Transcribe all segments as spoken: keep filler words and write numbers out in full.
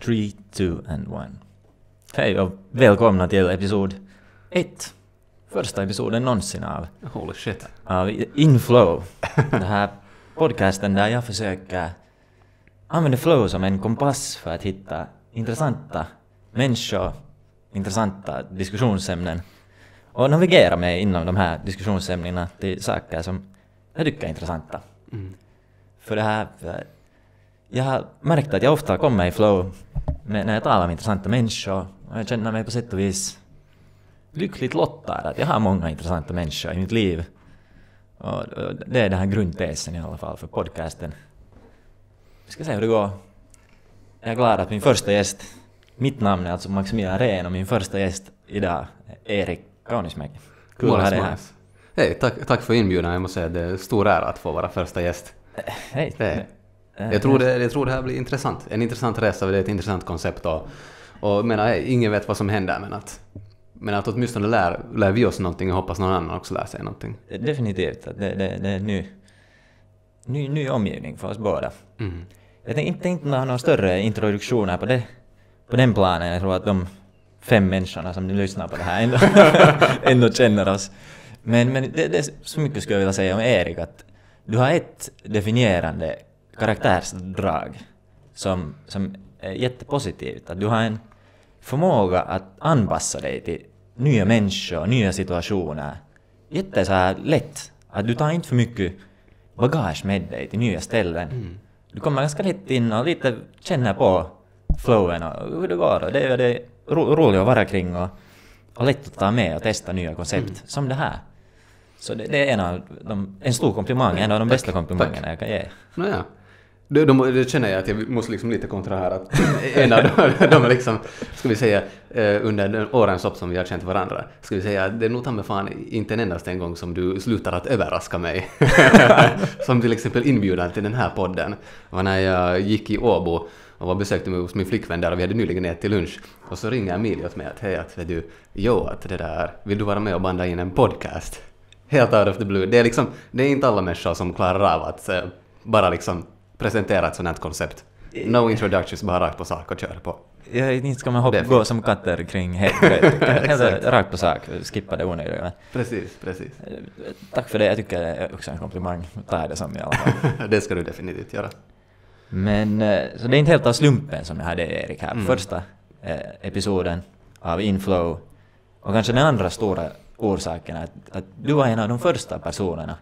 Three, two and one. Hej och välkomna till episod ett. Första episoden någonsin av Holy shit. Av Inflow. Den här podcasten där jag försöker använda flow som en kompass för att hitta intressanta människor, intressanta diskussionsämnen och navigera mig inom de här diskussionsämnena till saker som jag tycker är intressanta. Mm. För det här, jag har märkt att jag ofta kommer i flow med, när jag talar med intressanta människor, och jag känner mig på sätt och vis lyckligt lottad att jag har många intressanta människor i mitt liv. Och det är den här grundtesen i alla fall för podcasten. Vi ska se hur det går. Jag är glad att min första gäst, mitt namn är alltså Maximilian Rehn, och min första gäst idag är Erik. Kaunismäki. Kul att ha dig här. Hej, tack, tack för inbjudan. Jag måste säga att det är stor ära att få vara första gäst. Hej. Det, jag, tror det, jag tror det här blir intressant. En intressant resa, det är ett intressant koncept. Och, och menar, hej, ingen vet vad som händer, men att, men att åtminstone lär, lär vi oss någonting och hoppas någon annan också lär sig någonting. Definitivt. Det, det, det är en ny, ny, ny omgivning för oss båda. Mm. Jag tänkte inte ha några större introduktioner på, det, på den planen. Jag tror att de fem människorna som nu lyssnar på det här ändå, ändå känner oss. Men, men det, det är så mycket skulle jag vilja säga om Erik, att du har ett definierande karaktärsdrag som, som är jättepositivt. Att du har en förmåga att anpassa dig till nya människor, nya situationer. Jätte så här lätt. Att du tar inte för mycket bagage med dig till nya ställen. Mm. Du kommer ganska lätt in och lite känner på flowen och hur det går. Och det är det ro, roligt att vara kring och, och lätt att ta med och testa nya koncept mm. som det här. Så det, det är en av de, en stor komplimang, en av de tack, bästa komplimangerna tack. Jag kan ge. Nåja. Det, de, det känner jag att jag måste liksom lite kontra här att en av de, de liksom, ska vi säga, under den årens upp som vi har känt varandra, ska vi säga, det är nog med fan inte en endast en gång som du slutar att överraska mig. Som till exempel inbjudan till den här podden var när jag gick i Åbo och var besökte mig hos min flickvän där och vi hade nyligen ätit till lunch. Och så ringer Emilie åt mig att hej, att du, jo, att det där, vill du vara med och banda in en podcast? Helt out of the blue. Det är liksom, det är inte alla människor som klarar av att uh, bara liksom presentera ett sånt här koncept. No introductions, bara rakt på sak och köra på. Ja, inte ska man hoppa, gå som katter kring helt rakt på sak, skippa det onödiga. Precis, precis. Tack för det, jag tycker det är också en komplimang. Ta det som i alla fall. Det ska du definitivt göra. Men så det är inte helt av slumpen som jag hade Erik här. Mm. Första eh, episoden av Inflow. Och kanske den andra stora orsaken är att, att du var en av de första personerna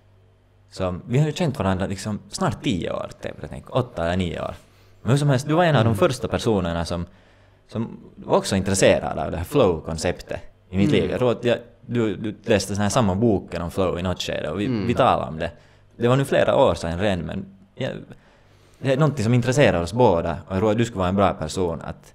som, vi har ju känt varandra liksom snart tio år, jag tänker, åtta eller nio år. Men hur som helst, du var en av de första personerna som, som var också intresserad av det här flow-konceptet i mitt mm. liv. Jag tror att jag, du, du läste den här samma boken om flow i något skede och vi, mm. vi talade om det. Det var nu flera år sedan redan, men jag, det är någonting som intresserar oss båda och jag tror att du skulle vara en bra person att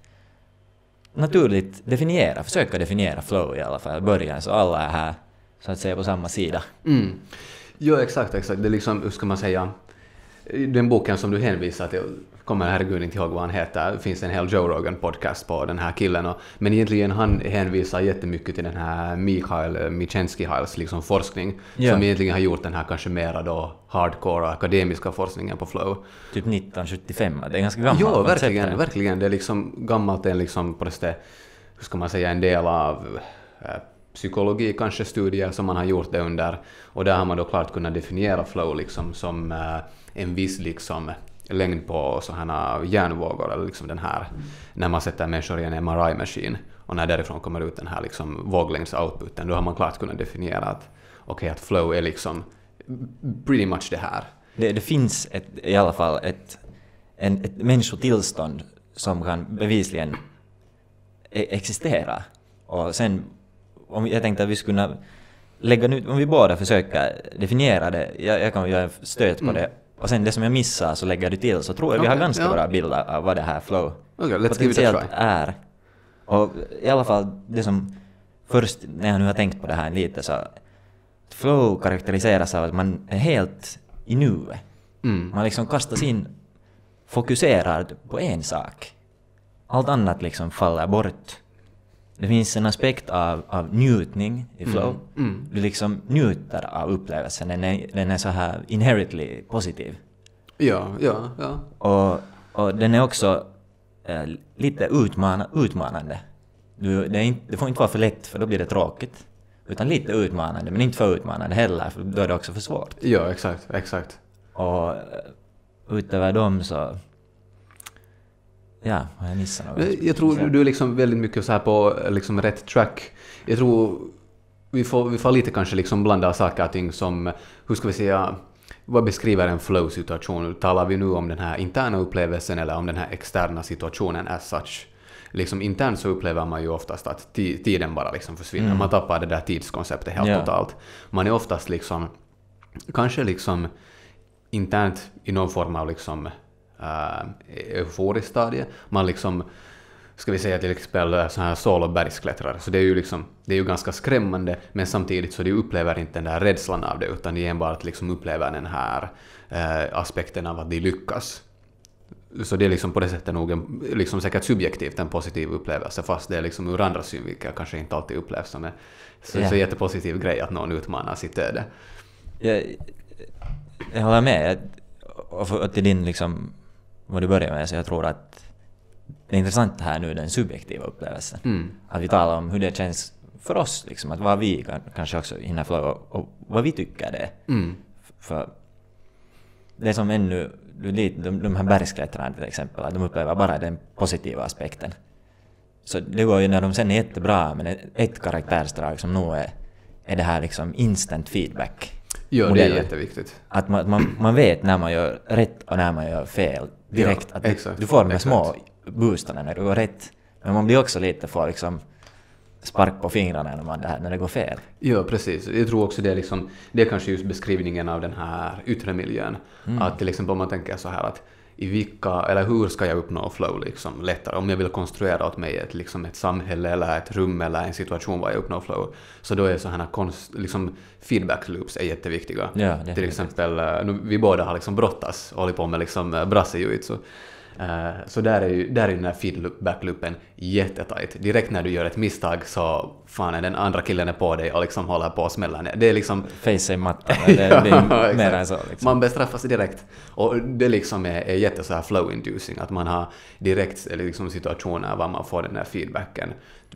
naturligt definiera, försöka definiera flow i alla fall, början så alla är här så att säga på samma sida. Mm. Jo, exakt, exakt. Det är liksom, hur ska man säga, den boken som du hänvisar till, kommer herregud inte ihåg vad han heter, det finns en hel Joe Rogan podcast på den här killen, och, men egentligen han hänvisar jättemycket till den här Michael Michenskihals liksom forskning, ja. Som egentligen har gjort den här kanske mera då hardcore akademiska forskningen på flow. Typ nittonhundrasjuttiofem, det är ganska gammalt. Jo, verkligen, verkligen, det är liksom gammalt, det är liksom på det sätt, hur ska man säga, en del av äh, psykologi, kanske studier som man har gjort det under, och där har man då klart kunnat definiera flow liksom som uh, en viss liksom längd på sådana hjärnvågor, eller liksom den här, mm. när man sätter människor i en M R I-maskin och när därifrån kommer ut den här liksom våglängds-outputen, då har man klart kunnat definiera att okej, okay, att flow är liksom pretty much det här. Det, det finns ett, i alla fall ett, en, ett människotillstånd som kan bevisligen existera, och sen om jag tänkte att vi skulle lägga nu, om vi båda försöker definiera det, jag, jag kan göra stöt på mm. det, och sen det som jag missar så lägger du till, så tror jag okay, vi har ganska ja. bra bilder av vad det här flow okay, let's give it a try. är. Och i alla fall det som först när jag nu har tänkt på det här lite, så flow karaktäriseras av att man är helt i nuet. Mm. Man liksom kastas in fokuserad på en sak. Allt annat liksom faller bort. Det finns en aspekt av, av njutning i flow. Mm. Mm. Du liksom njuter av upplevelsen. Den är, den är så här inherently positiv. Ja, ja, ja. Och, och den är också äh, lite utmana, utmanande. Du, det, är inte, det får inte vara för lätt, för då blir det tråkigt. Utan lite utmanande, men inte för utmanande heller, för då är det också för svårt. Ja, exakt, exakt. Och utöver dem så... Ja, har jag missat något? Jag tror du är liksom väldigt mycket så här på liksom rätt track. Jag tror vi får, vi får lite kanske liksom blanda saker och ting som, hur ska vi säga, vad beskriver en flow-situation? Talar vi nu om den här interna upplevelsen eller om den här externa situationen as such? Liksom internt så upplever man ju oftast att t- tiden bara liksom försvinner. Mm. Man tappar det där tidskonceptet helt yeah. totalt. Man är oftast liksom, kanske liksom internt i någon form av liksom uh, euforisk stadie. Man liksom, ska vi säga till exempel så här sol- och bergsklättrare. Så det är ju liksom, det är ju ganska skrämmande, men samtidigt så de upplever inte den där rädslan av det, utan de enbart liksom upplever den här uh, aspekten av att de lyckas. Så det är liksom på det sättet nog en, liksom säkert subjektivt en positiv upplevelse, fast det är liksom ur andra synvinkel kanske inte alltid upplevs som en så, yeah. så jättepositiv grej att någon utmanar sitt öde. Jag, jag håller med. Och för, till din liksom, vad du börjar med, så jag tror att det är intressant här nu, den subjektiva upplevelsen. Mm. Att vi talar om hur det känns för oss, liksom, att vad vi kan, kanske också hinner flow och, och vad vi tycker det är. Mm. För det är som ännu, de, de här bergsklättrarna till exempel, att de upplever bara den positiva aspekten. Så det går ju när de sen är jättebra, men ett karaktärsdrag som nog är, är det här liksom instant feedback. Ja, det är jätteviktigt. Att man, man, man vet när man gör rätt och när man gör fel direkt. Ja, att exakt, du får de här små boostarna när du går rätt. Men man blir också lite för liksom spark på fingrarna när, man det här, när det går fel. Ja, precis. Jag tror också det är, liksom, det är kanske just beskrivningen av den här yttre miljön. Mm. Att till exempel om man tänker så här att i vilka, eller hur ska jag uppnå flow liksom lättare? Om jag vill konstruera åt mig ett, liksom ett samhälle eller ett rum eller en situation var jag uppnår flow, så då är så här konst, liksom feedback loops är jätteviktiga. Ja, till exempel, nu, vi båda har liksom brottas och håller på med liksom brassejujutsu. Uh, så där är ju där är den här feedback-loopen jättetajt. Direkt när du gör ett misstag så fan är den andra killen är på dig och liksom håller på att smälla ner. Det är liksom face i mattan. Det, det är mer än så liksom. Man bestraffas direkt. Och det liksom är, är jätte så här flow-inducing, att man har direkt liksom situationer där man får den här feedbacken,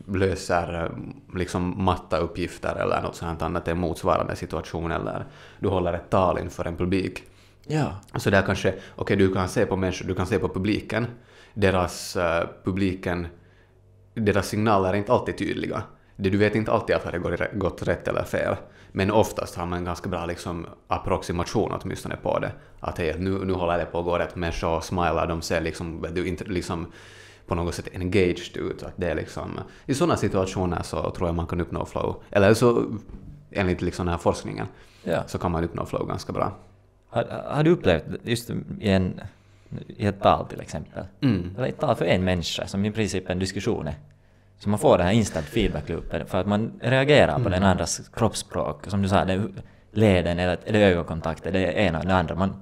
löser liksom matta uppgifter eller något sånt annat, en motsvarande situation, eller du håller ett tal inför en publik. Ja. Så där kanske, okej, okay, du kan se på människor, du kan se på publiken. Deras uh, publiken, deras signaler är inte alltid tydliga. Det, du vet inte alltid att det går gått rätt eller fel. Men oftast har man en ganska bra liksom, approximation åtminstone på det. Att hey, nu, nu håller det på att gå rätt. Människor smilar, de ser liksom, du inte liksom på något sätt engaged ut. Att det är liksom, i sådana situationer så tror jag man kan uppnå flow. Eller så, enligt liksom den här forskningen, ja. Så kan man uppnå flow ganska bra. Har, har du upplevt just i, en, i ett tal till exempel, mm. eller ett tal för en människa som i princip en diskussion är, så man får den här instant feedback-loopen för att man reagerar mm. på den andras kroppsspråk, som du sa, det är leden eller, eller ögonkontakt, det är ena och det andra. Man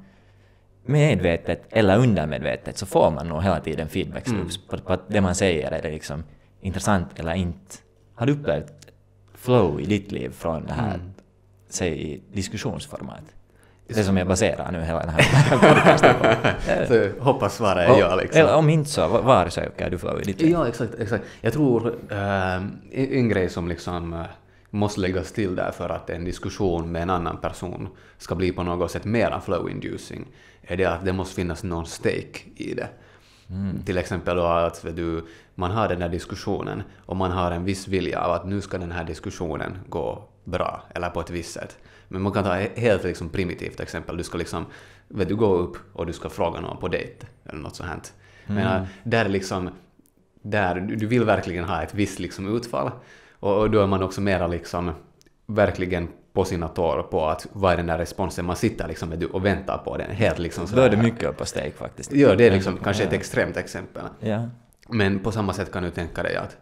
medvetet eller undermedvetet så får man nog hela tiden feedback-loops mm. på, på att det man säger är det liksom intressant eller inte. Har du upplevt flow i ditt liv från det här, mm. säg i diskussionsformat? Det som jag baserar nu hela den här podcasten på. Så hoppas svara är ja, liksom. Eller om inte så, var söker du flow i ditt liv? Ja, exakt, exakt. Jag tror äh, en grej som liksom äh, måste läggas till där för att en diskussion med en annan person ska bli på något sätt mer flow-inducing är det att det måste finnas någon stake i det. Mm. Till exempel då att du, man har den här diskussionen och man har en viss vilja av att nu ska den här diskussionen gå bra eller på ett visst sätt. Men man kan ta ett helt liksom primitivt exempel. Du ska liksom, vet du, gå upp och du ska fråga någon på dejt eller något sånt här. Mm. Men där liksom, där du vill verkligen ha ett visst liksom utfall. Och, och då är man också mera liksom verkligen på sina tår på att vad är den där responsen. Man sitter liksom med du och väntar på den. Helt liksom då är det mycket upp på steg faktiskt. Ja, det är liksom kanske ett extremt exempel. Ja. Men på samma sätt kan du tänka dig att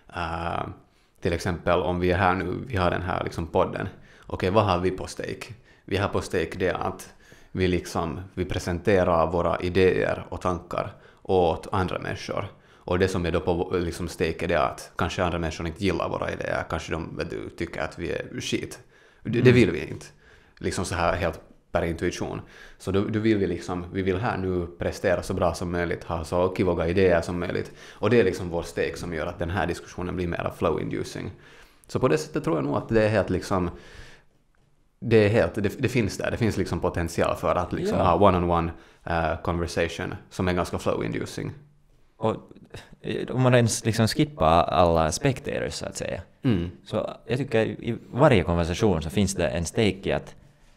uh, till exempel om vi är här nu, vi har den här liksom podden. Okej, vad har vi på stake? Vi har på stake det att vi, liksom, vi presenterar våra idéer och tankar åt andra människor. Och det som är då på liksom stake är det att kanske andra människor inte gillar våra idéer. Kanske de du, tycker att vi är shit. Det, mm. det vill vi inte. Liksom så här helt per intuition. Så då, då vill vi liksom, vi vill här nu prestera så bra som möjligt, ha så kivoga idéer som möjligt. Och det är liksom vår steg som gör att den här diskussionen blir mer flow-inducing. Så på det sättet tror jag nog att det är helt liksom, det är helt, det, det finns där, det finns liksom potential för att liksom ja. ha one-on-one uh, conversation som är ganska flow-inducing. Och om man ens liksom skippar alla spectators så att säga. Mm. Så jag tycker i varje konversation så finns det en stake i att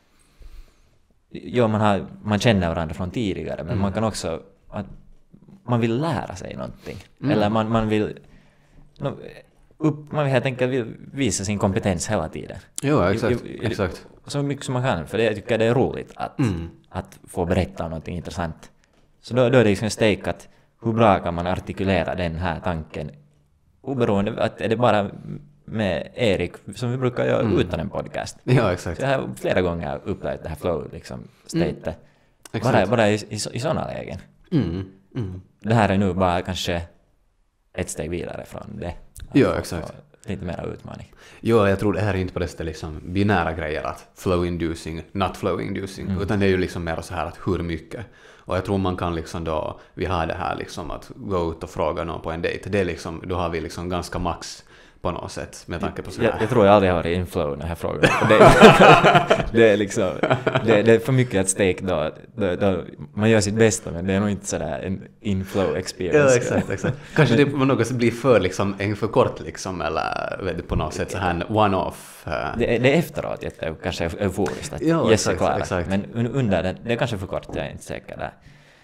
ja, man, har, man känner varandra från tidigare, men mm. man kan också att man vill lära sig någonting. Mm. Eller man, man vill no, upp, man helt enkelt vill visa sin kompetens hela tiden. Jo, exakt. I, i, exakt. Så mycket som man kan, för det, jag tycker det är roligt att, mm. att få berätta om någonting intressant. Så då, då är det liksom en stake att hur bra kan man artikulera den här tanken oberoende att är det bara med Erik som vi brukar göra mm. utan en podcast. Ja, exakt. Så jag har flera gånger upplevt det här flow liksom state. Mm. Bara, bara i, i, i sådana lägen. Mm. Mm. Det här är nu bara kanske ett steg vidare från det. Ja, exakt. Lite mer utmaning. Jo, jag tror det här är inte på det sättet liksom binära grejer att flow-inducing, not flow-inducing, mm. utan det är ju liksom mer så här att hur mycket. Och jag tror man kan liksom då, vi har det här liksom att gå ut och fråga någon på en dejt. Det är liksom, då har vi liksom ganska max på något sätt med tanke på sådär. Jag, jag tror jag aldrig har varit in flow när jag frågar. Det, det är liksom, det, det är för mycket att stake då, då, då. Man gör sitt bästa, men det är nog inte sådär en in flow experience. Ja, exakt, exakt. Kanske det på något sätt blir för liksom en för kort liksom, eller vet du, på något sätt så här en one-off. Uh. Det, det är efteråt jätte, kanske euforiskt att ja, yes, exakt, klara. exakt. Men under det, det är kanske för kort, jag är inte säker där.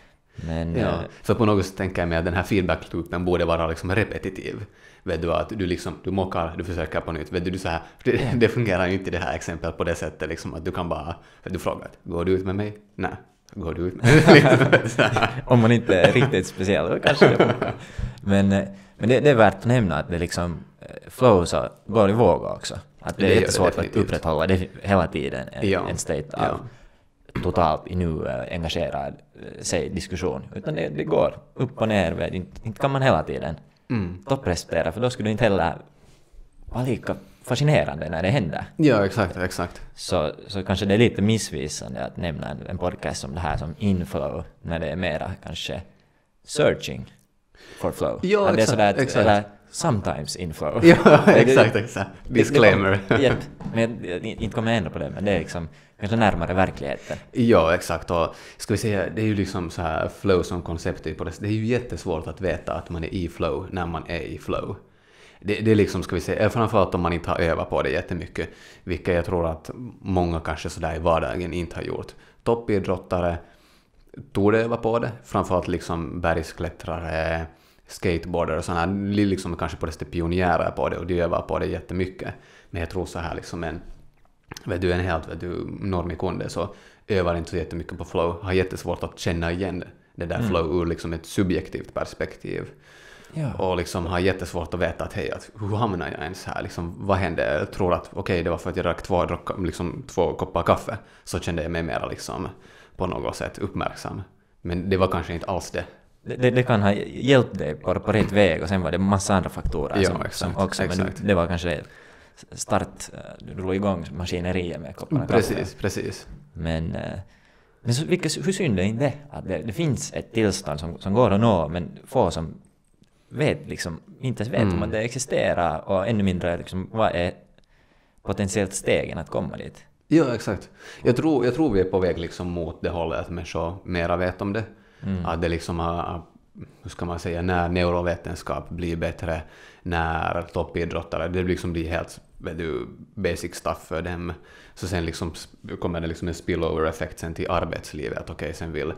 Men, ja, äh, för på något sätt tänker jag mig att den här feedback-loopen borde vara liksom repetitiv. Vet du att du liksom, du mockar, du försöker på nytt. Vet du, du så här, det, det fungerar ju inte i det här exemplet på det sättet liksom att du kan bara, du frågar, går du ut med mig? Nej. Går du ut med mig? Om man inte är riktigt speciell, då kanske det funkar. Men, men det, det är värt att nämna att det liksom, flow så går i vågor också. Att det, det är jättesvårt att upprätthålla det hela tiden, en, ja. en state av ja. totalt i nu engagerad säg, diskussion. Utan det, det går upp och ner, inte, inte kan man hela tiden mm. topprespera, för då skulle det inte heller vara lika fascinerande när det händer. Ja, exakt, exakt. Så, så kanske det är lite missvisande att nämna en, en podcast som det här som inflow, när det är mera kanske searching for flow. Ja, att exakt, det är sådär att, exakt. Eller sometimes inflow. Ja, exakt, exakt. Disclaimer. Japp, men jag inte kommer ändra på det, men det är liksom kanske närmare verkligheten. Ja, exakt. Och ska vi säga, det är ju liksom så här flow som koncept. Det är ju jättesvårt att veta att man är i flow när man är i flow. Det, det är liksom, ska vi säga, framförallt om man inte har övat på det jättemycket, vilket jag tror att många kanske sådär i vardagen inte har gjort. Toppidrottare tog det öva på det, framförallt liksom bergsklättrare, skateboardare och sådana här, liksom kanske på det sättet pionjärer på det och de övar på det jättemycket. Men jag tror så här liksom en, vet du, en helt vet du, normikunde så övar inte så jättemycket på flow, har jättesvårt att känna igen det där mm. flow ur liksom ett subjektivt perspektiv. Ja. Och liksom har jättesvårt att veta att hej, att hur hamnar jag ens här? Liksom, vad hände? Jag tror att okej, okay, det var för att jag drack två, liksom, två koppar kaffe. Så kände jag mig mer liksom, på något sätt uppmärksam. Men det var kanske inte alls det. Det, det, det kan ha hjälpt dig på, på rätt väg och sen var det massa andra faktorer ja, som, exakt, som också. exakt. Men det var kanske start, du drog igång maskineriet med kopparna precis, kaffe. Precis. Men, men så, vilket, hur synd är inte det? Att det, det finns ett tillstånd som, som går att nå, men få som vet liksom, inte ens vet mm. om att det existerar och ännu mindre liksom, vad är potentiellt stegen att komma dit. Ja, exakt. Jag tror, jag tror vi är på väg liksom mot det hållet att människor mera vet om det. Mm. Att det liksom har, hur ska man säga, när neurovetenskap blir bättre, när toppidrottare, det liksom blir helt vet du, basic stuff för dem. Så sen liksom kommer det liksom en spillover-effekt sen till arbetslivet. Att okej, okay, sen vill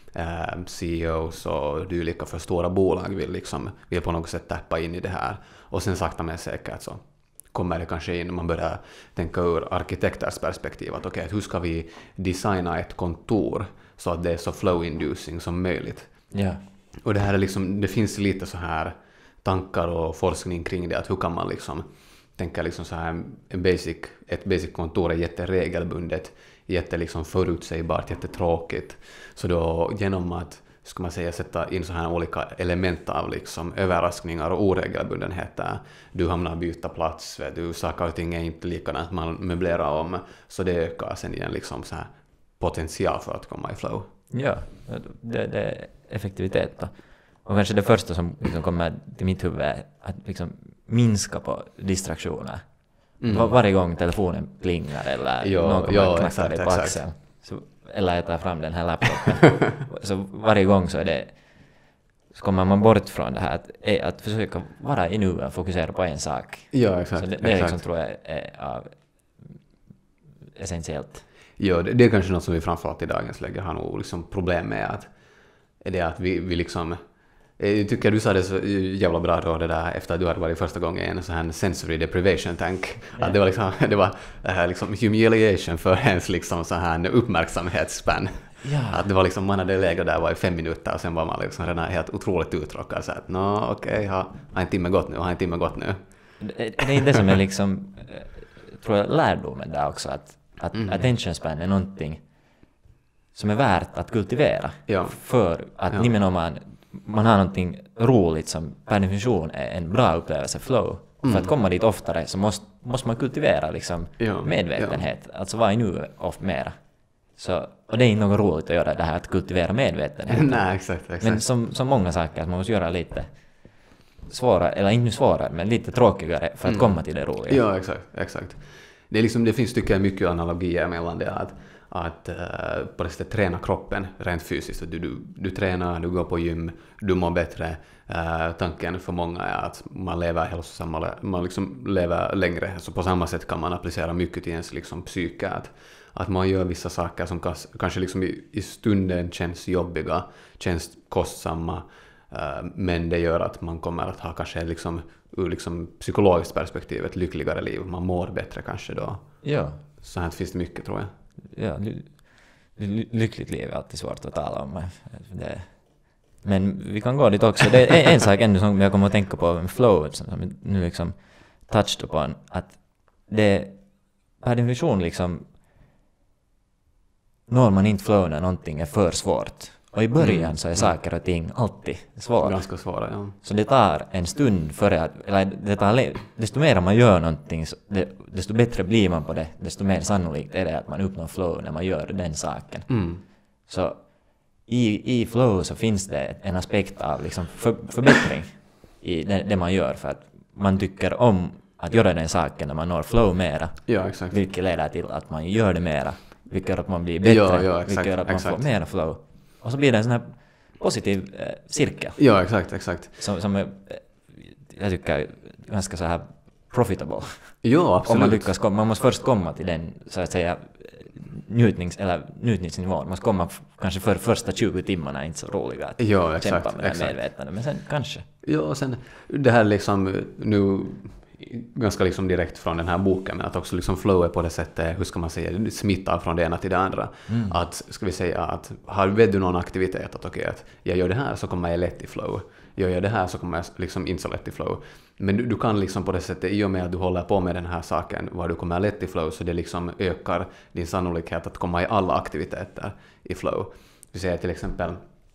Uh, C E Os och dylika för stora bolag vill, liksom, vill på något sätt tappa in i det här. Och sen sakta men säkert så kommer det kanske in när man börjar tänka ur arkitekters perspektiv. Att okej, okay, hur ska vi designa ett kontor så att det är så flow-inducing som möjligt. Yeah. Och det här är liksom, det finns lite så här tankar och forskning kring det. Att hur kan man liksom tänka liksom så här en basic, ett basic kontor är jätteregelbundet, jätte liksom förutsägbart, jättetråkigt. Så då genom att, ska man säga, sätta in så här olika element av liksom överraskningar och oregelbundenheter. Du hamnar byta plats, vet du, saker och ting är inte likadant, man möblerar om, så det ökar sen igen liksom så här potential för att komma i flow. Ja, det, det är effektivitet då. Och kanske det första som liksom kommer till mitt huvud är att liksom minska på distraktioner. Mm. Var, varje gång telefonen plingar eller jo, någon kommer jo, knacka exakt, dig på exakt. axeln. Så, eller jag tar fram den här laptopen. Så varje gång så är det så kommer man bort från det här att, att försöka vara i nuet och fokusera på en sak. Ja, exakt. Så det, det är liksom, tror jag är av essentiellt. Ja, det, det är kanske något som vi framförallt i dagens läge har nog liksom problem med att, är det att vi, vi liksom jag tycker du sa det så jävla bra då det där efter att du hade varit första gången i en sån här sensory deprivation tank. Yeah. Att det var liksom, det var äh, liksom humiliation för ens liksom så här uppmärksamhetsspann. Yeah. Att det var liksom, man hade legat där var i fem minuter och sen var man liksom redan helt otroligt uttråkad så att nå okej, okay, har, har en timme gått nu, har en timme gått nu. Det, det är det som är liksom, tror jag, lärdomen där också att, att mm. attention span är någonting som är värt att kultivera. Ja. För att ja. Ni man man har någonting roligt som per definition är en bra upplevelse, flow. Mm. För att komma dit oftare så måste, måste man kultivera liksom ja, medvetenhet. Ja. Alltså vara i nu of mera. Så, och det är inte något roligt att göra det här att kultivera medvetenhet. Nej, exakt, exakt. Men som, som många saker att man måste göra lite svårare, eller inte svårare, men lite tråkigare för att mm. komma till det roliga. Ja, exakt, exakt. Det, är liksom, det finns tycker jag mycket analogier mellan det att att uh, på det sättet träna kroppen rent fysiskt. Du, du, du tränar, du går på gym, du mår bättre. Uh, tanken för många är att man lever hälsosammare, man liksom lever längre. Så på samma sätt kan man applicera mycket till ens liksom psyke. Att, att man gör vissa saker som kas, kanske liksom i, i stunden känns jobbiga, känns kostsamma. Uh, men det gör att man kommer att ha kanske liksom, ur liksom psykologiskt perspektiv ett lyckligare liv. Man mår bättre kanske då. Ja. Så här finns det mycket, tror jag. Ja, ly- ly- lyckligt liv är alltid svårt att tala om. Det. Men vi kan gå dit också. Det är en, en sak ändå som jag kommer att tänka på med flow, som nu liksom touched på, att det per definition liksom når man inte flow när någonting är för svårt. Och i början mm. så är saker och ting alltid svåra. Ganska svåra, ja. Så det tar en stund före att, eller det tar, desto mer man gör någonting, desto bättre blir man på det, desto mer sannolikt är det att man uppnår flow när man gör den saken. Mm. Så i, i flow så finns det en aspekt av liksom för, förbättring i det, det man gör, för att man tycker om att göra den saken när man når flow mera. Ja, exakt. Vilket leder till att man gör det mera, vilket gör att man blir bättre, ja, ja, exakt, vilket gör att man exakt. får mera flow. Och så blir det en sån här positiv eh, cirkel. Ja, exakt, exakt. Som, som är, jag tycker, ganska så här profitable. Ja, absolut. Om man lyckas komma, man måste först komma till den, så att säga, njutnings, eller njutningsnivån. Man måste komma f- kanske för första tjugo timmarna, inte så roliga att ja, exakt, kämpa med exakt. det medvetande. Men sen kanske. Ja, och sen det här liksom nu ganska liksom direkt från den här boken, men att också liksom flowet på det sättet, hur ska man säga, det smittar från det ena till det andra. Mm. Att, ska vi säga att, har vet du någon aktivitet att okej, okay, att jag gör det här så kommer jag lätt i flow. Jag gör det här så kommer jag liksom inte så lätt i flow. Men du, du kan liksom på det sättet, i och med att du håller på med den här saken, var du kommer lätt i flow, så det liksom ökar din sannolikhet att komma i alla aktiviteter i flow. Vi säger till exempel,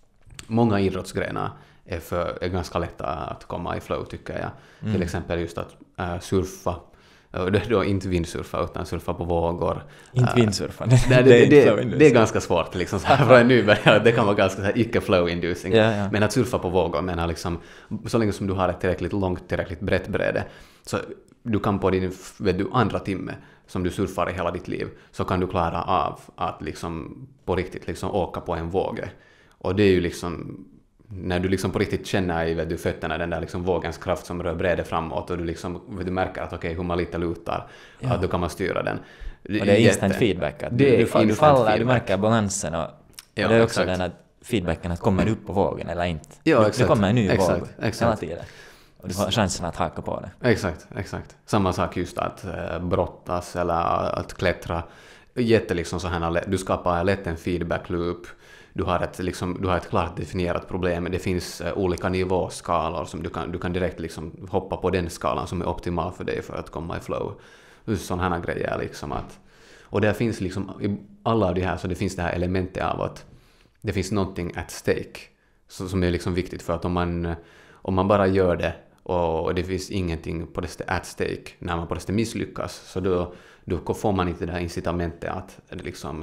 många idrottsgrenar är, för, är ganska lätta att komma i flow, tycker jag. Mm. Till exempel just att äh, surfa, och det är då inte vindsurfa utan surfa på vågor. Inte vindsurfa, det, det, det, det, det är ganska svårt liksom, så här, från en nybörjare, det kan vara ganska så här, icke-flow-inducing. Ja, ja. Men att surfa på vågor, menar liksom, så länge som du har ett tillräckligt långt, tillräckligt brett bräde, så du kan på din vet du, andra timme som du surfar i hela ditt liv, så kan du klara av att liksom, på riktigt liksom, åka på en våge. Och det är ju liksom, när du liksom på riktigt känner i vet du, fötterna den där liksom vågens kraft som rör brädet framåt, och du, liksom, vet du märker att okej, okay, hur man lite lutar, ja. Att då kan man styra den. Och det är instant feedback. Att det du, du, du faller, feedback. Du märker balansen, och, ja, och det är också exakt. Den här feedbacken att kommer upp på vågen eller inte. Ja, exakt. Det kommer en ny exakt, våg exakt. hela tiden. Och du har chansen att haka på det. Exakt, exakt. Samma sak just att äh, brottas eller att klättra. Jätte liksom så här, du skapar lätt en feedback loop. Du har ett, liksom, du har ett klart definierat problem. Det finns uh, olika nivåskalor som du kan, du kan direkt liksom hoppa på den skalan som är optimal för dig för att komma i flow. Just sådana här grejer liksom att, och där finns liksom, i alla av de här så det finns det här elementet av att det finns någonting at stake så, som är liksom viktigt, för att om man, om man bara gör det och det finns ingenting på det sättet at stake när man på det sättet misslyckas, så då, då får man inte det här incitamentet att liksom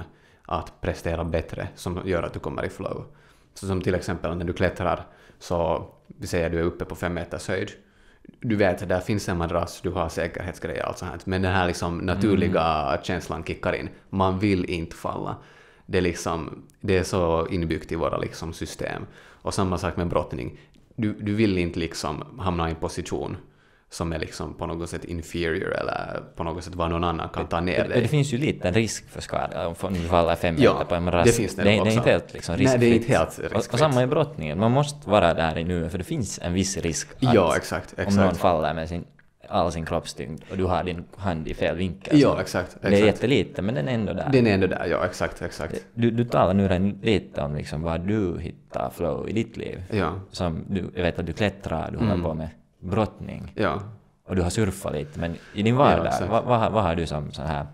att prestera bättre som gör att du kommer i flow. Så som till exempel när du klättrar, så vi säger att du är uppe på fem meters höjd. Du vet att där finns en madrass, du har säkerhetsgrejer och allt sånt. Men den här liksom naturliga mm. känslan kickar in. Man vill inte falla. Det är, liksom, det är så inbyggt i våra liksom system. Och samma sak med brottning. Du, du vill inte liksom hamna i en position som är liksom på något sätt inferior eller på något sätt vad någon annan kan ta ner dig. Det, det finns ju lite en risk för skada om du faller fem meter ja, på en madrass. Det finns det, det, det är inte helt liksom riskfritt. Nej, det är inte helt riskfritt. Och, och samma i brottningen. Man måste vara där i nu för det finns en viss risk att ja, exakt, exakt. om någon faller med sin, all sin kroppstyngd och du har din hand i fel vinkel. Ja, exakt, exakt. Det är jättelite men den är ändå där. Den är ändå där, ja exakt, exakt. Du, du talar nu redan lite om liksom vad du hittar flow i ditt liv. Ja. Som du, jag vet att du klättrar, du mm. håller på med brottning. Ja. Och du har surfat lite, men i din vardag, ja, vad, vad, vad har du som sån här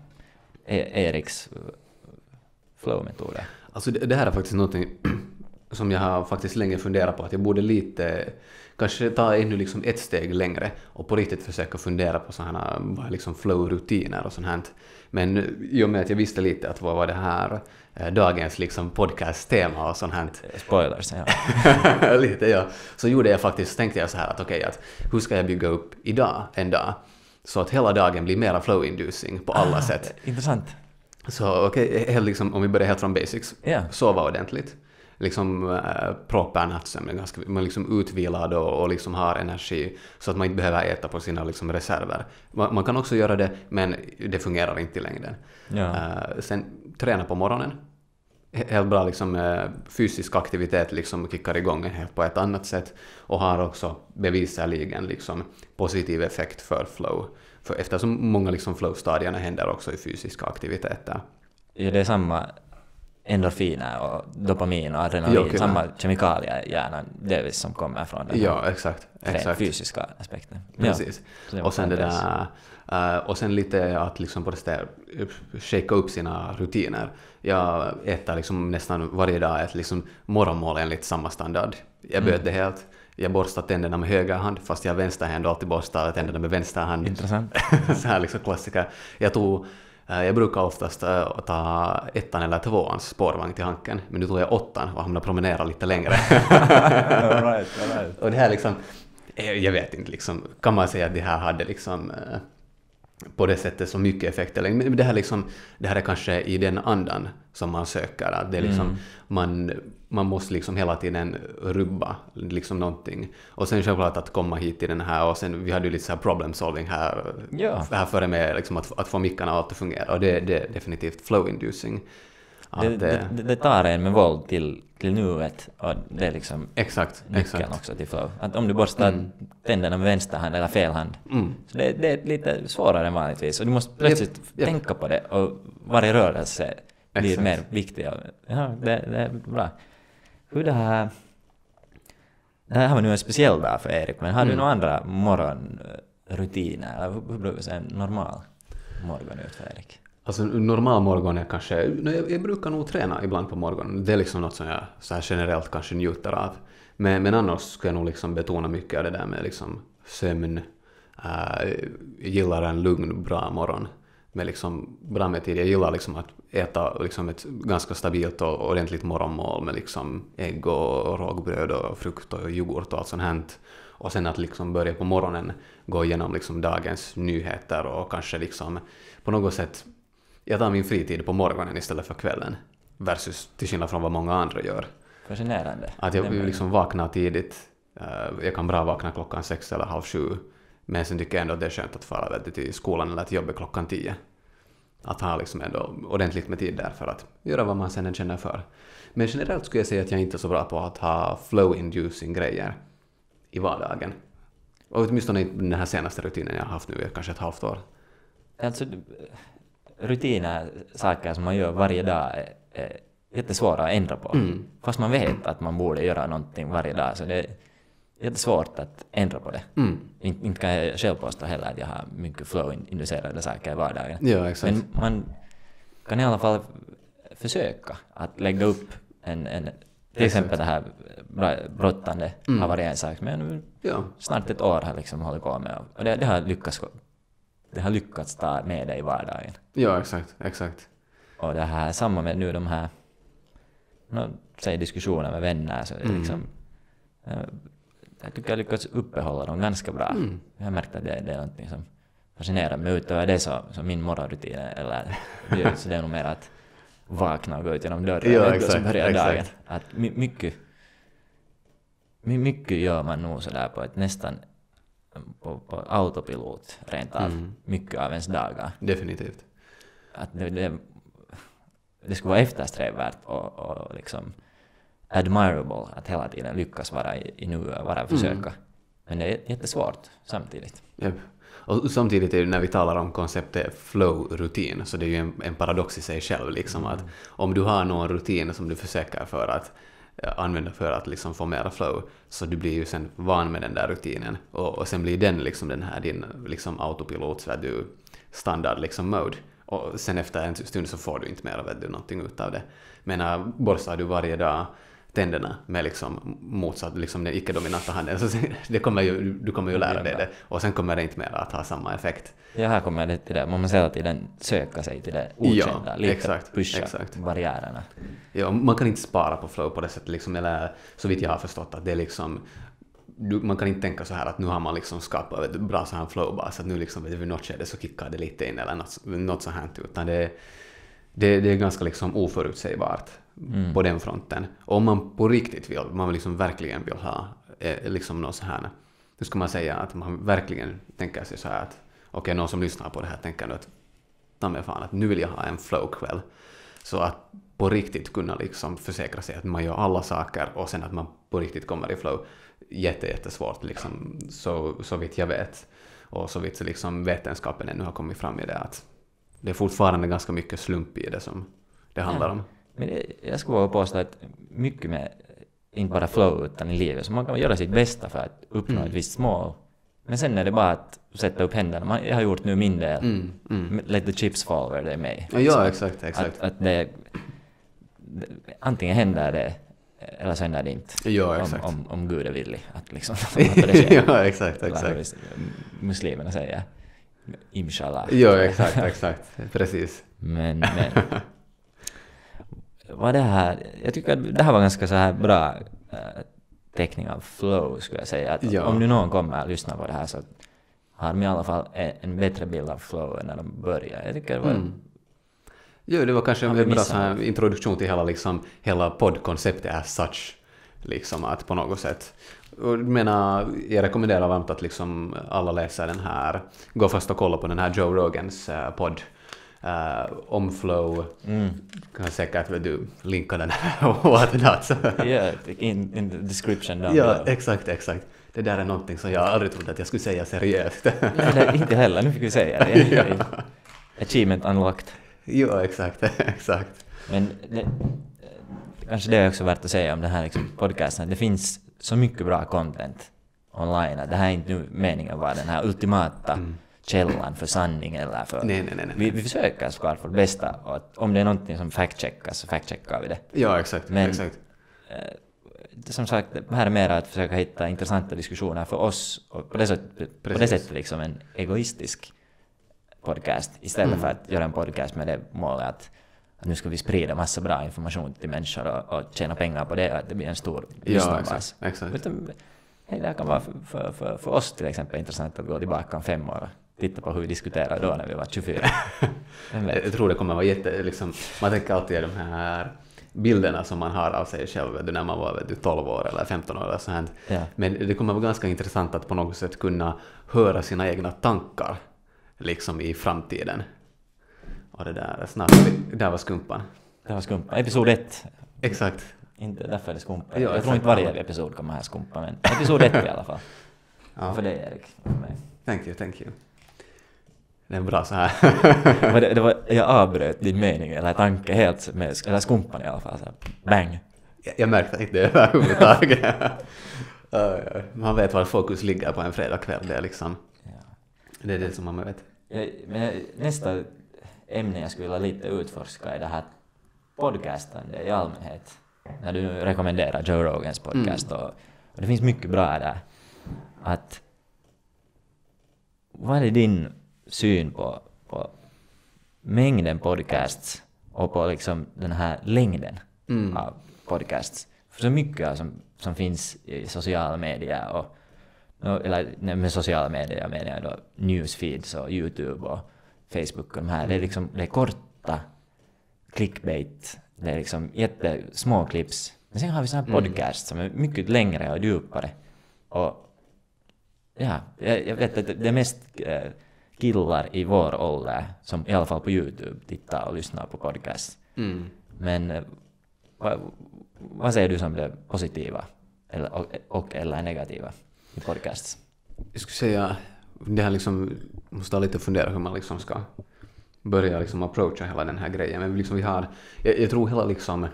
Eriks flow-metoder? Alltså det, det här är faktiskt någonting som jag har faktiskt länge funderat på, att jag borde lite, kanske ta ännu liksom ett steg längre och på riktigt försöka fundera på sådana liksom flow-rutiner och sånt här. Men i och med att jag visste lite att vad var det här eh, dagens liksom podcast-tema och sånt här. Spoilers, ja. lite, ja. Så gjorde jag faktiskt, tänkte jag så här att okej, okay, att hur ska jag bygga upp idag en dag så att hela dagen blir mera flow-inducing på alla ah, sätt. Intressant. Så okej, okay, liksom, om vi börjar helt från basics. Yeah. Sova ordentligt. Liksom äh, proper nattsömn, ganska, man liksom utvilad och, och liksom har energi så att man inte behöver äta på sina liksom reserver. Man, man kan också göra det, men det fungerar inte i längden. Ja. Äh, sen träna på morgonen. Helt bra liksom, äh, fysisk aktivitet liksom kickar igång helt på ett annat sätt och har också bevisligen liksom positiv effekt för flow. För eftersom många liksom flow-stadierna händer också i fysiska aktiviteter. Ja, det är samma endorfiner och dopamin och adrenalin, jo, okay, samma kemikalier i hjärnan delvis som kommer från den ja, exakt, exakt. fysiska aspekten. Precis. Ja, och sen det där, uh, och sen lite att liksom på det där shaka upp sina rutiner. Jag äter liksom nästan varje dag ett liksom morgonmål enligt samma standard. Jag böt mm. det helt. Jag borstar tänderna med höger hand fast jag vänsterhand och alltid borstar tänderna med vänster hand. Intressant. Så här liksom klassiker. Jag tog Jag brukar oftast ta ettan eller tvåans spårvagn till Hanken, men nu tog jag åttan och hamnade promenera lite längre. all right, all right. Och det här liksom, jag vet inte, liksom, kan man säga att det här hade liksom på det sättet så mycket effekt. Men det här, liksom, det här är kanske i den andan som man söker. Att det är liksom, mm. man, man måste liksom hela tiden rubba liksom någonting. Och sen självklart att komma hit till den här. Och sen vi hade ju lite så här problem solving här, ja. här före med liksom att, att få mickarna och allt att fungera. Och det, det är definitivt flow-inducing. Det, det, det, det tar en med våld till, till nuet och det är liksom exakt, nyckeln exakt. också till flow. Att om du borstar mm. tänderna med vänster hand eller fel hand, mm. så det, det är lite svårare än vanligtvis. Och du måste plötsligt yep, yep. tänka på det och varje rörelse blir exakt. mer viktig. Ja, det, det är bra. Hur det här... Det här var nu en speciell dag för Erik, men har du mm. några andra morgonrutiner? Eller hur, hur brukar en normal morgon ut för Erik? Alltså normal morgon är kanske, jag, jag brukar nog träna ibland på morgonen. Det är liksom något som jag så här generellt kanske njuter av. Men, men annars ska jag nog liksom betona mycket av det där med liksom sömn. Uh, jag gillar en lugn, bra morgon med liksom bra med tid. Jag gillar liksom att äta liksom ett ganska stabilt och ordentligt morgonmål med liksom ägg och rågbröd och frukt och yoghurt och allt sånt här. Och sen att liksom börja på morgonen gå igenom liksom dagens nyheter och kanske liksom på något sätt jag tar min fritid på morgonen istället för kvällen versus till skillnad från vad många andra gör. Fascinerande. Att jag liksom vaknar tidigt. Jag kan bra vakna klockan sex eller halv sju. Men sen tycker jag ändå att det är skönt att fara till skolan eller till jobbet klockan tio. Att ha liksom ändå ordentligt med tid där för att göra vad man sen känner för. Men generellt skulle jag säga att jag inte är så bra på att ha flow-inducing grejer i vardagen. Och åtminstone den här senaste rutinen jag har haft nu är kanske ett halvt år. Alltså rutiner, saker som man gör varje dag är, är jättesvåra att ändra på. Mm. Fast man vet att man borde göra någonting varje dag så det är jättesvårt att ändra på det. Mm. In, inte kan jag själv påstå heller att jag har mycket flow-inducerade saker i vardagen. Ja, exakt. Men man kan i alla fall försöka att lägga upp en, en till exempel det här brottande mm. har varit en sak. Men ja. snart ett år har liksom hållit på med och det, det har lyckats det har lyckats ta med dig i vardagen. Ja, exakt, exakt. Och det här samma med nu de här no, säg diskussioner med vänner så mm. liksom jag tycker jag lyckats uppehålla dem ganska bra. Mm. Jag har märkt att det, det är något som fascinerar mig utöver det så, så min morgonrutin eller så det är nog mer att vakna och gå ut genom dörren ja, och exakt, så börjar exakt. dagen. Att my, mycket, my, mycket gör man nog sådär på ett nästan på, på autopilot rent av. Mm. Mycket av ens dagar. Definitivt. Att det, det, det skulle vara eftersträvvärt och, och liksom admirable att hela tiden lyckas vara i, i nu och vara försöka. Mm. Men det är jättesvårt samtidigt. Yep. Och samtidigt är det när vi talar om konceptet flow-rutin så det är ju en, en paradox i sig själv liksom mm. att om du har någon rutin som du försöker för att använda för att liksom få mera flow så du blir ju sen van med den där rutinen och, och sen blir den liksom den här din liksom autopilot så att du standard liksom mode och sen efter en stund så får du inte mera vet du någonting ut av det. Men äh, borstar du varje dag tänderna med liksom motsatt liksom den icke-dominanta handen så det kommer ju, du kommer ju lära dig det och sen kommer det inte mer att ha samma effekt. Ja, här kommer det till det. Man måste hela tiden söka sig till det okända, ja, lite exakt, pusha exakt. barriärerna. Ja, man kan inte spara på flow på det sättet liksom, eller så vitt jag har förstått att det är liksom du, man kan inte tänka så här att nu har man liksom skapat vet du, bra så här flow bara så att nu liksom vid något skede så kickar det lite in eller något, något så här utan det, det, det är ganska liksom oförutsägbart. Mm. På den fronten. Och om man på riktigt vill, man liksom verkligen vill ha eh, liksom något så här, då ska man säga att man verkligen tänker sig så här att okej, okay, någon som lyssnar på det här tänker nu att ta mig fan att nu vill jag ha en flow-kväll. Så att på riktigt kunna liksom försäkra sig att man gör alla saker och sen att man på riktigt kommer i flow. Jätte, jättesvårt liksom, så, så vitt jag vet. Och så vitt liksom vetenskapen ännu har kommit fram i det att det är fortfarande ganska mycket slump i det som det handlar ja. om. Men det, jag skulle våga påstå att mycket med, inte bara flow utan i livet, så man kan göra sitt bästa för att uppnå mm. ett visst mål. Men sen är det bara att sätta upp händerna. Man, jag har gjort nu min del. Mm. Mm. Let the chips fall where they may. Ja, ja exakt. exakt. Att, att det, det, antingen händer det eller så händer det inte. Ja, exakt. Om, om, om Gud är villig. Att liksom, att det ja, exakt. exakt. Muslimerna säger inshallah. Ja, exakt. exakt. Precis. Men... men vad det här, jag tycker att det här var ganska så här bra äh, teckning av flow skulle jag säga. Att ja. Om nu någon kommer att lyssna på det här så har de i alla fall en, en bättre bild av flow än när de börjar. Jag tycker det var... Mm. Jo, det var kanske en bra så här introduktion till hela, liksom, hela poddkonceptet as such. Liksom att på något sätt. Och jag menar, jag rekommenderar varmt att liksom alla läser den här. Gå först och kolla på den här Joe Rogans uh, podd. Uh, om flow mm. kan jag säkert att du linkar den här och whatnot. Yeah, in, in the description down Ja, below. exakt, exakt. Det där är någonting som jag aldrig trodde att jag skulle säga seriöst. Nej, nej, inte heller, nu fick vi säga det. Ja. Achievement unlocked. Ja, exakt, exakt. Men det, kanske det är också värt att säga om den här liksom, podcasten. Det finns så mycket bra content online. Det här är inte nu meningen att vara den här ultimata mm. källan för sanning eller för... Nej, nej, nej, nej. Vi, vi försöker såklart för det bästa och att om det är någonting som fact-checkas så fact-checkar vi det. Ja, exakt. Men exakt. Eh, som sagt, det här är mer att försöka hitta intressanta diskussioner för oss och på det sättet, på det sättet liksom en egoistisk podcast istället mm. för att göra en podcast med det målet att, att nu ska vi sprida massa bra information till människor och, och tjäna pengar på det och att det blir en stor lyssnarbas. Ja, exakt. exakt. Hey, det kan vara för, för, för, för oss till exempel intressant att gå tillbaka om fem år och titta på hur vi diskuterade då när vi var tjugofyra. Jag tror det kommer vara jätte... Liksom, man tänker alltid de här bilderna som man har av sig själv när man var tolv år eller femton år eller så här. Ja. Men det kommer vara ganska intressant att på något sätt kunna höra sina egna tankar liksom i framtiden. Och det där snart... Det där var skumpan. Det var skumpan. Episod ett. Exakt. Inte därför är det skumpa. Ja, jag exakt. tror inte varje episod kommer här skumpa, men episod ett i alla fall. Ja. För dig, Erik. För mig. Thank you, thank you. Det är bra så här. det, det var, jag avbröt din mening eller tanke helt med eller skumpan i alla fall. Så här, bang. Jag, jag märkte inte det överhuvudtaget. Man vet var fokus ligger på en fredagkväll. Det är liksom... Ja. Det är det som man vet. Jag, men nästa ämne jag skulle vilja lite utforska är det här podcastande i allmänhet. När du rekommenderar Joe Rogans podcast mm. och, och det finns mycket bra där. Att vad är din syn på, på mängden podcasts och på liksom den här längden Mm. av podcasts. För så mycket som, som finns i sociala medier och eller nej, med sociala medier, jag menar då newsfeeds och YouTube och Facebook och de här, mm. det är liksom det är korta clickbait, det är liksom jättesmå clips. Men sen har vi sådana här podcasts mm. som är mycket längre och djupare. Och ja, jag, jag vet att det är mest äh, killar i vår ålder som i alla fall på YouTube tittar och lyssnar på podcasts. Mm. Men äh, vad, vad säger du som det positiva eller, och, och eller negativa i podcasts? Jag skulle säga det här liksom måste ha lite fundera hur man liksom ska börja liksom approacha hela den här grejen. Men liksom vi har, jag, jag tror hela liksom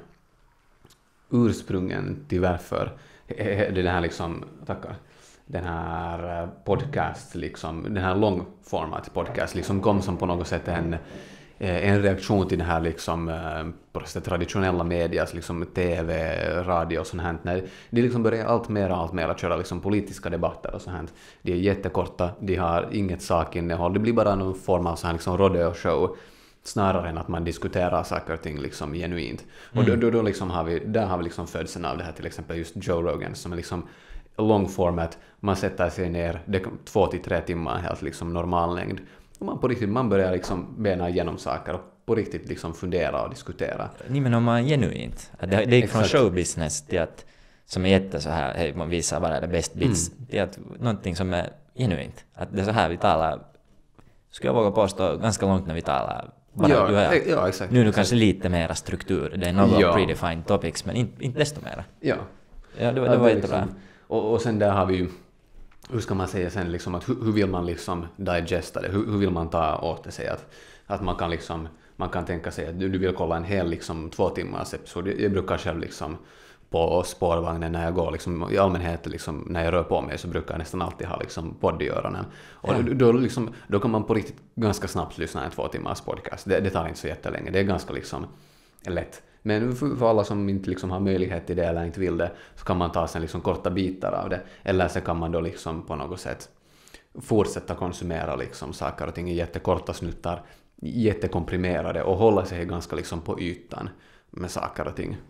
ursprungen till varför det den här liksom, tackar, den här podcast liksom, den här långformat podcast liksom kom som på något sätt en en reaktion till det här liksom på det traditionella medias liksom T V, radio och sånt här. När de liksom börjar allt mer och allt mer att köra liksom politiska debatter och sånt här. De är jättekorta, de har inget sakinnehåll. Det blir bara någon form av så här liksom rodeo-show snarare än att man diskuterar saker och ting liksom genuint. Mm. Och då, då, då liksom har vi, där har vi liksom födseln av det här, till exempel just Joe Rogan som är liksom long format. Man sätter sig ner, det är två till tre timmar helt liksom normal längd. Och man på riktigt, man börjar liksom bena igenom saker och på riktigt liksom fundera och diskutera. Nej, men om man är genuint. Det, det gick från showbusiness till att, som är jätte så här, hej, man visar bara det bäst bits, mm. till att någonting som är genuint. Att det är så här vi talar, skulle jag våga påstå, ganska långt när vi talar. Bara ja, du är, ja, exakt. Nu är det exakt. kanske lite mera struktur, det är något ja. predefined topics, men inte, inte desto mera. Ja. Ja, det, det var det jättebra. Liksom, och, och sen där har vi ju, hur ska man säga sen liksom att hur, hur vill man liksom digesta det, hur, hur vill man ta åt det sig att, att man kan liksom, man kan tänka sig att du, du vill kolla en hel liksom två timmars episod. Jag, jag brukar själv liksom på spårvagnen när jag går liksom, i allmänhet liksom, när jag rör på mig så brukar jag nästan alltid ha liksom podd i öronen. Och ja. då, då, liksom, då kan man på riktigt ganska snabbt lyssna en två timmars podcast. Det, det tar inte så jättelänge, det är ganska liksom lätt. Men för, för alla som inte liksom har möjlighet till det eller inte vill det så kan man ta sen liksom korta bitar av det. Eller så kan man då liksom på något sätt fortsätta konsumera liksom saker och ting i jättekorta snuttar, jättekomprimerade och hålla sig ganska liksom på ytan med saker och ting.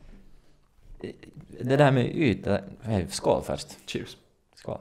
Det där med yta, skål först. Cheers. Skål.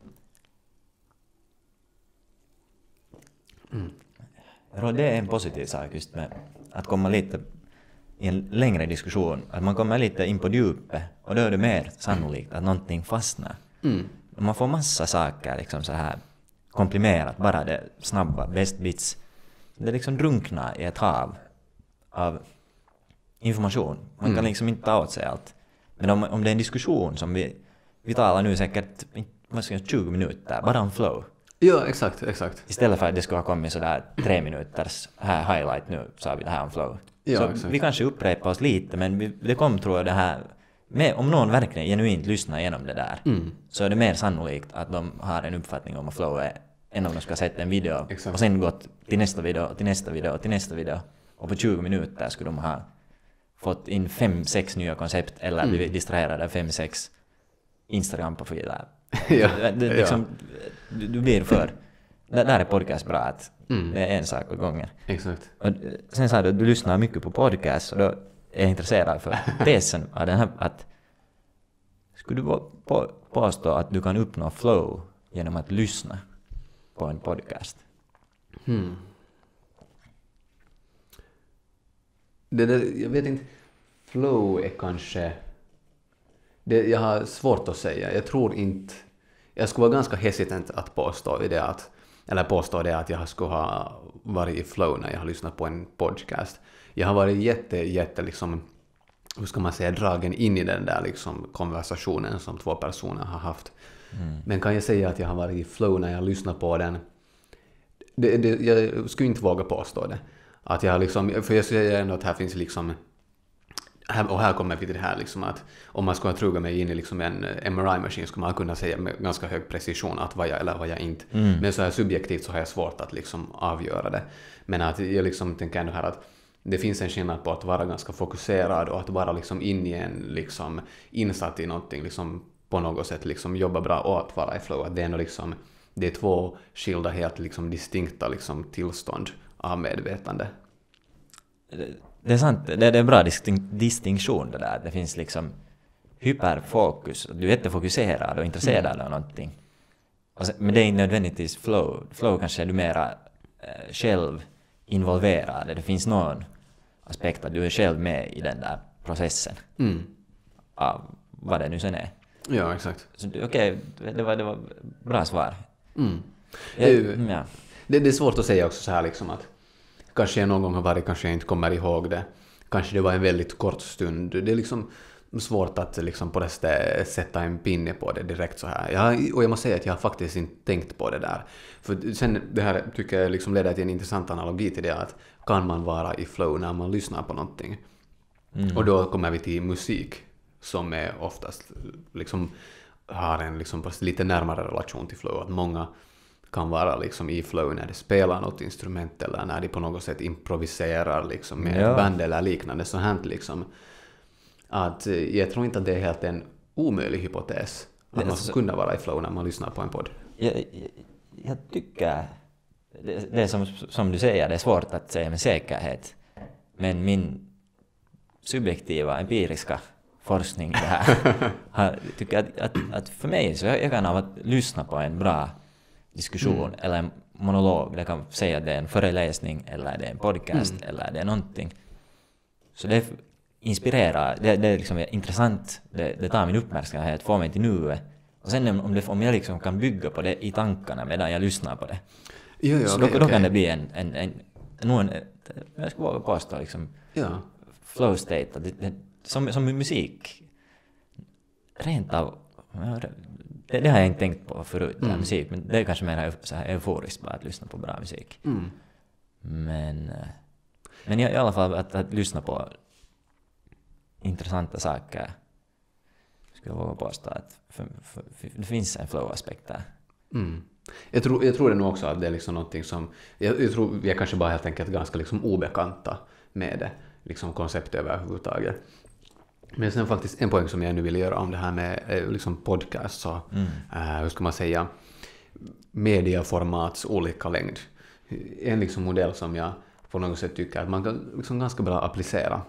Mm. Det är en positiv sak just med att komma lite i en längre diskussion, att man kommer lite in på djupet och då är det mer sannolikt att någonting fastnar. Mm. Man får massa saker liksom så här komprimerat, bara det snabba, best bits. Det liksom drunknar i ett hav av information. Man kan mm. liksom inte ta åt sig allt. Men om, om det är en diskussion som vi, vi talar nu säkert vad ska jag, tjugo minuter, bara om flow. Ja, exakt, exakt. Istället för att det skulle ha kommit sådär tre minuters här highlight, nu sa vi det här om flow. Ja, så exakt. Vi kanske upprepar oss lite, men vi, det kom tror jag det här, med, om någon verkligen genuint lyssnar igenom det där, mm. så är det mer sannolikt att de har en uppfattning om att flow är, än om de ska sätta en video exakt. Och sen gått till nästa video, till nästa video, till nästa video. Och på tjugo minuter skulle de ha fått in fem, sex nya koncept eller mm. bli distraherade av fem, sex Instagram-profiler. ja, det, det, liksom, ja. du, du blir för... Det där är podcast bra att mm. det är en sak åt gången. Exakt. Och sen sa du att du lyssnar mycket på podcast och då är jag intresserad för tesen av den här att skulle du på, påstå att du kan uppnå flow genom att lyssna på en podcast? Hmm. Det där, jag vet inte, flow är kanske det, jag har svårt att säga. Jag tror inte, jag skulle vara ganska hesitant att påstå det att, eller påstå det att jag skulle ha varit i flow när jag har lyssnat på en podcast. Jag har varit jätte, jätte liksom, hur ska man säga, dragen in i den där liksom konversationen som två personer har haft. Mm. Men kan jag säga att jag har varit i flow när jag lyssnar på den? Det, det, jag skulle inte våga påstå det. Att jag liksom, för jag säger ändå att här finns liksom, här, och här kommer vi till det här liksom att om man ska truga mig in i liksom en M R I-maskin skulle man kunna säga med ganska hög precision att vad jag eller vad jag inte. Mm. Men så här subjektivt så har jag svårt att liksom avgöra det. Men att jag liksom tänker ändå här att det finns en skillnad på att vara ganska fokuserad och att vara liksom in i en liksom insatt i någonting liksom på något sätt liksom jobba bra och att vara i flow. Att det är ändå liksom, det är två skilda helt liksom distinkta liksom tillstånd av medvetande. Det, det är sant, det, det är en bra distin- distinktion det där. Det finns liksom hyperfokus, du är jättefokuserad och intresserad mm. av någonting. Och sen, men det är inte nödvändigtvis flow. Flow kanske är du mera eh, själv involverad. Det finns någon aspekt att du är själv med i den där processen. Mm. Av vad det nu sen är. Ja, exakt. Okej, okay, det, var, det var bra svar. Mm. Jag, det, ja. det, det är svårt att säga också så här liksom att kanske jag någon gång har varit, kanske jag inte kommer ihåg det. Kanske det var en väldigt kort stund. Det är liksom svårt att liksom på det sättet sätta en pinne på det direkt så här. Jag, och jag måste säga att jag har faktiskt inte tänkt på det där. För sen det här tycker jag liksom leder till en intressant analogi till det att kan man vara i flow när man lyssnar på någonting. Mm. Och då kommer vi till musik som är oftast liksom har en liksom lite närmare relation till flow. Att många kan vara liksom i flow när de spelar något instrument eller när de på något sätt improviserar liksom med ja. ett band eller liknande så här liksom. Att jag tror inte att det är helt en omöjlig hypotes att man ska kunna vara i flow när man lyssnar på en podd. Jag, jag, jag tycker det, det är som, som du säger, det är svårt att säga med säkerhet, men min subjektiva, empiriska forskning det här har, tycker att, att, att för mig så jag, jag kan av att lyssna på en bra diskussion mm. eller en monolog, det kan säga att det är en föreläsning eller det är en podcast mm. eller det är någonting, så det inspirerar, det, det är liksom intressant, det, det tar min uppmärksamhet, får mig till nuet, och sen om, det, om jag liksom kan bygga på det i tankarna medan jag lyssnar på det, jo, jo, så okay, då, då okay. kan det bli en, en, en, en, en jag ska våga påstå liksom ja. flow state, det, det, som, som musik rent av det, det har jag inte tänkt på förut, mm. musik, men det är kanske mer så här euforiskt bara att lyssna på bra musik. Mm. Men, men i, i alla fall att, att lyssna på intressanta saker skulle jag våga påstå att för, för, för, det finns en flow-aspekt där. Mm. Jag, tror, jag tror det nog också att det är liksom någonting som jag, jag tror vi är kanske bara helt enkelt ganska liksom obekanta med det, liksom koncept överhuvudtaget. Men sen faktiskt en poäng som jag nu vill göra om det här med liksom podcast, så mm. uh, hur ska man säga, mediaformats olika längd. En liksom modell som jag på något sätt tycker att man kan liksom ganska bra applicera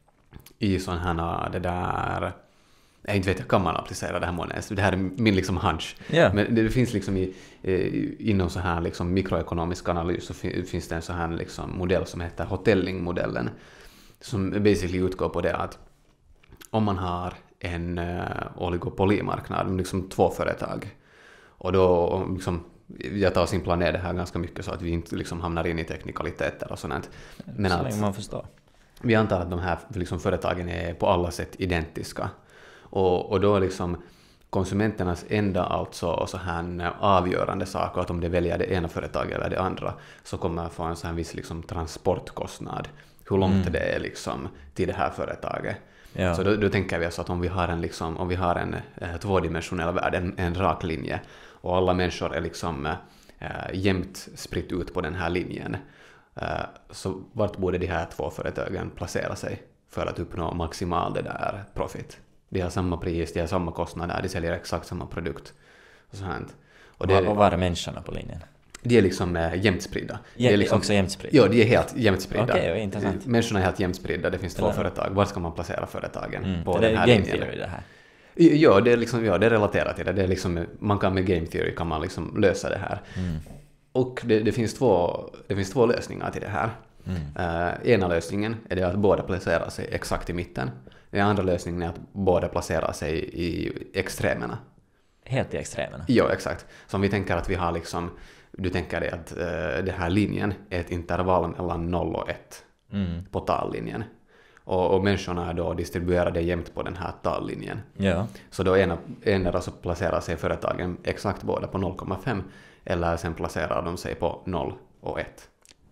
i sån här, det där, jag inte vet jag kan man applicera det här månads, det här är min liksom hunch. Yeah. Men det finns liksom i, inom så här liksom mikroekonomisk analys så finns det en så här liksom modell som heter hotellingmodellen, som basically utgår på det att om man har en uh, oligopolimarknad, liksom två företag, och då liksom, jag tar sin plan ner det här ganska mycket så att vi inte liksom hamnar in i teknikaliteter och sånt. Men så att länge man förstår. Vi antar att de här liksom, företagen är på alla sätt identiska. Och, och då är liksom konsumenternas enda alltså så här avgörande sak, att om de väljer det ena företaget eller det andra, så kommer man få en sån här viss liksom, transportkostnad. Hur långt mm. det är liksom, till det här företaget. Ja. Så då, då tänker vi alltså att om vi har en, liksom, om vi har en eh, tvådimensionell värld, en, en rak linje, och alla människor är liksom eh, jämnt spritt ut på den här linjen, eh, så vart borde de här två företagen placera sig för att uppnå maximal det där profit? De har samma pris, de har samma kostnader, de säljer exakt samma produkt. Och så här. Och det, och var är människorna på linjen? De är liksom äh, jämnt spridda. Ja, de är liksom, också jämnt spridda? Ja, de är helt jämnt spridda. Okej, okay, intressant. Människorna är helt jämnt spridda, det finns två företag. Var ska man placera företagen mm, på det den här game linjen? Theory det här? Ja, det är liksom, ja, det är relaterat till det. Det är liksom, man kan med game theory kan man liksom lösa det här. Mm. Och det, det, finns två, det finns två lösningar till det här. Mm. Uh, ena lösningen är det att båda placerar sig exakt i mitten. Den andra lösningen är att båda placerar sig i extremerna. Helt i extremerna? Ja, exakt. Så om vi tänker att vi har liksom, du tänker dig att uh, det här linjen är ett intervall mellan noll och ett mm. på tallinjen. Och, och människorna är då distribuerade jämnt på den här tallinjen. Ja. Så då ena, ena så placerar sig företagen exakt båda på noll komma fem, eller sen placerar de sig på noll och ett.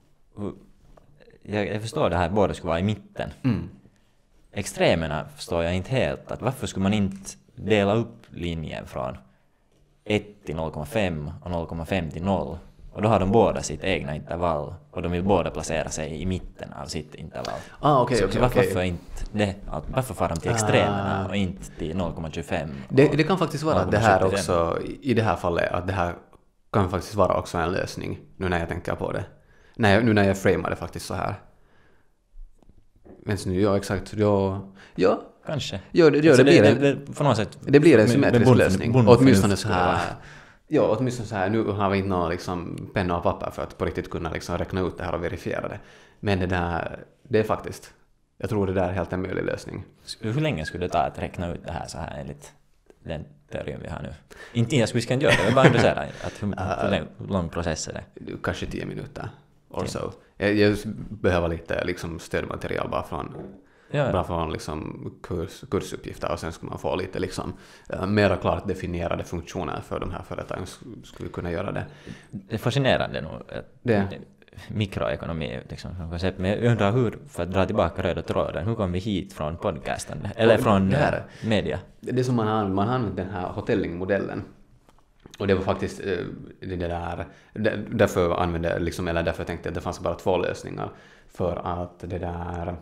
Jag, jag förstår det här, båda skulle vara i mitten. Mm. Extremerna förstår jag inte helt. Att varför skulle man inte dela upp linjen från ett till noll komma fem och noll komma fem till noll? Och då har de båda sitt egna intervall, och de vill båda placera sig i mitten av sitt intervall. Ah, okay, så, okay, så varför, okay. inte det? Varför far de till extremerna ah. och inte till noll komma tjugofem? Det, det kan faktiskt vara att det här också, i det här fallet, att det här kan faktiskt vara också en lösning, nu när jag tänker på det. Nej, nu när jag framar det faktiskt så här. Vänta nu, ja exakt. Ja, ja. Kanske. Ja, det, ja, alltså det, blir det, en, det, det, på något sätt, det blir en symmetrisk bond, lösning. bond, Och åtminstone så här... Ja, åtminstone så här, nu har vi inte någon liksom, penna och papper för att på riktigt kunna liksom, räkna ut det här och verifiera det. Men det där, det är faktiskt, jag tror det där är helt en möjlig lösning. Hur länge skulle det ta att räkna ut det här så här enligt den teorin vi har nu? Inte jag skulle inte göra det, jag vill bara intressera att hur, hur lång process är det? Kanske tio minuter. Or so. Jag, jag behöver lite liksom, stödmaterial bara från, ja. bara från liksom, kurs, kursuppgifter och sen ska man få lite liksom, mera klart definierade funktioner för de här företagen. Skulle vi kunna göra det? Det är fascinerande nog. Det. Mikroekonomi liksom, koncept. Men jag undrar hur, för att dra tillbaka röda tråden, hur kom vi hit från podcasten? Eller från det här, media? Det är som man har, man har använt den här hotelling-modellen. Och det var faktiskt det där, därför använde liksom, eller därför tänkte jag att det fanns bara två lösningar. För att det där,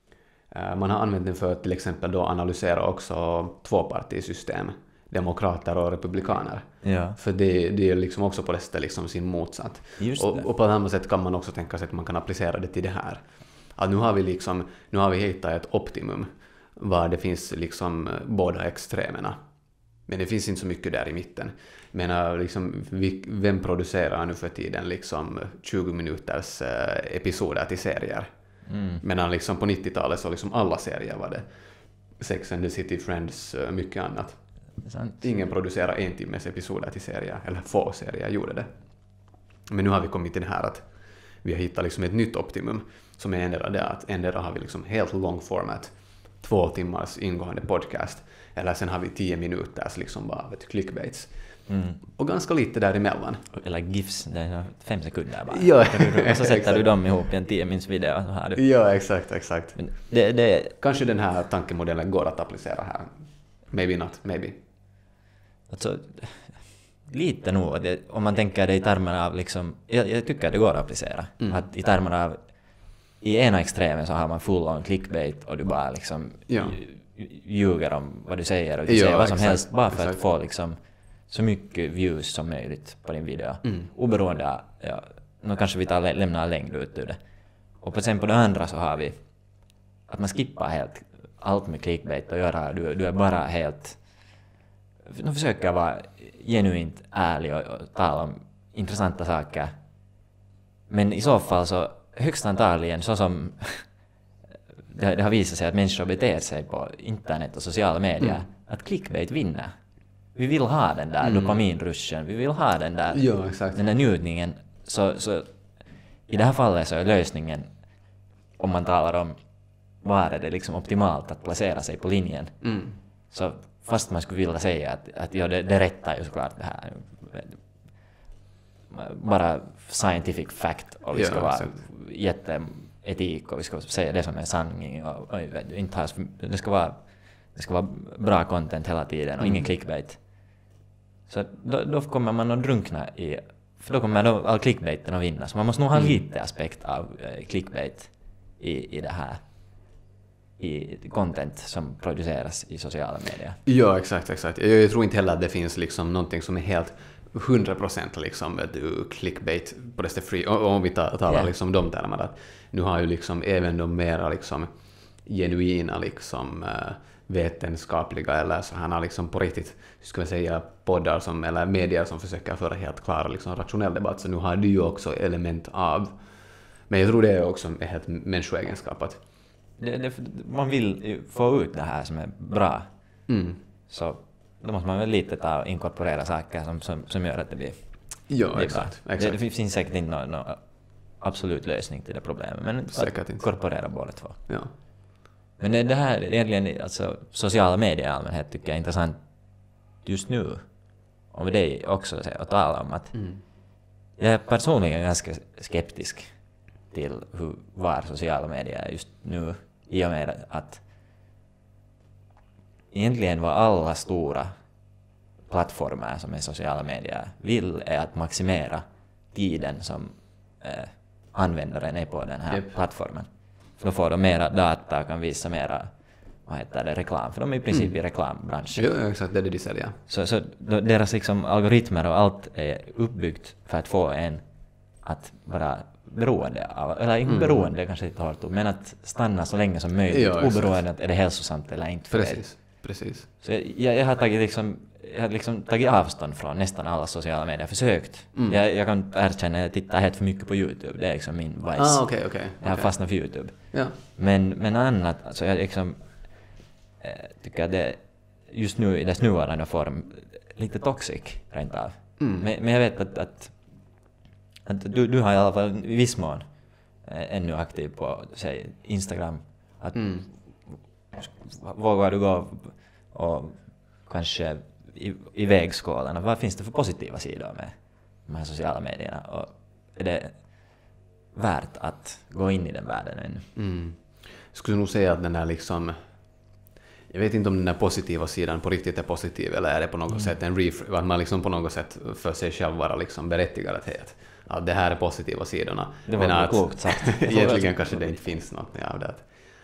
man har använt den för att till exempel då analysera också tvåpartisystem, demokrater och republikaner. Ja. För det, det är liksom också på det sättet liksom sin motsatt. Och, och på ett annat sätt kan man också tänka sig att man kan applicera det till det här. Att nu har vi liksom, nu har vi hittat ett optimum var det finns liksom båda extremerna. Men det finns inte så mycket där i mitten. Men liksom, vem producerar nu för tiden liksom tjugo minuters episoder till serier? Mm. Medan liksom på nittiotalet så liksom alla serier var det. Sex and the City, Friends, mycket annat. Ingen producerar en timmes episoder till serier, eller få serier gjorde det. Men nu har vi kommit till det här att vi har hittat liksom ett nytt optimum som är ändra det att ändra har vi liksom helt long format, två timmars ingående podcast, eller sen har vi tio minuters liksom bara vet, clickbaits. Mm. Och ganska lite däremellan. Eller GIFs, det är fem sekunder bara. Ja, och så sätter du dem ihop i en tio minns video. Så har du. Ja, exakt, exakt. Men det, det... Kanske den här tankemodellen går att applicera här. Maybe not, maybe. Alltså, lite nog. Om man tänker det i termerna av liksom, jag, jag tycker det går att applicera. Mm. Att i termerna av, i ena extremen så har man full on clickbait och du bara liksom ja. ljuger om vad du säger och du ja, säger vad som exakt, helst bara för exakt. Att få liksom så mycket views som möjligt på din video. Mm. Oberoende av, ja, nu kanske vi tar, lämnar längre ut ur det. Och sen på det andra så har vi att man skippar helt allt med clickbait och göra, du, du är bara helt, nu försöker jag vara genuint ärlig och, och tala om intressanta saker. Men i så fall så högst antagligen så som det, det har visat sig att människor beter sig på internet och sociala medier, mm. att clickbait vinner. Vi vill ha den där mm. dopaminruschen, vi vill ha den där, ja, exakt. den där njutningen. Så, så i det här fallet så är lösningen, om man talar om var är det liksom optimalt att placera sig på linjen. Mm. Så fast man skulle vilja säga att, att ja, det, det rättar ju såklart det här. Bara scientific fact och vi ska ja, vara jätteetik och vi ska säga det som är sanning och, och inte ha, det ska vara det ska vara bra content hela tiden och mm. ingen clickbait. Så då, då kommer man att drunkna i, för då kommer då all clickbaiten att vinna. Så man måste nog ha mm. lite aspekt av eh, clickbait i, i det här. I content som produceras i sociala medier. Ja, exakt, exakt. Jag, jag tror inte heller att det finns liksom någonting som är helt hundra procent liksom clickbait på det sättet free. Om vi talar yeah. liksom de termerna. Nu har ju liksom även de mera liksom genuina liksom vetenskapliga eller så här liksom på riktigt, ska vi säga, poddar som, eller medier som försöker föra helt klara liksom rationell debatt. Så nu har det ju också element av, men jag tror det är också en helt människoegenskap att Det, det, man vill få ut det här som är bra. Mm. Så då måste man väl lite ta och inkorporera saker som, som, som gör att det blir, ja, blir exakt, bra. exakt. Det, det finns säkert inte någon, någon absolut lösning till det problemet, men säkert att inkorporera båda två. Ja. Men det, det här egentligen, alltså sociala medier i allmänhet tycker jag är intressant just nu. Om det också att tala om att mm. jag är personligen ganska skeptisk till hur var sociala medier är just nu, i och med att egentligen vad alla stora plattformar som är sociala medier vill är att maximera tiden som eh, användaren är på den här yep. plattformen. För då får de mera data och kan visa mera, vad heter det, reklam. För de är i princip mm. i reklambranschen. Ja, exakt, det är det de säljer. Så, så deras liksom algoritmer och allt är uppbyggt för att få en att vara beroende av, eller inte mm. beroende kanske inte hårt, men att stanna så länge som möjligt, ja, oberoende att är det hälsosamt eller inte för precis, er. Precis. Så jag, jag har tagit liksom jag har liksom tagit avstånd från nästan alla sociala medier, försökt. Mm. Jag, jag kan erkänna att jag tittar helt för mycket på YouTube, det är liksom min vice. Ah, okay, okay, jag har okay. fastnat för YouTube. Ja. Men, men annat, alltså jag liksom äh, tycker att det just nu i dess nuvarande form lite toxic rent av. Mm. Men, men jag vet att, att, att du, du har i alla fall i viss mån äh, ännu aktiv på säg, Instagram. Att mm. vågar du gå och kanske i, i vägskålarna, vad finns det för positiva sidor med de här sociala medierna och är det värt att gå in i den världen ännu? Mm. Jag skulle nog säga att den är liksom, jag vet inte om den här positiva sidan på riktigt är positiv eller är det på något mm. sätt en ref- att man liksom på något sätt för sig själv vara liksom berättigad att, att det här är positiva sidorna. Det var men klokt sagt. Egentligen kanske det inte finns något av det.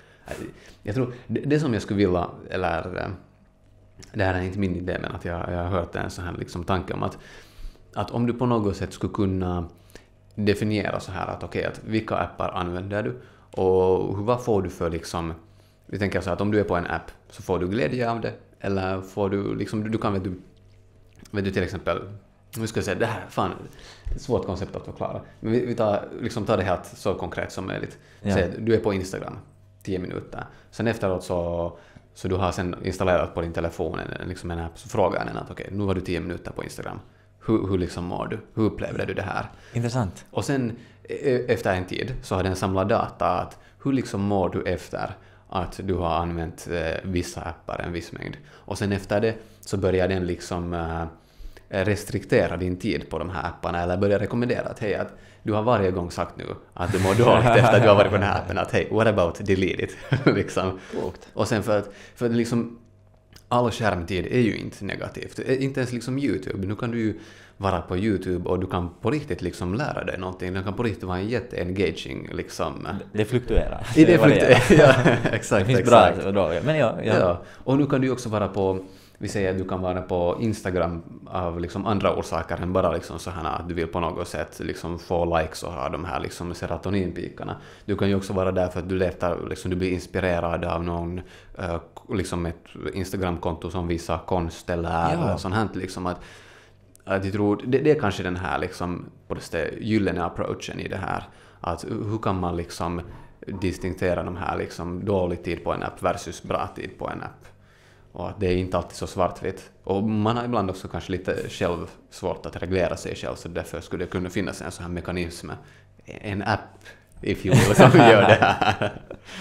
Jag tror, det, det som jag skulle vilja, eller det här är inte min idé, men att jag, jag har hört en sån här liksom tanke om att, att om du på något sätt skulle kunna definiera så här att okej, okay, att vilka appar använder du och vad får du för liksom, vi tänker så att om du är på en app så får du glädje av det eller får du liksom, du kan vet du, vet du till exempel, nu ska jag säga det här, fan, det är ett svårt koncept att förklara, men vi, vi tar, liksom tar det här så konkret som möjligt. Ja. Säg, du är på Instagram tio minuter, sen efteråt så så du har sen installerat på din telefon en, liksom en app, så frågar den att okej, okay, nu var du tio minuter på Instagram. Hur, hur liksom mår du? Hur upplevde du det här? Intressant. Och sen efter en tid så har den samlat data att hur liksom mår du efter att du har använt eh, vissa appar en viss mängd. Och sen efter det så börjar den liksom eh, restriktera din tid på de här apparna eller börjar rekommendera att hej, att du har varje gång sagt nu att du mår dåligt efter att du har varit på den här appen att hej, what about delete it? liksom. Och sen för att, för att liksom all skärmtid är ju inte negativt. Inte ens liksom YouTube. Nu kan du ju vara på YouTube och du kan på riktigt liksom lära dig någonting. Det kan på riktigt vara en jätte-engaging liksom. Det fluktuerar. Det, det fluktuerar, ja, exakt. Det finns exakt. bra och dåliga. Men ja, ja. ja. Och nu kan du ju också vara på, vi säger att du kan vara på Instagram av liksom andra orsaker än bara liksom så här att du vill på något sätt liksom få likes och ha de här liksom serotoninpikarna. Du kan ju också vara där för att du letar, liksom, du blir inspirerad av någon uh, liksom ett Instagramkonto som visar konst eller ja. sånt här liksom att, att jag tror det, det är kanske den här liksom på det gyllene approachen i det här att hur kan man liksom distinktera de här liksom dålig tid på en app versus bra tid på en app. Och det är inte alltid så svartvitt. Och man har ibland också kanske lite själv svårt att reglera sig själv, så därför skulle det kunna finnas en sån här mekanism, en app, if you will, som gör det här.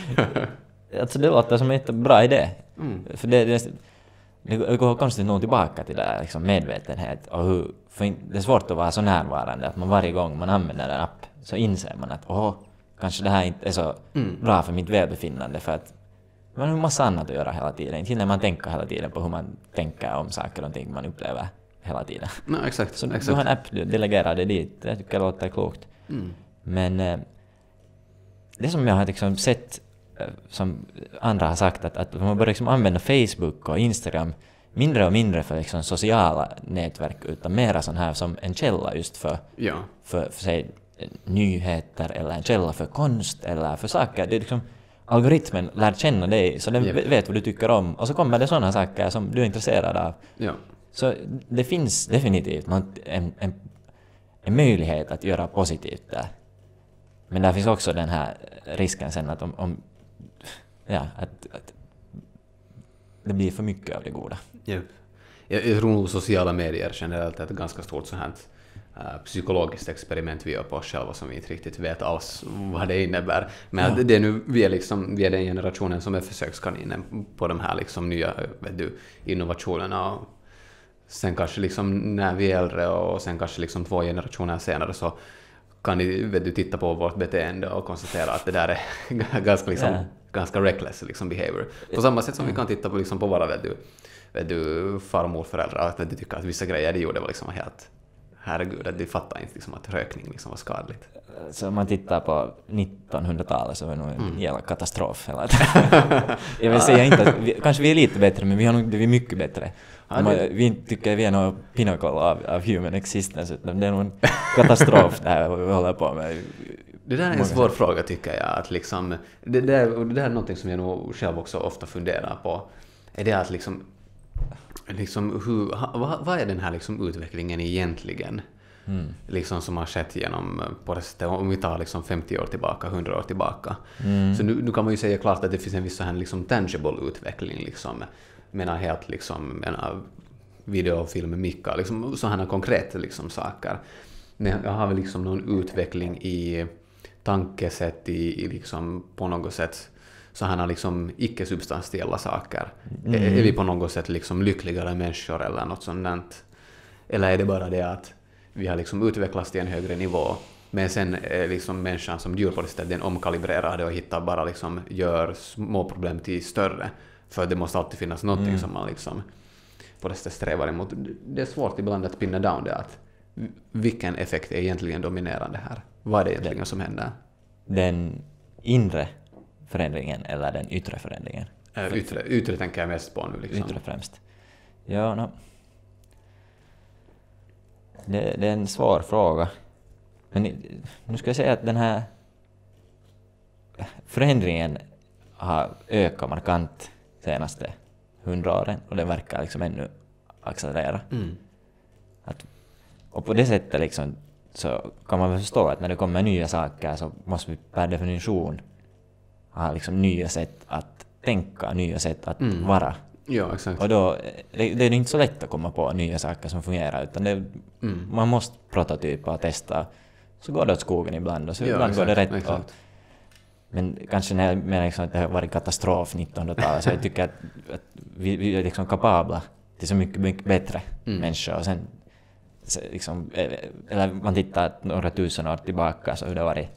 Alltså det låter som en bra idé. Mm. För det, det, det går konstigt nog tillbaka till det här liksom medvetenhet. Och hur, för det är svårt att vara så närvarande att man varje gång man använder en app så inser man att åh, kanske det här inte är så mm. bra för mitt välbefinnande, för att man har en massa annat att göra hela tiden. Inte hinner man tänka hela tiden på hur man tänker om saker och ting man upplever hela tiden. No, exakt. Så exakt. du har en app, du delegerar det dit. Det tycker jag låter klokt. Mm. Men eh, det som jag har liksom sett, eh, som andra har sagt, att, att man börjar liksom använda Facebook och Instagram mindre och mindre för liksom sociala nätverk, utan mera sån här som en källa just för, ja. för, för sig, nyheter eller en källa för konst eller för saker. Det är liksom algoritmen lär känna dig, så den yep. vet vad du tycker om, och så kommer det sådana saker som du är intresserad av. Ja. Så det finns definitivt något, en, en, en möjlighet att göra positivt där. Men där finns också den här risken sen att om, om ja, att, att det blir för mycket av det goda. Yep. Jag, jag tror nog sociala medier generellt är ett ganska stort så här Uh, psykologiskt experiment vi gör på oss själva som vi inte riktigt vet alls vad det innebär. Men ja. det är nu, vi är, liksom, vi är den generationen som är försökskaninen på de här liksom nya vet du, innovationerna. Och sen kanske liksom när vi är äldre och sen kanske liksom två generationer senare så kan ni vet du, titta på vårt beteende och konstatera att det där är ganska, liksom, ja. ganska reckless liksom, behavior. På samma sätt som vi kan titta på, liksom, på våra vet du, vet du, far och morföräldrar att de tycker att vissa grejer de gjorde var liksom helt herregud, att de fattar inte liksom att rökning liksom var skadligt. Så om man tittar på nittonhundratalet så var det nog en mm. jävla katastrof. Eller? Jag vill säga inte att vi, kanske vi är lite bättre, men vi har nog blivit mycket bättre. Ja, det... Vi tycker vi är någon pinnacle av, av human existence, utan det är nog en katastrof det här vi håller på med. Det där är en svår fråga tycker jag. Att liksom, det, det, är, det är något som jag nog själv också ofta funderar på. Är det att liksom, liksom hur, vad, vad är den här liksom utvecklingen egentligen? Mm. Liksom som har skett genom, på det sättet, om vi tar liksom femtio år tillbaka, hundra år tillbaka. Mm. Så nu, nu kan man ju säga klart att det finns en viss här liksom tangible utveckling. Liksom, menar helt liksom, menar video, film, micka, liksom sådana konkreta liksom saker. Men jag har väl liksom någon utveckling i tankesätt, i, i liksom på något sätt sådana liksom icke-substantiella saker. Mm. Är, är vi på något sätt liksom lyckligare människor eller något sånt? Eller är det bara det att vi har liksom utvecklats till en högre nivå, men sen är liksom människan som djur på det sättet, den omkalibrerade och hittar bara liksom, gör små problem till större. För det måste alltid finnas någonting mm. som man liksom på det sättet strävar emot. Det är svårt ibland att pinna down det, att vilken effekt är egentligen dominerande här? Vad är det egentligen den, som händer? Den inre förändringen eller den yttre förändringen? Äh, yttre, yttre tänker jag mest på nu. Liksom. Yttre främst. Ja, no. det, det är en svår fråga. Men nu ska jag säga att den här förändringen har ökat markant senaste hundra åren och den verkar liksom ännu accelerera. Mm. Att, och på det sättet liksom, så kan man väl förstå att när det kommer nya saker så måste vi per definition ha liksom nya sätt att tänka, nya sätt att mm. vara. Ja, exakt. Och då det, det är inte så lätt att komma på nya saker som fungerar, utan det, mm. man måste prototypa och testa. Så går det åt skogen ibland och så ja, ibland exakt, går det rätt. Och, men kanske när jag menar liksom att det har varit katastrof nittonhundratalet, så jag tycker att, att vi, vi är liksom kapabla till så mycket, mycket bättre mm. människor. Och sen liksom, eller man tittar några tusen år tillbaka så har det varit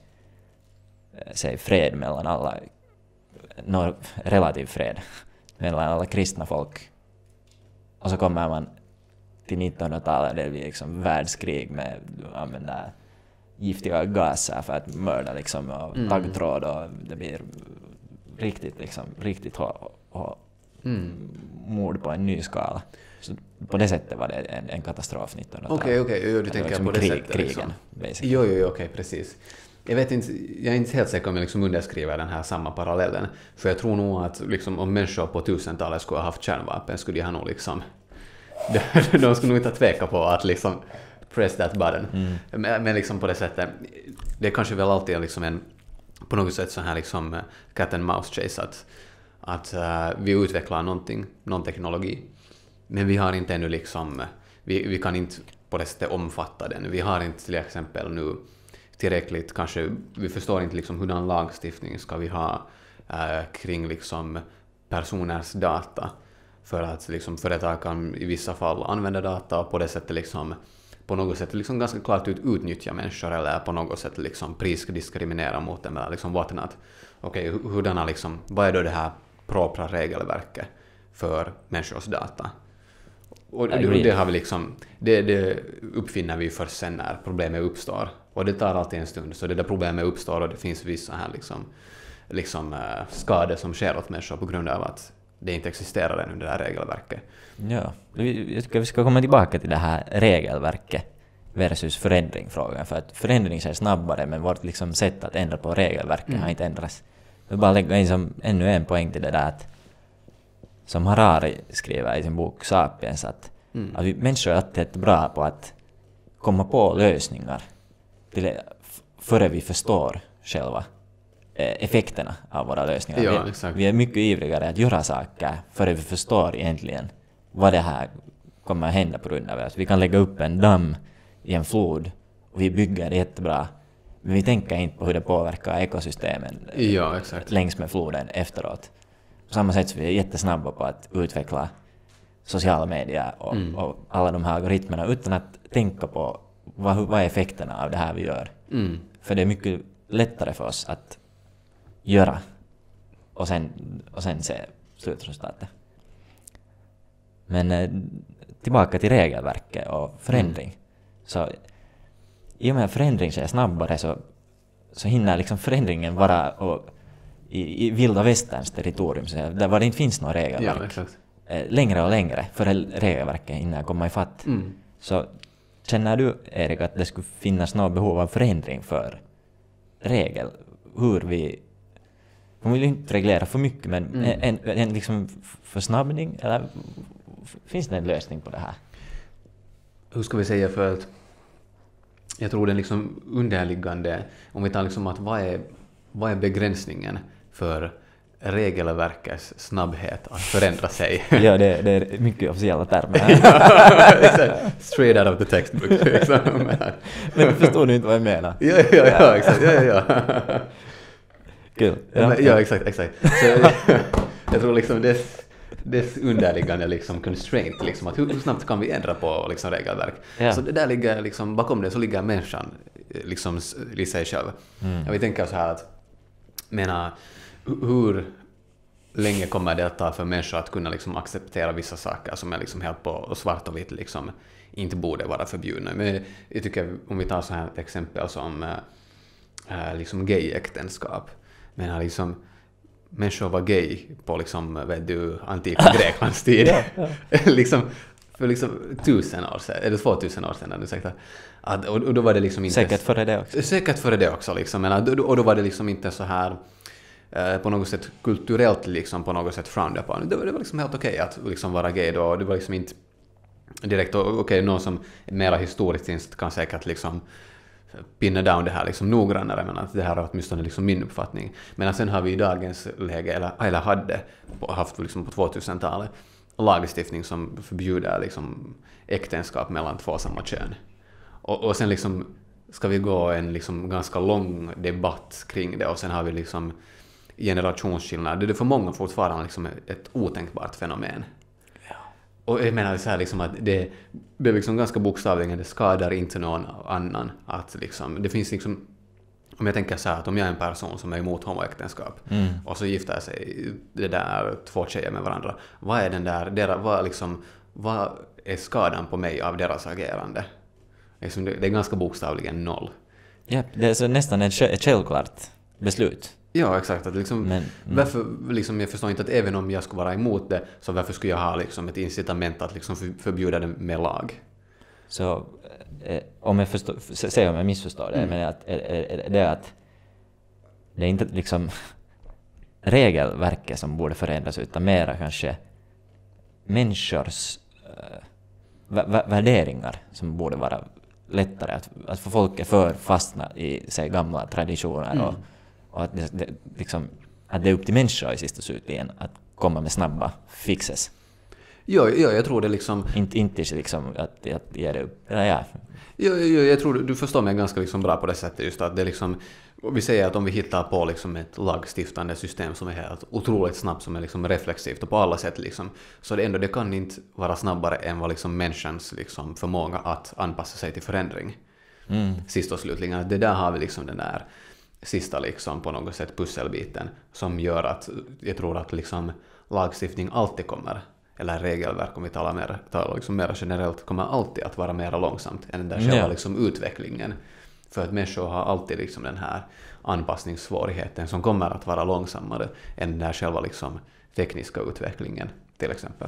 säg, fred mellan alla, några, relativ fred mellan alla kristna folk. Och så kommer man till nittonhundratalet där det blir liksom världskrig med använda giftiga gaser för att mörda liksom, och mm. taggtråd, och det blir riktigt liksom, riktigt hå, hå, mm. mord på en ny skala. Så på det sättet var det en, en katastrof nittonhundratalet. Okej, okay, okej, okay. Du tänker liksom på det krig, sättet. Krigen, liksom. Jo, jo, okej, okay, precis. Jag vet inte, jag är inte helt säker om jag liksom underskriver den här samma parallellen. För jag tror nog att liksom, om människor på tusentalet skulle ha haft kärnvapen skulle de ha nog liksom... de, de skulle nog inte tveka på att liksom press that button. Mm. Men, men liksom på det sättet, det är kanske väl alltid liksom en på något sätt så här liksom cat and mouse chase, att, att uh, vi utvecklar någonting, någon teknologi. Men vi har inte ännu liksom, vi, vi kan inte på det sättet omfatta den. Vi har inte till exempel nu tillräckligt, kanske, vi förstår inte liksom hurdan lagstiftning ska vi ha äh, kring liksom personers data, för att liksom företag kan i vissa fall använda data och på det sättet liksom på något sätt liksom ganska klart ut utnyttja människor eller på något sätt liksom prisdiskriminera mot dem eller liksom whatnot. Okej, okay, hurdana liksom, vad är då det här propra regelverket för människors data? Och det, det har vi liksom, det, det uppfinner vi först sen när problemet uppstår. Och det tar alltid en stund. Så det där problemet uppstår och det finns vissa här liksom, liksom uh, skador som sker åt människor på grund av att det inte existerar ännu det här regelverket. Ja, jag tycker vi ska komma tillbaka till det här regelverket versus förändringfrågan. För att förändring är snabbare, men vårt liksom sätt att ändra på regelverket mm. har inte ändrats. Jag vill bara lägga in som ännu en poäng till det där att som Harari skriver i sin bok Sapiens, att, mm. att vi människor är alltid bra på att komma på lösningar till, före vi förstår själva eh, effekterna av våra lösningar. Ja, vi, exakt. vi är mycket ivrigare att göra saker före vi förstår egentligen vad det här kommer att hända på grund av det. Vi kan lägga upp en damm i en flod och vi bygger det jättebra, men vi tänker inte på hur det påverkar ekosystemen ja, exakt. längs med floden efteråt. På samma sätt så vi är jättesnabba på att utveckla sociala medier och, mm. och alla de här algoritmerna utan att tänka på vad, vad är effekterna av det här vi gör. Mm. För det är mycket lättare för oss att göra och sen, och sen se slutresultatet. Men eh, tillbaka till regelverket och förändring. Mm. Så i och med att förändring sker snabbare så, så hinner liksom förändringen vara och, i, i vilda västerns territorium, så där var det inte finns några regelverk. Ja, eh, längre och längre för regelverket hinner komma ifatt. Mm. Så känner du, Erik, att det skulle finnas något behov av förändring för regel? Hur vi... Man vill inte reglera för mycket, men mm. en, en, en liksom försnabbning, eller finns det en lösning på det här? Hur ska vi säga, för att jag tror den liksom underliggande, om vi tar liksom att vad är, vad är begränsningen för regelverkets snabbhet att förändra sig? Ja, det, det är mycket officiella termer. Exakt. Straight out of the textbook. Men förstår du inte vad jag menar? Ja, ja, ja, exakt. Ja, ja, ja. Kul. Ja, men, ja, exakt, exakt. Så jag, jag tror liksom det det underliggande liksom constraint, liksom, att hur, hur snabbt kan vi ändra på liksom, regelverk. Ja. Så det där ligger liksom, bakom det så ligger människan liksom i sig själv. Mm. Jag vill tänka så här att, menar, hur länge kommer det att ta för människor att kunna liksom acceptera vissa saker som är liksom helt på svart och vitt liksom inte borde vara förbjudna. Men jag tycker, om vi tar så här ett exempel som äh, liksom gay-äktenskap. Men liksom människor var gay på liksom, vet du, antika Greklands tid. Ja, ja. liksom, för liksom tusen år sedan, eller två tusen år sedan, ursäkta. Att, och, och då var det liksom inte... Säkert före det också. Säkert före det också, liksom. Men, och då var det liksom inte så här eh, på något sätt kulturellt liksom, på något sätt frowned upon. Det var, det var liksom helt okej okay att liksom vara gay då. Det var liksom inte direkt, okej, okay, någon som är mer historiskt kan säkert liksom pinna down det här liksom noggrannare, men att det här är åtminstone liksom min uppfattning. Men sen har vi i dagens läge, eller, eller hade haft liksom på tvåtusentalet, lagstiftning som förbjuder liksom äktenskap mellan två samma kön. Och, och sen liksom ska vi gå en liksom ganska lång debatt kring det, och sen har vi liksom generationsskillnad. Det är för många fortfarande liksom ett otänkbart fenomen. Och jag menar så här liksom att det, det är liksom ganska bokstavligen, det skadar inte någon annan. Att liksom, det finns liksom, om jag tänker så här att om jag är en person som är emot homoäktenskap mm. och så gifter sig det där två tjejer med varandra, vad är den där, deras, vad, liksom, vad är skadan på mig av deras agerande? Liksom, det, det är ganska bokstavligen noll. Ja, det är så nästan ett självklart beslut. Ja, exakt. Att liksom, men, mm. varför, liksom, jag förstår inte att även om jag skulle vara emot det, så varför skulle jag ha liksom, ett incitament att liksom, för, förbjuda det med lag? Så eh, om jag förstår, säg om jag missförstår det, mm. men att, eh, det är att det är inte liksom regelverket som borde förändras, utan mera kanske människors eh, vä- värderingar som borde vara lättare att, att få folk är för fastna i sig gamla traditioner mm. och Och att det, det, liksom, att det är upp till människor i sista slutligen att komma med snabba fixes. Ja, ja, jag tror det liksom... Inte, inte liksom att, att ge det upp. Eller ja. Ja, ja, jag tror du förstår mig ganska liksom bra på det sättet. Just att det liksom, vi säger att om vi hittar på liksom ett lagstiftande system som är helt otroligt snabbt, som är liksom reflexivt och på alla sätt, liksom, så det ändå det kan inte vara snabbare än vad liksom människans liksom förmåga att anpassa sig till förändring. Mm. Sist och slutligen, det där har vi liksom den där sista liksom på något sätt pusselbiten som gör att jag tror att liksom lagstiftning alltid kommer, eller regelverk om vi talar mer, talar liksom mer generellt, kommer alltid att vara mer långsamt än den där själva ja. liksom utvecklingen. För att människor har alltid liksom den här anpassningssvårigheten som kommer att vara långsammare än den där själva liksom tekniska utvecklingen till exempel.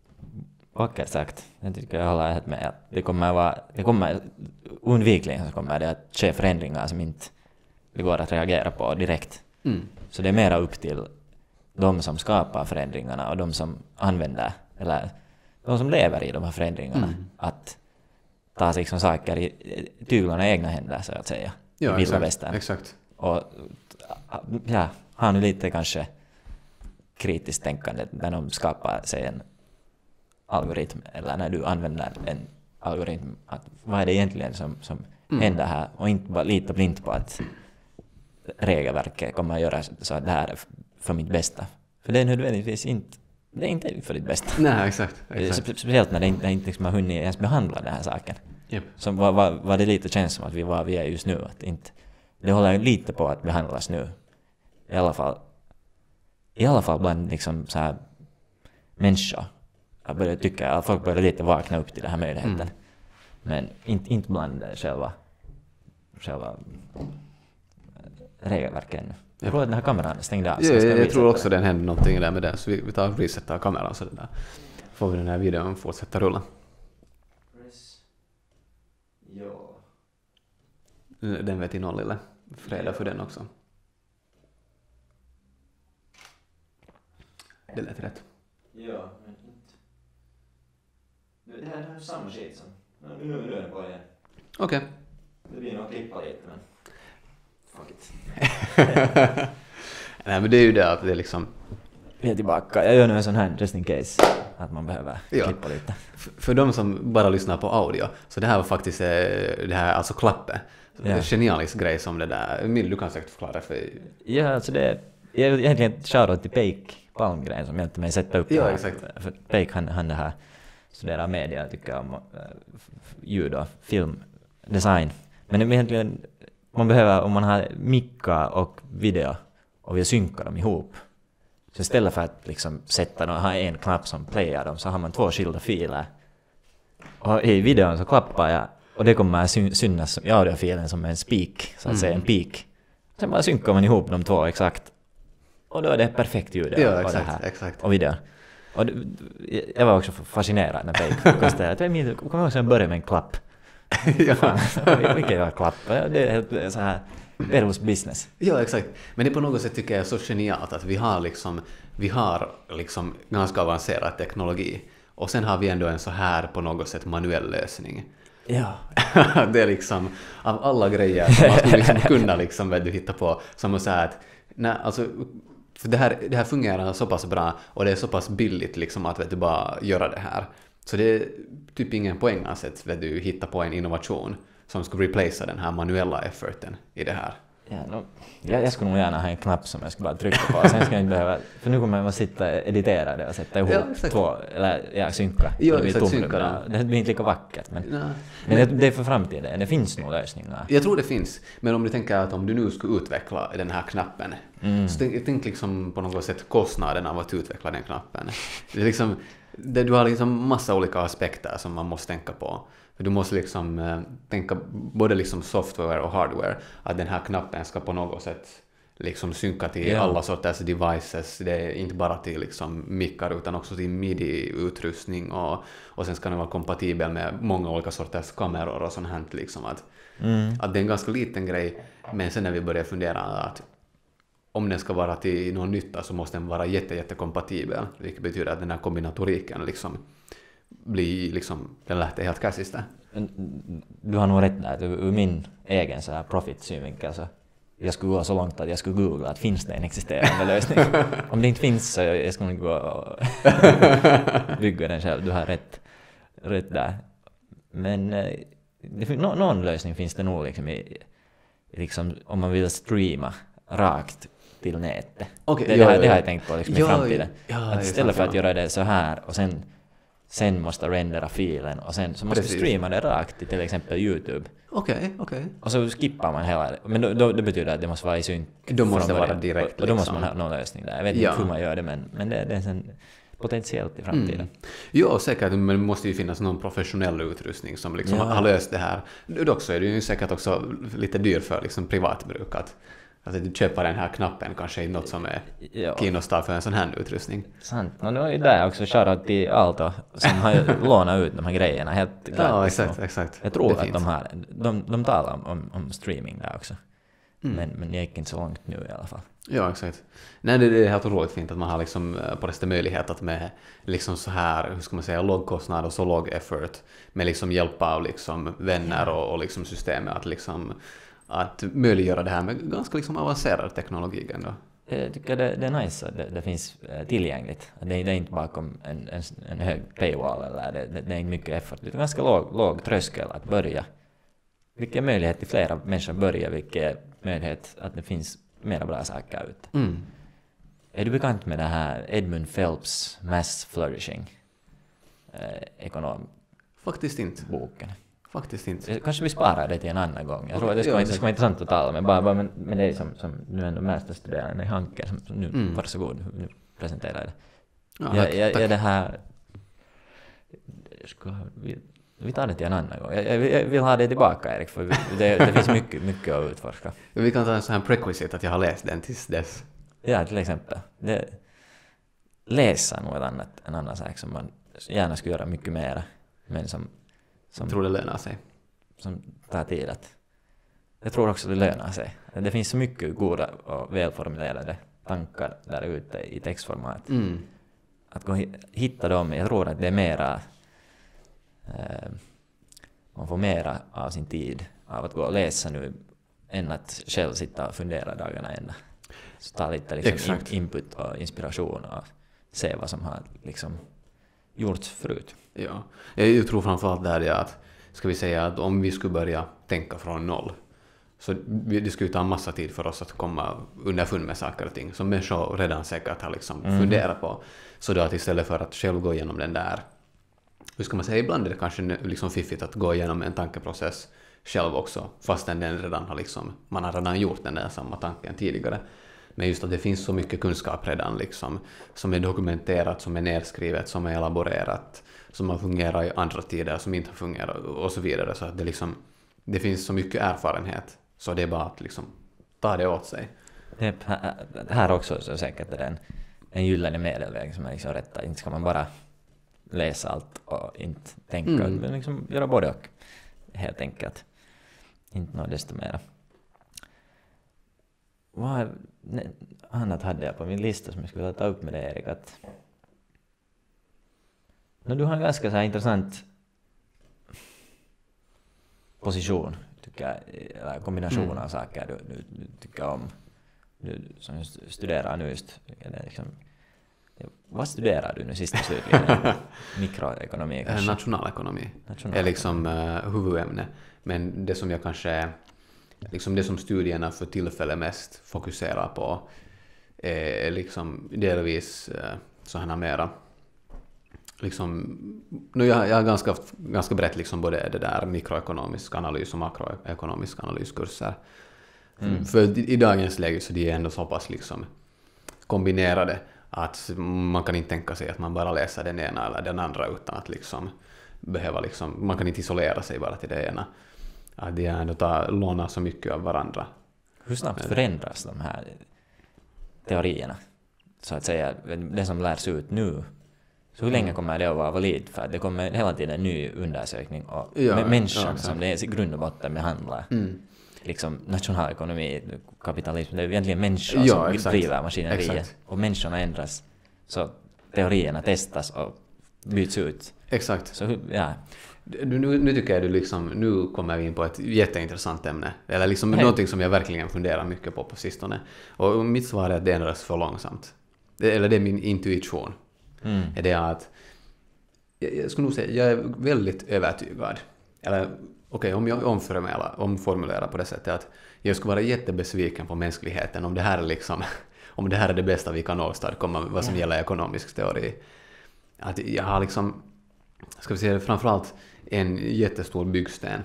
Okej, sagt. Jag tycker jag håller helt med. Det kommer vara, det kommer undvikligen så kommer det att ske förändringar som inte det går att reagera på direkt. Mm. Så det är mera upp till de som skapar förändringarna och de som använder, eller de som lever i de här förändringarna, mm. att ta sig liksom saker i tyglarna i egna händer, så att säga. Ja, i vilda västern. Exakt. Och ja, har nu lite kanske kritiskt tänkande när de skapar sig en algoritm, eller när du använder en algoritm, att vad är det egentligen som, som mm. händer här, och inte bara lita blint på att regelverket kommer att göra så att det här är för mitt bästa. För det är nödvändigtvis inte, det är inte för ditt bästa. Nej, exakt. exakt. Speciellt när det inte, inte liksom har hunnit ens behandla den här saken. Yep. Så vad, vad, vad det lite känns som att vi var vi är just nu. Att inte, det håller lite på att behandlas nu. I alla fall, i alla fall bland liksom så här människor. Jag börjar tycka att folk börjar lite vakna upp till den här möjligheten. Mm. Men inte, inte bland själva, själva regelverket ännu. Jag tror att den här kameran stängde av. Ja, jag, jag tror också det. Den händer någonting där med den. Så vi, vi tar och resetar kameran så där får vi den här videon fortsätta rulla. Ja. Den vet i noll eller fredag för den också. Det lät rätt. Ja, men inte. Det här är samma skit som. Nu, nu är det på igen. Okej. Okay. Det blir nog klippa lite, men fuck it. Nej, men det är ju det att det är liksom... Vi är tillbaka. Jag gör nu en sån här just in case att man behöver ja. klippa lite. F- för de som bara lyssnar på audio, så det här var faktiskt det här, alltså klappe. Ja. Det är en genialisk grej som det där. Min, du kan säkert förklara för... Ja, alltså det är egentligen ett shoutout till Peik Palmgren som hjälpte mig sätta upp ja, det här. Exakt. För Peik han, han det här studerar media, tycker jag, om uh, ljud och filmdesign. Men egentligen, man behöver, om man har micka och video och vill synka dem ihop, så istället för att liksom sätta dem och ha en knapp som playar dem, så har man två skilda filer. Och i videon så klappar jag, och det kommer att syn- synas i audiofilen som en speak, så att mm. säga en peak. Sen bara synkar man ihop de två exakt. Och då är det perfekt ljud ja, och, exakt, det här, exakt. och video. Och det, jag var också fascinerad när Peik konstaterade att jag kommer ihåg att jag började med en klapp. ja. Vilket var klapp? Det är helt så här Perus business. Ja, exakt. Men det på något sätt tycker jag är så genialt att vi har liksom, vi har liksom ganska avancerad teknologi. Och sen har vi ändå en så här på något sätt manuell lösning. Ja. Det är liksom av alla grejer som man skulle liksom kunna liksom, du hitta på som att säga att nej, alltså, för det här, det här fungerar så pass bra och det är så pass billigt liksom att vet du, bara göra det här. Så det är typ ingen poäng att vet du, hitta på en innovation som skulle replacea den här manuella efforten i det här. Ja, no, jag, jag skulle nog gärna ha en knapp som jag skulle bara trycka på. Sen ska jag inte behöva, för nu kommer jag att sitta och editera det och sätta ihop ja, två, eller ja, synka. Ja, det blir exakt, synka det. Det blir inte lika vackert, men, ja. men det, det är för framtiden. Det finns nog lösningar. Jag tror det finns, men om du tänker att om du nu skulle utveckla den här knappen, mm. så tänk, tänk liksom på något sätt kostnaden av att utveckla den knappen. Det är liksom, det, du har liksom massa olika aspekter som man måste tänka på. För du måste liksom äh, tänka både liksom software och hardware, att den här knappen ska på något sätt liksom synka till yeah. alla sorters devices. Det är inte bara till liksom mickar utan också till midi-utrustning och, och sen ska den vara kompatibel med många olika sorters kameror och sånt här liksom att, mm. att det är en ganska liten grej, men sen när vi börjar fundera att om den ska vara till någon nytta så måste den vara jätte, jätte kompatibel, vilket betyder att den här kombinatoriken liksom blir liksom, den lät helt klassiskt. Du har nog rätt där, ur min egen så här profit-synvinkel så jag skulle gå så långt att jag skulle googla att finns det en existerande lösning. Om det inte finns så jag ska nog gå och bygga den själv. Du har rätt, rätt där. Men det, nå, någon lösning finns det nog liksom, i, liksom om man vill streama rakt till nätet. Okay, det, ja, det, här, det har jag tänkt på liksom, ja, i framtiden. Ja, att istället för att göra det så här och sen sen måste rendera filen och sen så måste Precis. streama det rakt till till exempel YouTube. Okej, okay, okej. Okay. Och så skippar man hela det. Men då, då, det betyder att det måste vara i synk. Då måste det vara direkt. Och, och då måste man ha någon lösning där. Jag vet ja. inte hur man gör det, men, men det, det är sen potentiellt i framtiden. Mm. Ja, säkert. Men det måste ju finnas någon professionell utrustning som liksom ja. har löst det här. Dock så är det ju säkert också lite dyr för liksom privatbruk att Alltså du köper den här knappen kanske i något som är ja. kinostar för en sån här utrustning. Sant. Och nu är ju där också shoutout till Alto som har lånat ut de här grejerna helt gratis. Ja, exakt, exakt. Jag tror det att finns. de har, de, de talar om, om, om streaming där också. Mm. Men, men det gick inte så långt nu i alla fall. Ja, exakt. Nej, det, det är helt otroligt fint att man har liksom på det möjlighet att med liksom så här, hur ska man säga, låg kostnad och så låg effort med liksom hjälp av liksom vänner och, och liksom systemet att liksom att möjliggöra det här med ganska liksom avancerad teknologi ändå. Jag tycker det, det är nice att det, det finns tillgängligt. Det, det är inte bakom en, en, en hög paywall eller det, det, det är inte mycket effort. Det är ganska låg, låg tröskel att börja. Vilken möjlighet till flera människor börja, vilken möjlighet att det finns mera bra saker ute. Mm. Är du bekant med det här Edmund Phelps Mass Flourishing eh, ekonom? Faktiskt inte. Boken. Faktiskt inte. Kanske vi sparar det till en annan gång. Jag tror att det skulle, ja, vara, vara intressant att tala med. Bara, bara med, med dig som, som nu ändå masterstuderande i Hanke. Som, som nu, mm. varsågod, nu presenterar det. Ja, jag, jag, jag det här... Jag ska, vi tar det till en annan gång. Jag, jag, jag vill ha det tillbaka, Erik, för det, det finns mycket, mycket att utforska. Vi kan ta en sån här prequisite att jag har läst den tills dess. Ja, till exempel. Det, läsa något annat, en annan sak som man gärna skulle göra mycket mer, men som, som jag tror det lönar sig. Som tar tid att... Jag tror också det lönar sig. Det finns så mycket goda och välformulerade tankar där ute i textformat. Mm. Att gå hitta dem, jag tror att det är mera... Eh, man får mera av sin tid av att gå och läsa nu än att själv sitta och fundera dagarna ända. Så ta lite liksom in, input och inspiration och se vad som har liksom gjorts förut. Ja, jag tror framförallt där det att, ska vi säga att om vi skulle börja tänka från noll, så det skulle ta en massa tid för oss att komma underfund med saker och ting som människor redan säkert har liksom mm. funderat på. Så då att istället för att själv gå igenom den där, hur ska man säga, ibland är det kanske liksom fiffigt att gå igenom en tankeprocess själv också, fastän den redan har liksom, man har redan gjort den där samma tanken tidigare. Men just att det finns så mycket kunskap redan liksom, som är dokumenterat, som är nedskrivet, som är elaborerat, som har fungerat i andra tider, som inte har fungerat och så vidare. Så att det, liksom, det finns så mycket erfarenhet, så det är bara att liksom, ta det åt sig. Det här också så säkert är det en, en gyllene medelväg som är liksom rätt. Inte ska man bara läsa allt och inte tänka, mm. men liksom göra både och. Helt enkelt. Inte något desto mera. Vad annat hade jag på min lista som jag skulle vilja ta upp med dig, Erik? Att, no, du har en ganska så här intressant position, tycker jag, eller kombination mm. av saker du, du, du tycker om. Du som studerar nu just, liksom, vad studerar du nu sist och slutligen? Mikroekonomi kanske? Nationalekonomi. Nationalekonomi. Är liksom uh, huvudämne. Men det som jag kanske, liksom det som studierna för tillfället mest fokuserar på är liksom delvis uh, sådana mera liksom, nu jag, jag har ganska, ganska brett liksom både det där mikroekonomisk analys och makroekonomisk analyskurser. Mm. För i, i dagens läge så de är ändå så pass liksom kombinerade att man kan inte tänka sig att man bara läser den ena eller den andra utan att liksom behöva liksom, man kan inte isolera sig bara till det ena. Att de ändå tar, lånar så mycket av varandra. Hur snabbt förändras de här teorierna? Så att säga, det som lärs ut nu, så hur länge kommer det att vara valid? För det kommer hela tiden en ny undersökning och ja, människan ja, som det är i grund och botten behandlar. Mm. Liksom nationalekonomi, kapitalism, det är egentligen människor ja, som exakt. driver maskineriet. Och människorna ändras. Så teorierna testas och byts ut. Exakt. Så, ja. Nu, nu, nu tycker jag du liksom, nu kommer vi in på ett jätteintressant ämne. Eller liksom hey. någonting som jag verkligen funderar mycket på på sistone. Och mitt svar är att det ändras för långsamt. Det, eller det är min intuition. Mm. Är det att jag, jag skulle nog säga, jag är väldigt övertygad. Eller okej, okay, om jag omformulerar, omformulerar på det sättet att jag skulle vara jättebesviken på mänskligheten om det här är liksom, om det här är det bästa vi kan åstadkomma vad som gäller ekonomisk teori. Att jag har liksom, ska vi säga framförallt en jättestor byggsten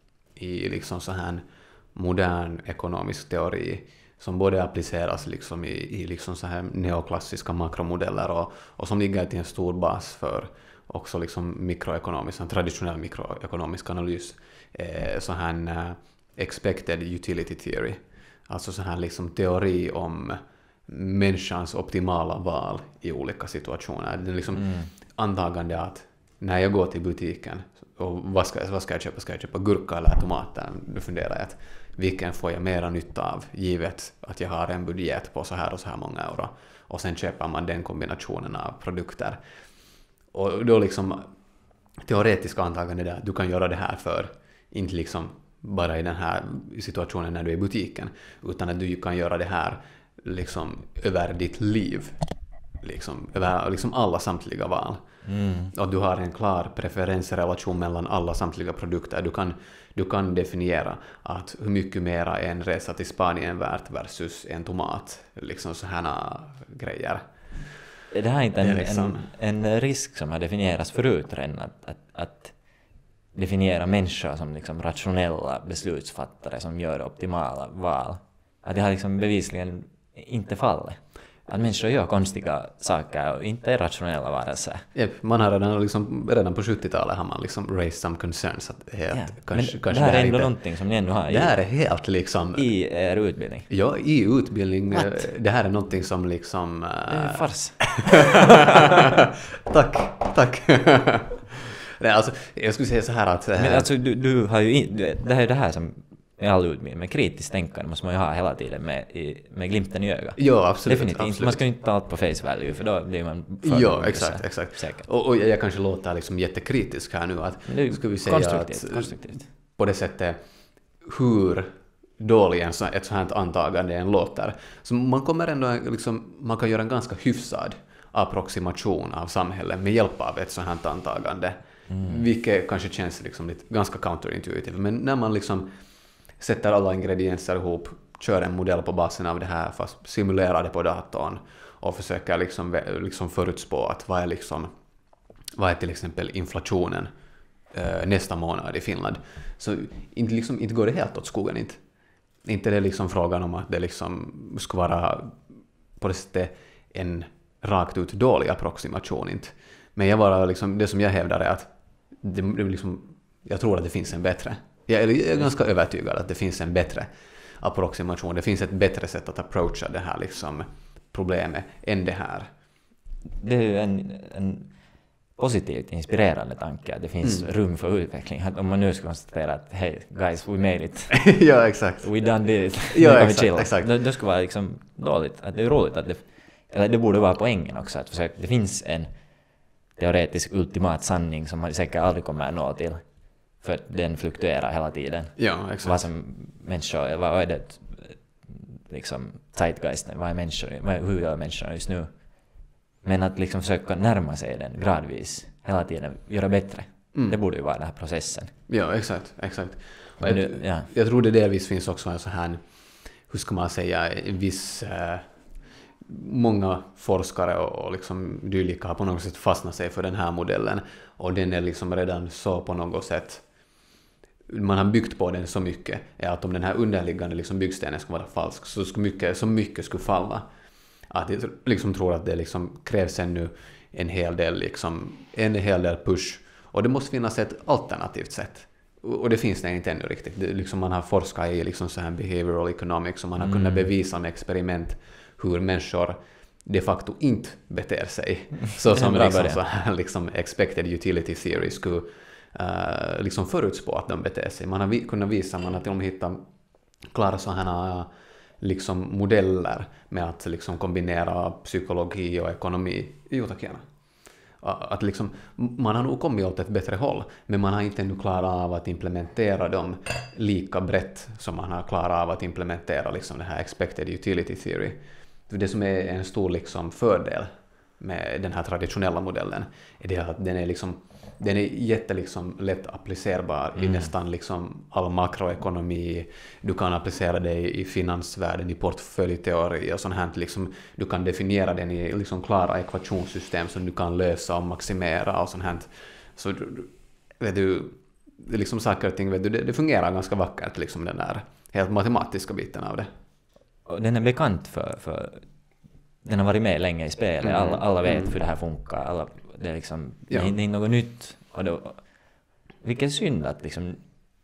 i liksom så här modern ekonomisk teori som både appliceras liksom i, i liksom så här neoklassiska makromodeller och, och som ligger till en stor bas för också liksom mikroekonomisk, en traditionell mikroekonomisk analys, eh, så här en uh, expected utility theory, alltså så här liksom teori om människans optimala val i olika situationer. Det är liksom mm. antagande att när jag går till butiken och vad ska, vad ska jag köpa? Ska jag köpa gurka eller tomater? Då funderar jag att vilken får jag mera nytta av givet att jag har en budget på så här och så här många euro. Och sen köper man den kombinationen av produkter. Och då liksom teoretiska antagande där, du kan göra det här för inte liksom bara i den här situationen när du är i butiken, utan att du kan göra det här liksom över ditt liv. Liksom, över liksom alla samtliga val. Mm. Och du har en klar preferensrelation mellan alla samtliga produkter. Du kan, du kan definiera att hur mycket mera är en resa till Spanien värt versus en tomat. Liksom sådana grejer. Det här är inte en, liksom en, en risk som har definierats förut redan, att, att, att definiera människor som liksom rationella beslutsfattare som gör optimala val. Att det har liksom bevisligen inte fallit. att människor gör konstiga saker och inte är rationella varelser. Yep, man har redan, liksom, redan på sjuttiotalet har man liksom raised some concerns. Att helt, Ja, kanske, men kanske det här är ändå inte, någonting som ni ändå har i, det här är helt liksom... i er utbildning. Ja, i utbildning. What? Det här är någonting som liksom... Det är en fars. tack, tack. Nej, alltså, jag skulle säga så här att... Men alltså, du, du har ju... In, det här är det här som... i all utbildning, med kritiskt tänkande måste man ju ha hela tiden med, i, med glimten i ögat. Ja, absolut. Definitivt. absolut. Man ska ju inte ta allt på face value, för då blir man för Ja, exakt, exakt. Säkert. Och, och jag kanske låter liksom jättekritisk här nu. Att, det är ska vi säga konstruktivt, att, konstruktivt. På det sättet hur dålig en så, ett sådant antagande än låter. Så man kommer ändå liksom, man kan göra en ganska hyfsad approximation av samhället med hjälp av ett sådant antagande. Mm. Vilket kanske känns liksom lite, ganska counterintuitive. Men när man liksom sätter alla ingredienser ihop, kör en modell på basen av det här, fast simulerar det på datorn och försöker liksom, liksom förutspå att vad är, liksom, vad är till exempel inflationen eh, nästa månad i Finland. Så inte, liksom, inte går det helt åt skogen. Inte, inte det är liksom frågan om att det liksom ska vara på det sättet en rakt ut dålig approximation. Inte. Men jag bara, liksom, det som jag hävdar är att det, det liksom, jag tror att det finns en bättre. Jag är ganska övertygad att det finns en bättre approximation. Det finns ett bättre sätt att approacha det här liksom problemet än det här. Det är ju en, en positivt inspirerande tanke att det finns mm. rum för utveckling. Att om man nu ska konstatera att hey guys, we made it. Ja, exakt. We done did it. Ja, exakt, exakt. Det, det skulle vara liksom dåligt. Att det är roligt att det, eller det borde vara poängen också. Att försöka, det finns en teoretisk ultimat sanning som man säkert aldrig kommer nå till. För den fluktuerar hela tiden. Ja, exakt. Vad som människor, vad är det liksom zeitgeisten, vad är människor, vad, hur gör människor just nu? Men att liksom försöka närma sig den gradvis, hela tiden, göra bättre. Mm. Det borde ju vara den här processen. Ja, exakt, exakt. Och jag, nu, ja. jag tror det delvis finns också en så här, hur ska man säga, en viss... Eh, många forskare och, och liksom dylika har på något sätt fastnat sig för den här modellen. Och den är liksom redan så på något sätt... Man har byggt på den så mycket är att om den här underliggande liksom byggstenen ska vara falsk så, ska mycket, så mycket skulle falla. Att jag liksom tror att det liksom krävs ännu en hel del, liksom, en hel del push. Och det måste finnas ett alternativt sätt. Och det finns det inte ännu riktigt. Det, liksom man har forskat i liksom så här behavioral economics och man har mm. kunnat bevisa med experiment hur människor de facto inte beter sig. Så som liksom, så här, liksom expected utility theory skulle uh, liksom förutspå att de beter sig. Man har vi, kunnat visa man att de hittar klara sådana liksom modeller med att liksom kombinera psykologi och ekonomi. Jo, tack gärna. Att liksom, man har nog kommit åt ett bättre håll, men man har inte ännu klarat av att implementera dem lika brett som man har klarat av att implementera liksom det här expected utility theory. Det som är en stor liksom fördel med den här traditionella modellen är det att den är liksom den är jätte liksom lätt applicerbar mm. i nästan liksom all makroekonomi. Du kan applicera det i finansvärlden, i portföljteori och sånt här. Liksom, du kan definiera den i liksom klara ekvationssystem som du kan lösa och maximera och sånt här. Så vet du, det är liksom saker och ting, vet du, det, det fungerar ganska vackert liksom den där helt matematiska biten av det. Och den är bekant för, för den har varit med länge i spelet. Mm. Alla, alla vet mm. hur det här funkar. Alla, det är liksom ja. det är inte något nytt. Och då, vilken synd att liksom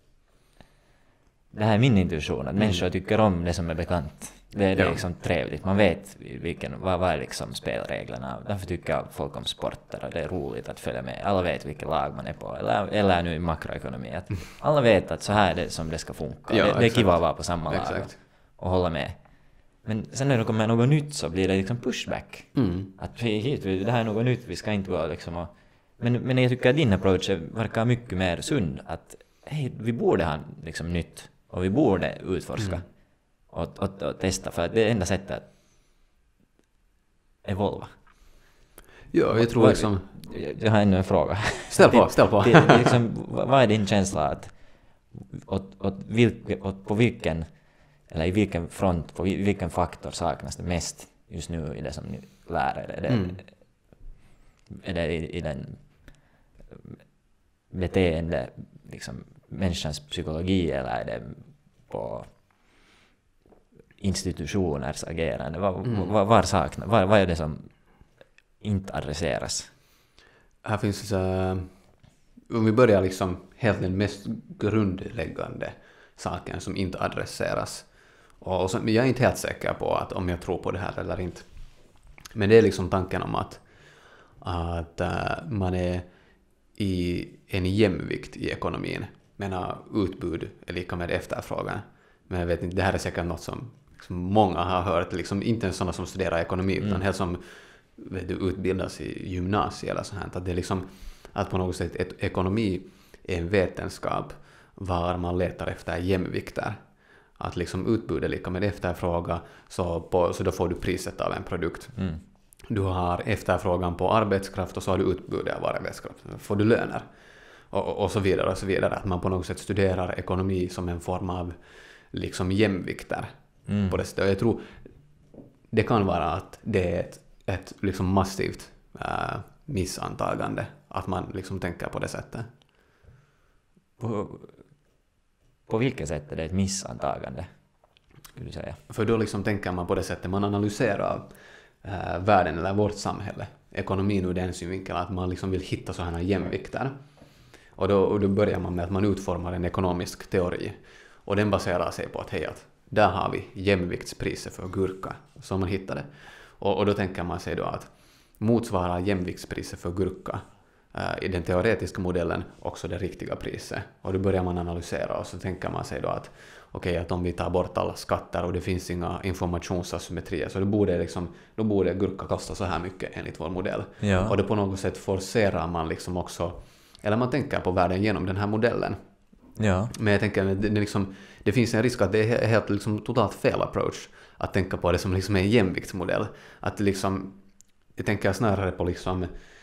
det här är min intuition att mm. människor tycker om det som är bekant. Det, det är ja. liksom trevligt. Man vet vilken, vad, vad är liksom spelreglerna. Därför tycker folk om sporter och det är roligt att följa med. Alla vet vilket lag man är på. Eller, eller nu i makroekonomi. Att alla vet att så här är det som det ska funka. Ja, det, det är kiva att vara på samma lag och, och hålla med. Men sen när det kommer något nytt så blir det liksom pushback. Mm. Att hit, det här är något nytt, vi ska inte gå liksom och, men, men jag tycker att din approach verkar mycket mer sund. Att hej, vi borde ha liksom nytt och vi borde utforska mm. och, och, och testa för att det är enda sättet att evolva. Ja, jag tror och, liksom... Jag, jag har ännu en fråga. Ställ på, ställ på. det, det, liksom, vad är din känsla att åt, åt vilk, åt på vilken eller i vilken front, på vilken faktor saknas det mest just nu i det som ni lär er? Är det, mm. är det i, i den beteende, liksom människans psykologi, eller är det på institutioners agerande? Var, mm. var, var, sakna, var, vad är det som inte adresseras? Här finns, uh, om vi börjar liksom helt den mest grundläggande saken som inte adresseras. Och, och så, jag är inte helt säker på att om jag tror på det här eller inte. Men det är liksom tanken om att, att uh, man är i en jämvikt i ekonomin. Menar utbud är lika med efterfrågan. Men jag vet inte, det här är säkert något som liksom många har hört, liksom inte ens sådana som studerar ekonomi, mm. utan helt som vet du, utbildas i gymnasiet eller så här. Att det är liksom att på något sätt ett, ekonomi är en vetenskap var man letar efter jämvikter. Att liksom utbud är lika med efterfrågan, så, på, så då får du priset av en produkt. Mm. Du har efterfrågan på arbetskraft och så har du utbudet av arbetskraft. Då får du löner. Och, och så vidare och så vidare. Att man på något sätt studerar ekonomi som en form av liksom jämvikter. Mm. På det sättet. Och jag tror det kan vara att det är ett, ett liksom massivt äh, missantagande. Att man liksom tänker på det sättet. På, på vilket sätt är det ett missantagande? Skulle du säga? För då liksom tänker man på det sättet. Man analyserar äh, världen eller vårt samhälle. Ekonomin ur den synvinkeln. Att man liksom vill hitta sådana jämvikter. Och då, och då börjar man med att man utformar en ekonomisk teori. Och den baserar sig på att hej, att där har vi jämviktspriser för gurka. Så man hittar det. Och, och då tänker man sig då att motsvarar jämviktspriser för gurka äh, i den teoretiska modellen också det riktiga priset. Och då börjar man analysera och så tänker man sig då att okej, okay, att om vi tar bort alla skatter och det finns inga informationsasymmetrier, så då borde, liksom, då borde gurka kosta så här mycket enligt vår modell. Ja. Och då på något sätt forcerar man liksom också, eller man tänker på världen genom den här modellen. Ja. Men jag tänker att det, det, liksom, det finns en risk att det är helt liksom, totalt fel approach att tänka på det som liksom en jämviktsmodell. Att liksom, jag tänker snarare på liksom,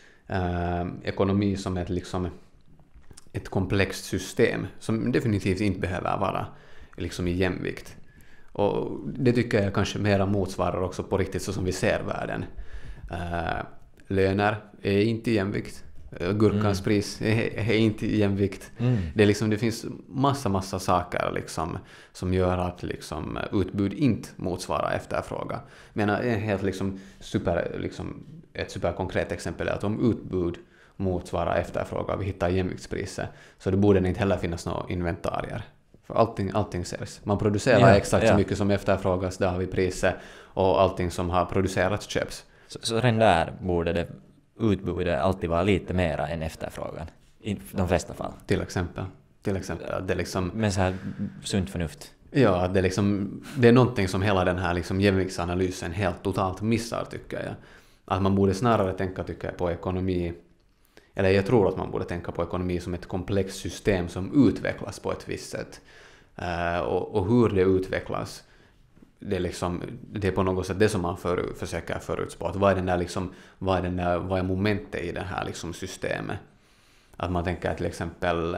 äh, ekonomi som ett, liksom, ett komplext system som definitivt inte behöver vara liksom, i jämvikt. Och det tycker jag kanske mera motsvarar också på riktigt så som vi ser världen. Äh, löner är inte i jämvikt. Gurkans mm. pris är, är inte i jämvikt. Mm. Det, är liksom, det finns massa, massa saker liksom, som gör att liksom, utbud inte motsvarar efterfrågan. Men en helt, liksom, super, liksom, ett superkonkret exempel är att om utbud motsvarar efterfrågan, vi hittar jämviktspriser, så det borde inte heller finnas några inventarier. För allting, allting säljs. Man producerar ja, exakt ja. så mycket som efterfrågas, där har vi priser, och allting som har producerats köps. Så, så redan där borde det utbudet alltid vara lite mera än efterfrågan i de flesta fall. Till exempel. Till exempel. Det liksom, men så här sunt förnuft. Ja, det är, liksom, det är någonting som hela den här liksom jämviktsanalysen helt totalt missar, tycker jag. Att man borde snarare tänka, tycker jag, på ekonomi, eller jag tror att man borde tänka på ekonomi som ett komplext system som utvecklas på ett visst sätt. Uh, och, och hur det utvecklas, det är, liksom, det är på något sätt det som man för, försöker förutspå. Att vad är den där liksom, vad är den där, vad är momentet i det här liksom systemet? Att man tänker till exempel,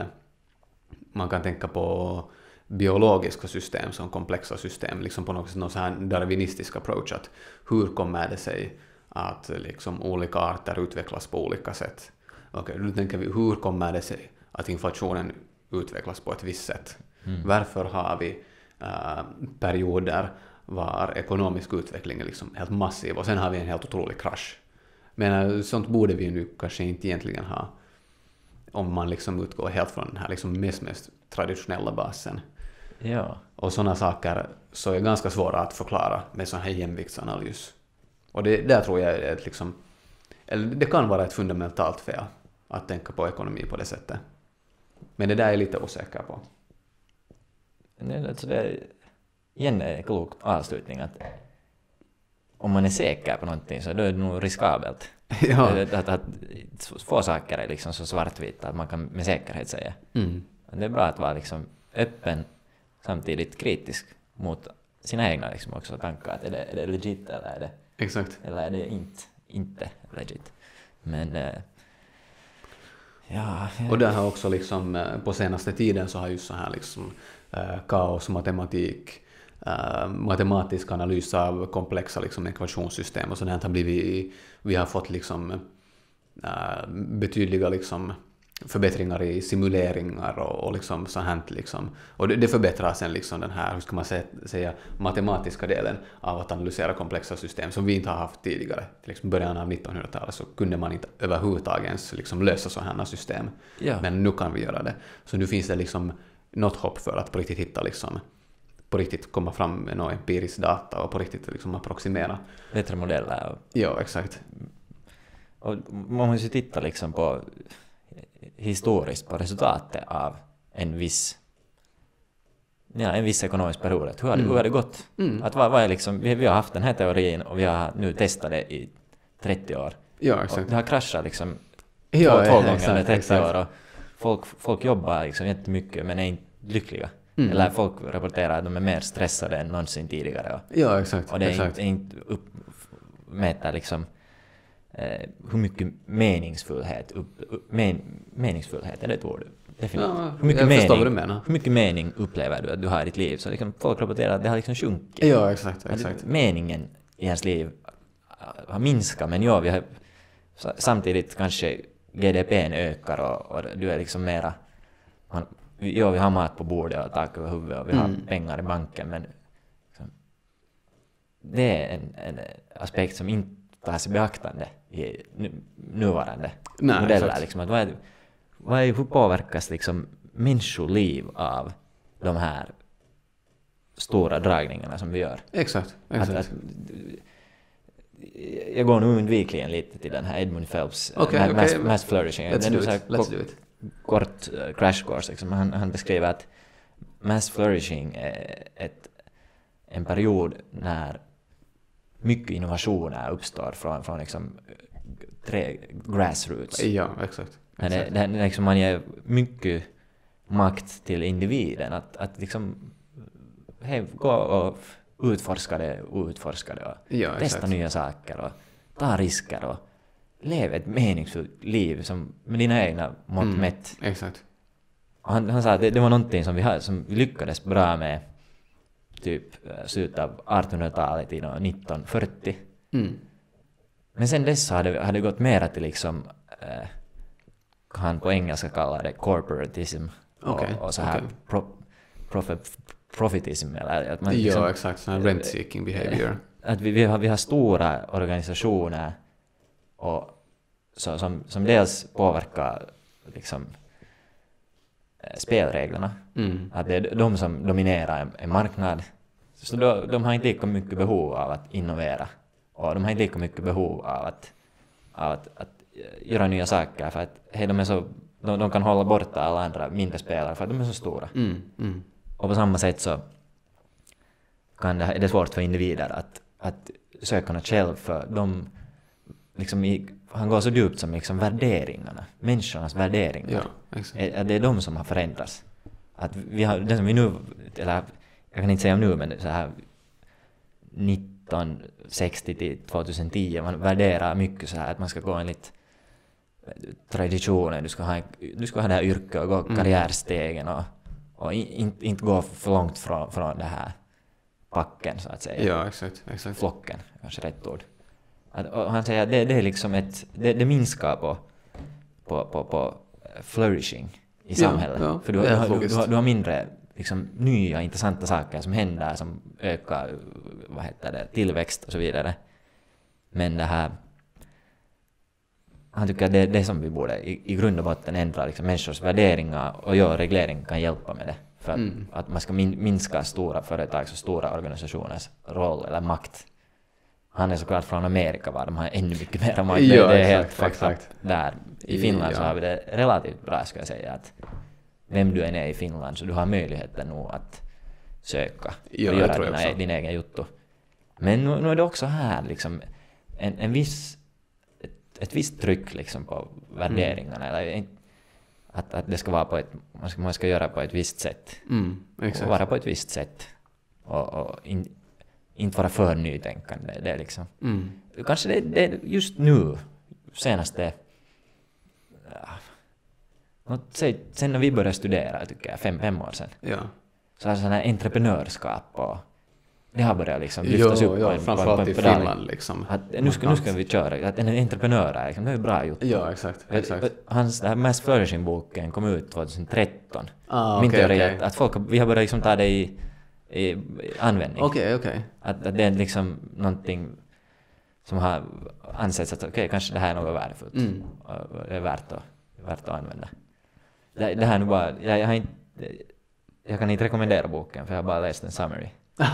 man kan tänka på biologiska system som komplexa system, liksom på något sätt någon så här darwinistisk approach, att hur kommer det sig att liksom olika arter utvecklas på olika sätt? Okej, okay, då tänker vi, hur kommer det sig att inflationen utvecklas på ett visst sätt? Mm. Varför har vi uh, perioder var ekonomisk utveckling är liksom helt massiv och sen har vi en helt otrolig krasch. Men uh, sånt borde vi nu kanske inte egentligen ha om man liksom utgår helt från den här liksom mest, mest traditionella basen. Ja. Och sådana saker så är ganska svåra att förklara med sån här jämviktsanalys. Och det där tror jag är ett liksom, eller det kan vara ett fundamentalt fel att tänka på ekonomi på det sättet. Men det där är jag lite osäker på. Det, alltså det är igen en klok avslutning att om man är säker på någonting så då är det nog riskabelt. Ja. Att, att, att få saker är liksom så svartvita att man kan med säkerhet säga. Mm. Det är bra att vara liksom öppen, samtidigt kritisk mot sina egna liksom också tankar. Att är, det, är det legit eller är det, exakt. Eller är det inte, inte legit. Men äh, ja, ja. Och där har också liksom på senaste tiden så har ju så här liksom äh, kaos, matematik, äh, matematisk analys av komplexa liksom ekvationssystem och sådant har blivit, vi har fått liksom äh, betydliga liksom förbättringar i simuleringar och, och liksom så här liksom. Och det, det förbättrar sen liksom den här, hur ska man säga, säga matematiska delen av att analysera komplexa system som vi inte har haft tidigare. Till liksom början av nittonhundratalet så kunde man inte överhuvudtaget ens liksom lösa sådana system. Ja. Men nu kan vi göra det. Så nu finns det liksom något hopp för att på riktigt hitta liksom, på riktigt komma fram med någon empirisk data och på riktigt liksom approximera. Bättre modeller. Och, ja, exakt. Och man måste titta liksom på historiskt på resultatet av en viss ja, en viss ekonomisk period. Hur har det, mm. hur har det gått? Mm. Att vad, vad är liksom, vi, vi har haft den här teorin och vi har nu testat det i trettio år. Ja, exakt. Och det har kraschat liksom ja, två, två ja, gånger exakt, under trettio exakt. år. Och folk, folk jobbar liksom jättemycket men är inte lyckliga. Mm. Eller folk rapporterar att de är mer stressade än någonsin tidigare. Och, ja, exakt. och det är exakt. inte, inte upp, mäter liksom eh, hur mycket meningsfullhet upp, upp, men, meningsfullhet är det ett ord definitivt. Ja, hur mycket mening, vad du menar. Hur mycket mening upplever du att du har i ditt liv? Så liksom, folk rapporterar att det har liksom sjunkit. Ja, exakt, exakt. Meningen i ens liv har minskat, men ja, vi har samtidigt kanske G D P:n ökar och, och du är liksom mera man, ja, vi har mat på bordet och tak över huvudet och vi har mm. pengar i banken, men liksom, det är en, en aspekt som inte tas i beaktande i nu, nuvarande Nej, modeller. Liksom, att vad är, vad är, hur påverkas liksom människoliv av de här stora dragningarna som vi gör? Exakt, exakt. Att, att, jag går nu undvikligen lite till den här Edmund Phelps okay, uh, mass, okay. mass flourishing. Let's, den do, it. It. Let's do it. Kort uh, crash course. Liksom. Han, han beskriver att mass flourishing är ett, en period när mycket innovationer uppstår från, från liksom, tre grassroots. Ja, exakt. exakt. Det, det, det, liksom man ger mycket makt till individen att, att liksom, hej, gå och utforska det och utforska det och ja, testa nya saker och ta risker och leva ett meningsfullt liv som, med dina egna mått mm, mätt. Exakt. Och han, han sa att det, det var någonting som vi, hade, som vi lyckades bra med typ slutet av artonhundratalet i nitton fyrtio. Mm. Men sen dess hade, hade det gått mera till liksom eh, han på engelska kallar det corporatism okay, och, och så här okay. pro, profit, profitism. Eller att man liksom, ja, exakt. Sån här rent-seeking behavior. Att vi, vi, har, vi har stora organisationer och, så, som, som dels påverkar liksom, spelreglerna. Mm. Att det är de som dominerar en, en marknad. Så då, de har inte lika mycket behov av att innovera. Och de har inte lika mycket behov av att, av att, att göra nya saker. För att hej, de, är så, de, de kan hålla borta alla andra mindre spelare för att de är så stora. Mm. Mm. Och på samma sätt så kan det, är det svårt för individer att, att söka något själv. För de, liksom i, han går så djupt som liksom värderingarna. Människornas värderingar. Ja, är, det är de som har förändrats. Att vi har, det som vi nu, eller jag kan inte säga nu, men så här nitton sextio till tjugohundratio, man värderar mycket så här att man ska gå enligt traditionen, du ska ha, du ska ha det här yrket och gå karriärstegen och, och inte in, gå för långt från, från det här packen så att säga. Ja, exakt, exakt. Flocken, kanske rätt ord. Att, och han säger att det, det är liksom ett, det, det minskar på, på, på, på flourishing i samhället. Ja, ja, för du, du, har, du, har, du har mindre liksom, nya intressanta saker som händer som ökar vad heter det, tillväxt och så vidare. Men det här, han tycker att det är det som vi borde i, i grund och botten ändra liksom, människors värderingar och göra reglering kan hjälpa med det. För att, mm. att man ska min, minska stora företags och stora organisationers roll eller makt. Han är såklart från Amerika, var de har ännu mycket mer makt. Ja, det är exakt, helt exakt. Där. I Finland ja. så har vi det relativt bra, ska jag säga. Att vem du än är i Finland så du har möjligheten nog att söka ja, och göra dina, din egen jutto. Men nu, nu är det också här liksom en, en viss, ett, ett visst tryck liksom på värderingarna. Mm. Eller, att, att det ska vara på ett, man ska, man ska göra på ett visst sätt. Mm, exakt. Och vara på ett visst sätt. Och, och in, inte vara för nytänkande. Det är liksom. Mm. Kanske det, det just nu, senaste, ja, sen när vi började studera, tycker jag, fem, fem år sedan. Ja. Så har sådana här entreprenörskap och det har börjat liksom lyftas jo, upp jo, på en, framförallt på en i pedal. Finland liksom. Att nu ska, nu ska vi köra, att en entreprenör är liksom, det är ju bra gjort. Ja, exakt, exakt. Hans det här mest flourishing-boken kom ut tjugohundratretton. Ah, Min okej, teori är okej. att, att folk, vi har börjat liksom ta det i, i användning. Okej, okej. Att, att det är liksom någonting som har ansetts att okej, okay, kanske det här är något värdefullt. Mm. Och det är värt att, värt att använda. Det, det här är nu bara, jag, jag, har inte, jag kan inte rekommendera boken för jag har bara läst en summary.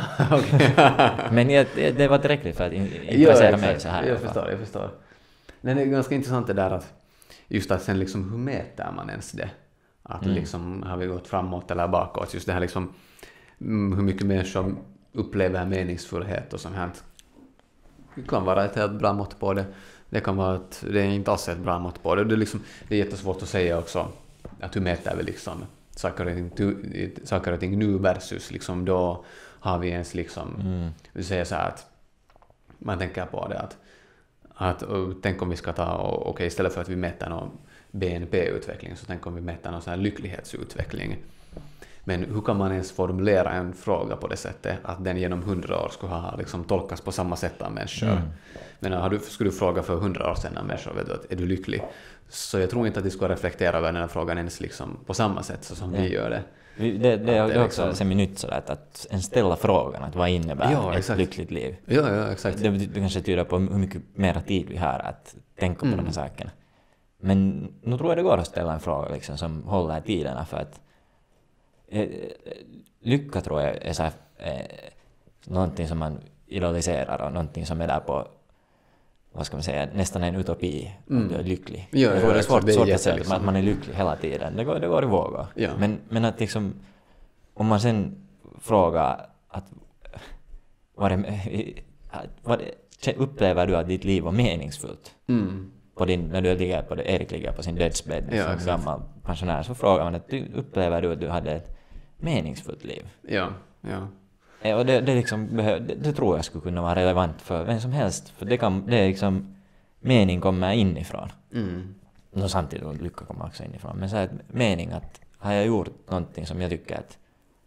Men jag, det, det var tillräckligt för att in, intressera ja, mig så här. Jag förstår, jag förstår. Men det är ganska intressant det där att just att sen liksom hur mäter man ens det? Att Mm. liksom har vi gått framåt eller bakåt? Just det här liksom hur mycket människor upplever meningsfullhet och sånt här. Det kan vara ett helt bra mått på det. Det kan vara att det är inte alls ett bra mått på det. Det är, liksom, det är jättesvårt att säga också att hur mäter vi liksom saker och ting, saker och ting nu versus liksom då har vi ens liksom Mm. vi säger så här att man tänker på det att, att och, tänk om vi ska ta och okej okay, istället för att vi mäter någon B N P-utveckling så tänk om vi mäter någon sån här lycklighetsutveckling. Men hur kan man ens formulera en fråga på det sättet att den genom hundra år skulle ha liksom tolkas på samma sätt av människor? Mm. Men har du, skulle du fråga för hundra år sedan av människor, vet du, att är du lycklig? Så jag tror inte att de skulle reflektera över den här frågan ens liksom på samma sätt så som ja. vi gör det. Det, det, det är också liksom semi-nytt sådär att en ställa frågan att vad innebär ja, ett exakt. lyckligt liv? Ja, ja, exakt. Det, det kanske tyder på hur mycket mer tid vi har att tänka på mm. de här sakerna. Men nu tror jag det går att ställa en fråga liksom, som håller tiderna för att eh, lycka tror jag är så här, eh, någonting som man idealiserar och någonting som är där på vad ska man säga, nästan en utopi mm. du är lycklig. Ja, jag ja, tror det är svårt, det är svårt jätte, att säga liksom. att man är lycklig hela tiden. Det går, det går i vågor. Ja. Men, men att liksom, om man sen frågar att vad, det, vad det, upplever du att ditt liv var meningsfullt? Mm. På din, när du ligger på det, Erik ligger på sin dödsbädd ja, som exakt. gammal pensionär så frågar man att du, upplever du att du hade ett meningsfullt liv? Ja, ja. Och det, det, liksom, det, det tror jag skulle kunna vara relevant för vem som helst. För det, kan, det är liksom, mening kommer inifrån. Mm. Och samtidigt lycka kommer också inifrån. Men så här, mening att har jag gjort någonting som jag tycker att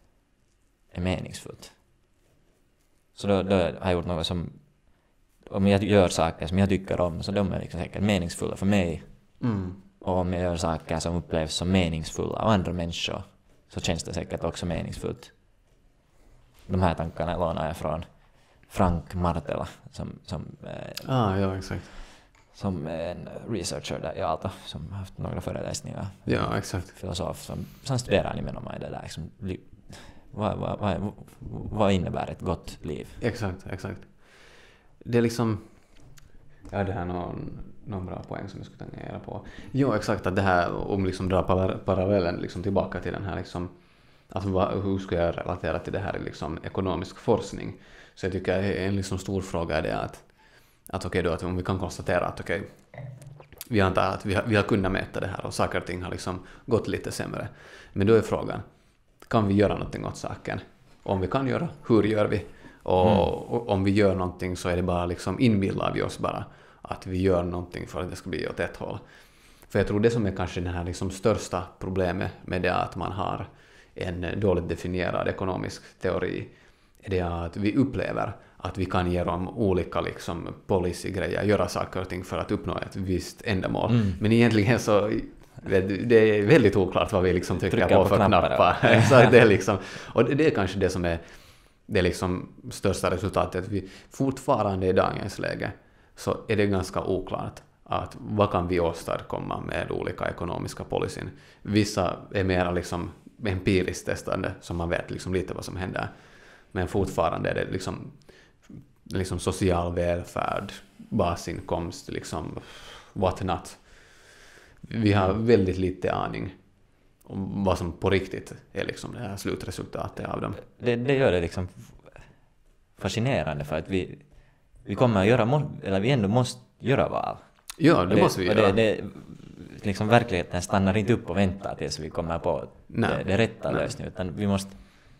är meningsfullt. Så då, då har jag gjort något som, om jag gör saker som jag tycker om så de är liksom säkert meningsfulla för mig. Mm. Och om jag gör saker som upplevs som meningsfulla av andra människor så känns det säkert också meningsfullt. De här tankarna lånar jag från Frank Martela som, som, eh, ah, ja, exakt. som är en researcher där i Aalto som har haft några föreläsningar. Ja, exakt. Filosof som, som studerar nimenomaan det där. Liksom, vad, vad, vad, vad innebär ett gott liv? Exakt, exakt. Det är liksom... Ja, det här är någon, någon bra poäng som jag skulle tangera på. Jo, exakt. Att det här, om liksom dra par- parallellen liksom tillbaka till den här liksom... Alltså vad, hur ska jag relatera till det här i liksom ekonomisk forskning? Så jag tycker en liksom stor fråga är det att, att okej då, att om vi kan konstatera att okej, vi antar att vi har, vi har kunnat mäta det här och saker och ting har liksom gått lite sämre. Men då är frågan, kan vi göra någonting åt saken? Om vi kan göra, hur gör vi? Och, mm. och om vi gör någonting så är det bara liksom inbillar vi oss bara att vi gör någonting för att det ska bli åt ett håll. För jag tror det som är kanske det här liksom största problemet med det att man har en dåligt definierad ekonomisk teori är det att vi upplever att vi kan genom olika liksom policy-grejer göra saker och ting för att uppnå ett visst ändamål. Mm. Men egentligen så det är väldigt oklart vad vi liksom trycker Trycka på, på för knappar. knappar. Så det är liksom, och det är kanske det som är det liksom största resultatet. Vi fortfarande i dagens läge så är det ganska oklart att vad kan vi åstadkomma med olika ekonomiska policyn. Vissa är mer liksom empiriskt testande som man vet liksom lite vad som händer. Men fortfarande är det liksom, liksom social välfärd, basinkomst, liksom what not. Vi har väldigt lite aning om vad som på riktigt är liksom det här slutresultatet av dem. Det, det gör det liksom fascinerande för att vi, vi kommer att göra, eller vi ändå måste göra val. Ja, det, det måste vi göra. Det, det, liksom verkligheten stannar inte upp och väntar tills vi kommer på det, det rätta lösningen, utan vi måste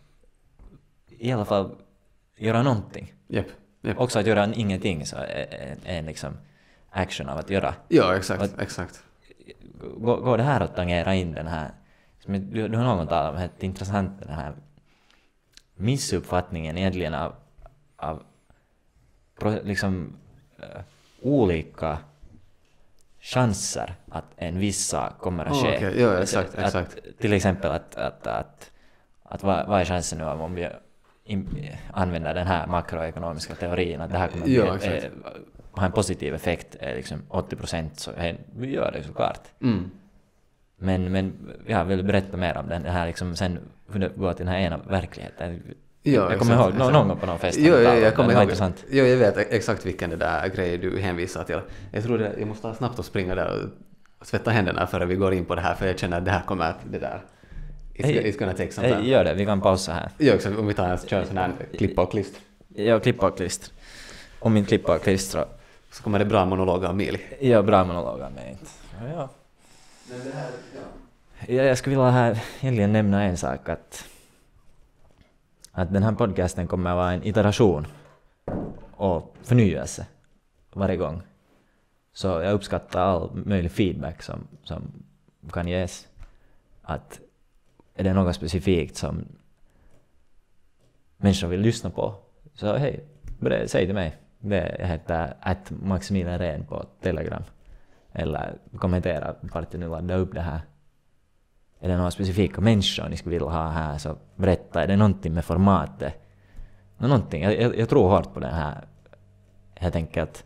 i alla fall göra någonting. Yep, yep. Också att göra ingenting så är en liksom action av att göra. Ja, exakt, att, exakt. Går, går det här att tangera in den här, som du, du har någon talat om, det intressant den här missuppfattningen egentligen av, av liksom uh, olika chanser att en viss sak kommer att ske. Oh, okay. Ja, exakt, att, exakt. Att, till exempel att, att, att, att vad, vad är chansen nu om vi in, använder den här makroekonomiska teorin att det här kommer att ja, bli, eh, ha en positiv effekt är liksom åttio procent, så hey, vi gör det såklart. Mm. Men, men jag vill berätta mer om den här liksom, sen hur det går till den här ena verkligheten. Ja, jag exakt, kommer ihåg exakt. någon gång på någon fest. Jo, ja, jag kommer ihåg. Intressant. Jo, jag vet exakt vilken det där grej du hänvisar till. Jag tror det, jag måste snabbt att springa där och svetta händerna före vi går in på det här, för jag känner att det här kommer att det där it's, hey, it's gonna take some time. Hey, gör det, vi kan pausa här. Ja, exakt, om vi tar en kör sån här klippa och klister. Ja, klippa och klister. Om min klippa och klistra. Så kommer det bra monolog av Mili. Ja, bra monolog av mig inte. Ja, ja. Men det här, ja. Ja, jag skulle vilja här egentligen nämna en sak, att att den här podcasten kommer att vara en iteration och förnyelse varje gång. Så jag uppskattar all möjlig feedback som, som kan ges. Att är det något specifikt som människor vill lyssna på, så hej, säg till mig. Det heter att Maximilian Ren på Telegram. Eller kommentera vart ni ladda upp det här. Är det några specifika människor ni skulle vilja ha här, så berätta. Är det någonting med formatet? Någonting. Jag, jag, jag tror hårt på det här. Jag tänker att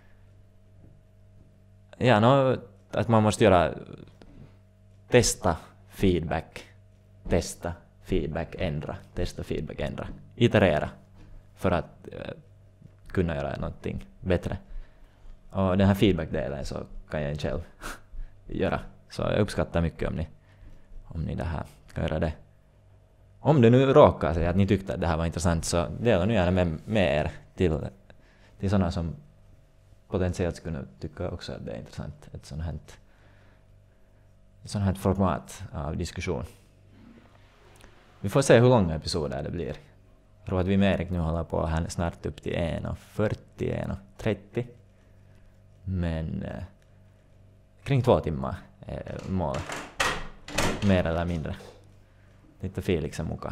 ja, no, att man måste göra testa feedback. Testa feedback, ändra. Testa feedback, ändra. Iterera för att uh, kunna göra någonting bättre. Och den här feedback-delen så kan jag själv göra. Så jag uppskattar mycket om ni om ni det här kan göra det. Om det nu råkar sig att ni tyckte att det här var intressant, så dela nu gärna med, med er till, till sådana som potentiellt skulle tycka också att det är intressant. Ett sådant här, ett sådant här format av diskussion. Vi får se hur långa episoder det blir. Jag tror att vi med Erik nu håller på här snart upp till en fyrtio, en trettio. Men eh, kring två timmar är målet. Mer eller mindre. Lite Felix är muka.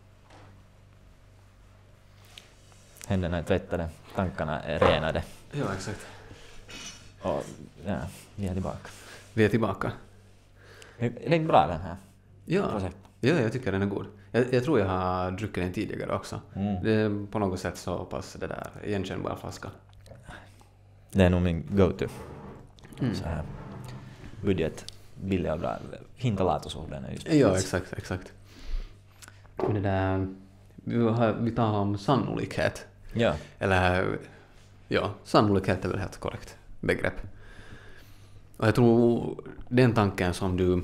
Händerna är tvättade, tankarna är renade. Ja, exakt. Och ja, vi är tillbaka. Vi är tillbaka. Är det bra den här? Ja, ja, jag tycker den är god. Jag, jag tror jag har druckit den tidigare också. Mm. Det är på något sätt så pass det där igenkännbara flaska. Det är nog min go-to. Mm. Så här. Budget, billig och bra. Hinta latusorden är just. Ja, exakt, exakt. Det där, vi, har, vi tar om sannolikhet. Ja. Eller, ja, sannolikhet är väl helt korrekt begrepp. Och jag tror den tanken som du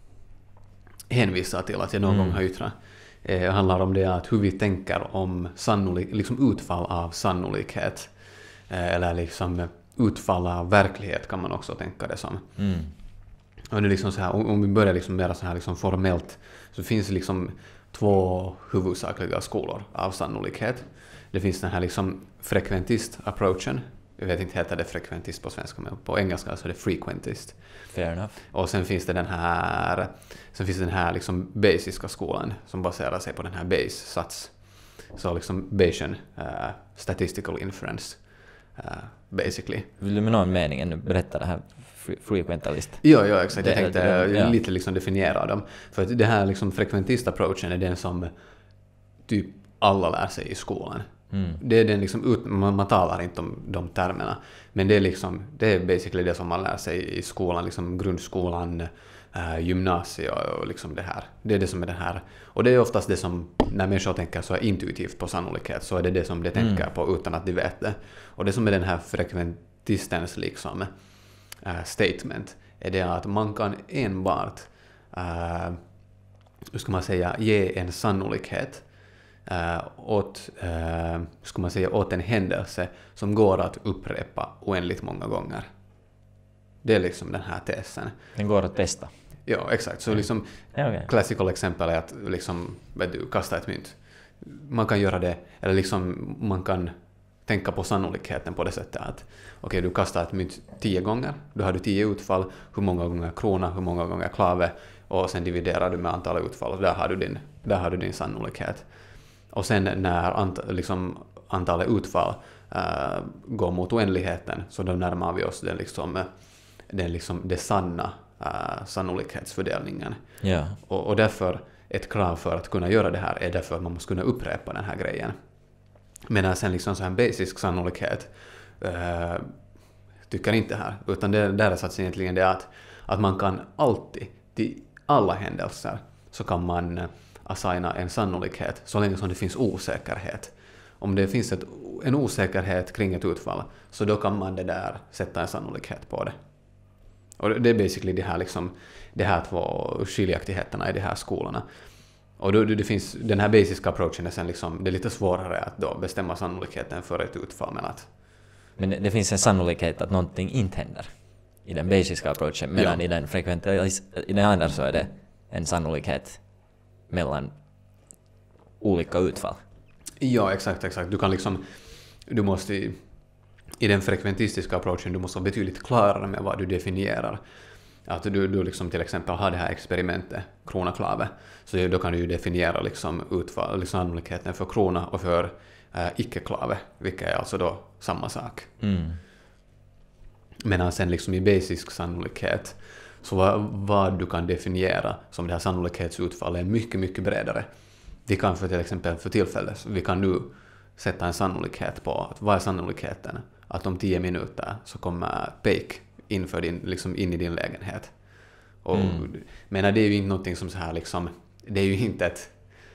hänvisar till att jag någon mm. gång har yttrat eh, handlar om det att hur vi tänker om sannolik, liksom utfall av sannolikhet. Eh, eller liksom utfall av verklighet kan man också tänka det som. Mm. Och det är liksom så här, om vi börjar liksom mer så här liksom formellt, så finns det liksom två huvudsakliga skolor av sannolikhet. Det finns den här liksom frekventist-approachen. Jag vet inte heter det frekventist på svenska, men på engelska så är det frequentist. Fair enough. Och sen finns det den här, sen finns det den här liksom basiska skolan som baserar sig på den här base-sats. Så liksom Bayesian uh, statistical inference uh, basically. Vill du med någon mening ännu berätta det här frequentalist? Ja, ja, exakt. Jag det, tänkte det, ja. lite liksom definiera dem. För att det här liksom frekventist-approachen är den som typ alla lär sig i skolan. Mm. Det är den liksom ut, man, man talar inte om de termerna, men det är liksom det är basically det som man lär sig i skolan, liksom grundskolan, äh, gymnasiet och liksom det här. Det är det som är det här. Och det är oftast det som när människor tänker så är intuitivt på sannolikhet, så är det det som de tänker mm. på utan att de vet det. Och det som är den här frekventistens liksom äh, statement är det att man kan enbart äh, hur ska man säga ge en sannolikhet Uh, åt, uh, ska man säga, åt en händelse som går att upprepa oändligt många gånger. Det är liksom den här tesen. Den går att testa. Ja, exakt. Så liksom ja, okay. Classical exempel är att liksom, vet du, kasta ett mynt. Man kan göra det, eller liksom man kan tänka på sannolikheten på det sättet att okej, okay, du kastar ett mynt tio gånger, då har du tio utfall, hur många gånger krona, hur många gånger klave, och sen dividerar du med antalet utfall, och där har du din, där har du din sannolikhet. Och sen när ant- liksom antalet utfall uh, går mot oändligheten, så då närmar vi oss den, liksom, den, liksom, det sanna uh, sannolikhetsfördelningen. Ja. Och, och därför ett krav för att kunna göra det här är därför att man måste kunna upprepa den här grejen. Medan sen liksom så här basisk sannolikhet uh, tycker inte här, utan det där är sats egentligen det att, att man kan alltid, till alla händelser, så kan man assigna en sannolikhet så länge som det finns osäkerhet. Om det finns ett, en osäkerhet kring ett utfall, så då kan man det där sätta en sannolikhet på det. Och det är basically det här, liksom, det här två skiljaktigheterna i de här skolorna. Och då, det finns, den här basiska approachen är sen liksom, det är lite svårare att då bestämma sannolikheten för ett utfall. Men, att, men det, det finns en sannolikhet att någonting inte händer i den basiska approachen, medan ja. i den frekventa, i den andra så är det en sannolikhet mellan olika utfall. Ja, exakt, exakt. Du kan liksom, du måste i, i den frekventistiska approachen, du måste vara betydligt klarare med vad du definierar. Att du, du liksom till exempel har det här experimentet, krona-klave, så då kan du ju definiera liksom utfall, liksom sannolikheten för krona och för äh, icke-klave, vilket är alltså då samma sak. Mm. Men sen liksom i basisk sannolikhet, så vad, vad du kan definiera som det här sannolikhetsutfallet är mycket, mycket bredare. Vi kan för till exempel för tillfället, vi kan nu sätta en sannolikhet på att vad är sannolikheten att om tio minuter så kommer Peik in, för din, liksom in i din lägenhet. Och, mm. Men det är ju inte någonting som så här liksom, det är ju inte ett,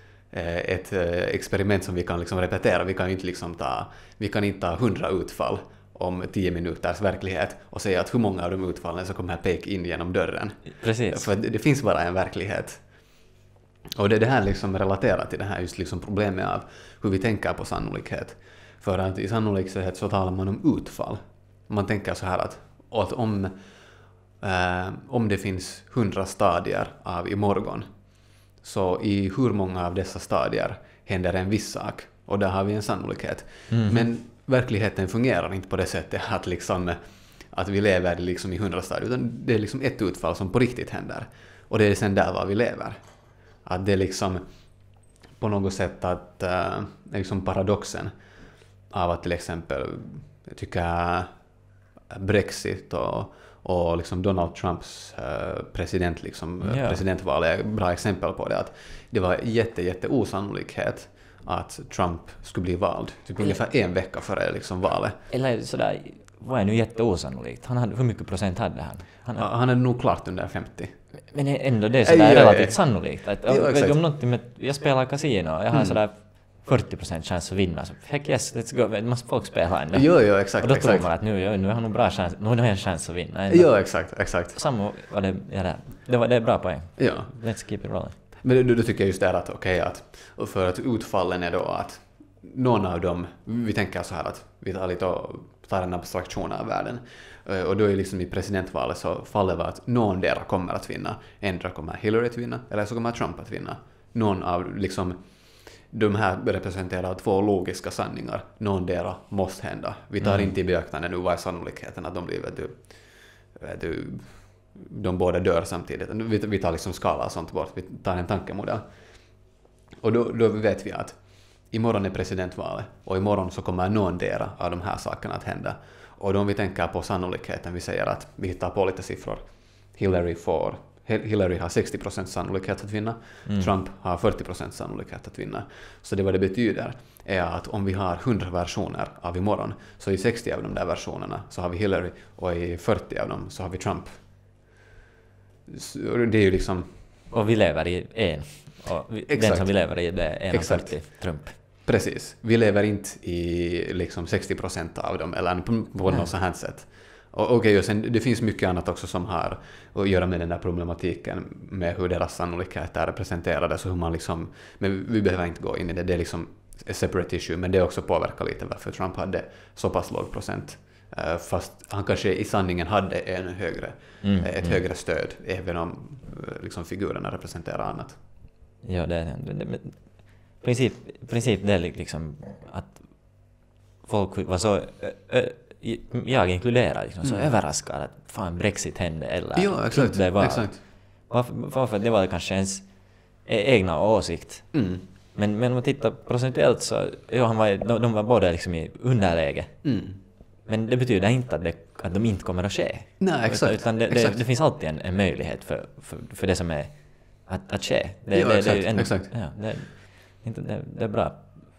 ett experiment som vi kan liksom repetera. Vi kan ju inte liksom ta, vi kan inte ta hundra utfall om tio minuters verklighet och säga att hur många av de utfallen så kommer Peik in genom dörren. Precis. För det, det finns bara en verklighet. Och det är det här liksom relaterat till det här just liksom problemet av hur vi tänker på sannolikhet. För att i sannolikhet så talar man om utfall. Man tänker så här att, att om, eh, om det finns hundra stadier av imorgon, så i hur många av dessa stadier händer en viss sak. Och där har vi en sannolikhet. Mm. Men verkligheten fungerar inte på det sättet att, liksom, att vi lever liksom i hundra stadier, utan det är liksom ett utfall som på riktigt händer. Och det är sen där var vi lever. Att det är liksom på något sätt att äh, liksom paradoxen av att till exempel jag tycker Brexit och, och liksom Donald Trumps äh, president, liksom, yeah. presidentval är ett bra exempel på det. Att det var jätte, jätte osannolikhet att Trump skulle bli vald. Typ ungefär en vecka före liksom valet. Eller sådär, vad är nu jätteosannolikt? Han hade, hur mycket procent hade han? Han hade, han hade nog klart under femtio. Men ändå det är sådär Ej, relativt ej. sannolikt. Att, Jo, vet du, om någonting med, jag spelar kasino, jag har mm. sådär fyrtio procent chans att vinna. Så heck yes, let's go. Det måste folk spela ändå. Jo, jo, exakt. Och då exakt. tror man att nu, nu har han nog bra chans, nu har han en chans att vinna. Ändå. Jo, exakt, exakt. Samma var det, ja, det, det, var, det är bra poäng. Ja. Let's keep it rolling. Men då, då tycker jag just det att okej, okay, att för att utfallen är då att någon av dem, vi tänker så här att vi tar lite och tar en abstraktion av världen. Och då är liksom i presidentvalet så faller det att någon där kommer att vinna. Ändra kommer Hillary att vinna, eller så kommer Trump att vinna. Någon av liksom, de här representerar två logiska sanningar. Någon där måste hända. Vi tar mm. inte i beaktande nu vad är sannolikheten att de blir, vet du, vet du, de båda dör samtidigt. Vi, vi tar liksom skala och sånt bort. Vi tar en tankemodell. Och då, då vet vi att imorgon är presidentvalet och imorgon så kommer någon där av de här sakerna att hända. Och då om vi tänker på sannolikheten, vi säger att vi hittar på lite siffror. Hillary får, Hillary har sextio procent sannolikhet att vinna. Mm. Trump har fyrtio procent sannolikhet att vinna. Så det vad det betyder är att om vi har hundra versioner av imorgon, så i sextio av de där versionerna så har vi Hillary och i fyrtio av dem så har vi Trump. Så det är ju liksom... Och vi lever i en. Och vi, den som vi lever i det är en av fyrtio, Trump. Precis. Vi lever inte i liksom sextio procent av dem, eller på, på något sånt här sätt. Och, okay, och sen, det finns mycket annat också som har att göra med den där problematiken med hur deras sannolikhet är representerade. Så hur man liksom, men vi behöver inte gå in i det, det är liksom a separate issue, men det också påverkar lite varför Trump hade så pass låg procent. Uh, fast han kanske i sanningen hade en högre, mm, ett mm. högre stöd, även om uh, liksom figurerna representerar annat. Ja, det är det. det princip, princip det är liksom att folk var så, ö, ö, jag inkluderar liksom, så mm. överraskad att fan Brexit hände eller ja, exakt, det var, exakt. Varför, varför det var kanske ens egna åsikt. Mm. Men, men om man tittar procentuellt så ja, han var, de, de var båda liksom i underläge. Mm. Men det betyder inte att, det, att de inte kommer att ske. Nej, exakt. Utan det, exakt. det, det finns alltid en, en möjlighet för, för, för det som är att, att ske. Det, ja, det, exakt. det, är en, exakt. Ja, det, det, det är bra.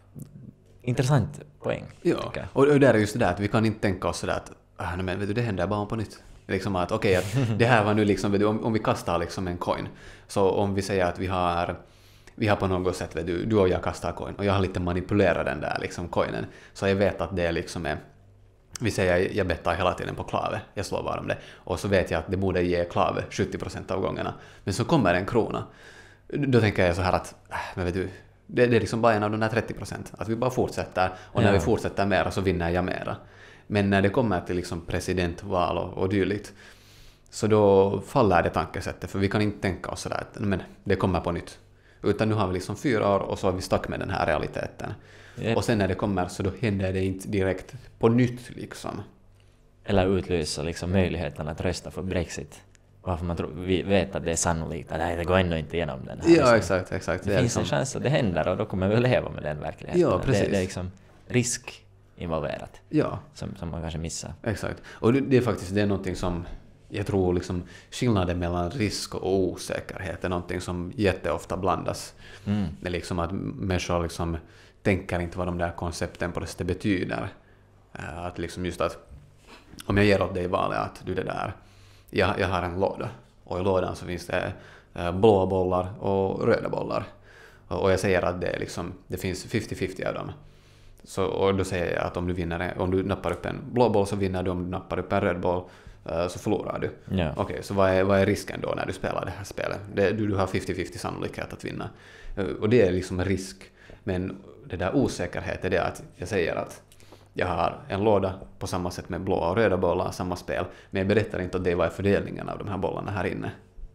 Intressant poäng. Ja, och, och där är just det där att vi kan inte tänka oss sådär att ah, men vet du, det händer bara på nytt. Liksom att okej, okay, att det här var nu liksom, vet du, om, om vi kastar liksom en coin, så om vi säger att vi har vi har på något sätt, vet du, du och jag kastar coin och jag har lite manipulerat den där liksom coinen, så jag vet att det liksom är, vi säger jag bettar hela tiden på klave, jag slår bara om det, och så vet jag att det borde ge klave sjuttio procent av gångerna, men så kommer en krona, då tänker jag så här att äh, men vet du, det, det är liksom bara en av de där trettio procent, att vi bara fortsätter, och när ja. vi fortsätter mera så vinner jag mera. Men när det kommer till liksom presidentval och, och dylikt, så då faller det tankesättet, för vi kan inte tänka oss sådär att men det kommer på nytt. Utan nu har vi liksom fyra år och så har vi stack med den här realiteten. Yep. Och sen när det kommer så då händer det inte direkt på nytt liksom. Eller utlysa liksom möjligheten att rösta för Brexit. Varför man tror, vi vet att det är sannolikt att nej, det går ändå inte igenom den här. Ja, liksom. exakt, exakt. Det, det finns liksom... en chans att det händer och då kommer vi att leva med den verkligheten. Ja, precis. Det, det är liksom risk involverat. Ja. Som, som man kanske missar. Exakt. Och det, det är faktiskt det är någonting som jag tror liksom skillnaden mellan risk och osäkerhet är någonting som jätteofta blandas. Mm. Det är liksom att människor liksom tänker inte vad de där koncepten på det sättet betyder. Att liksom just att om jag ger åt dig valet att du det där, jag, jag har en låda och i lådan så finns det blå bollar och röda bollar. Och jag säger att det, är liksom, det finns femtio femtio av dem. Så, och då säger jag att om du, vinner, om du nappar upp en blå boll så vinner du, om du nappar upp en röd boll så förlorar du. Ja. Okej, okay, så vad är, vad är risken då när du spelar det här spelet? Det, du, du har femtio femtio sannolikhet att vinna. Och det är liksom risk. Men det där osäkerhet är det att jag säger att jag har en låda på samma sätt med blå och röda bollar, samma spel. Men jag berättar inte att det var fördelningen av de här bollarna här inne.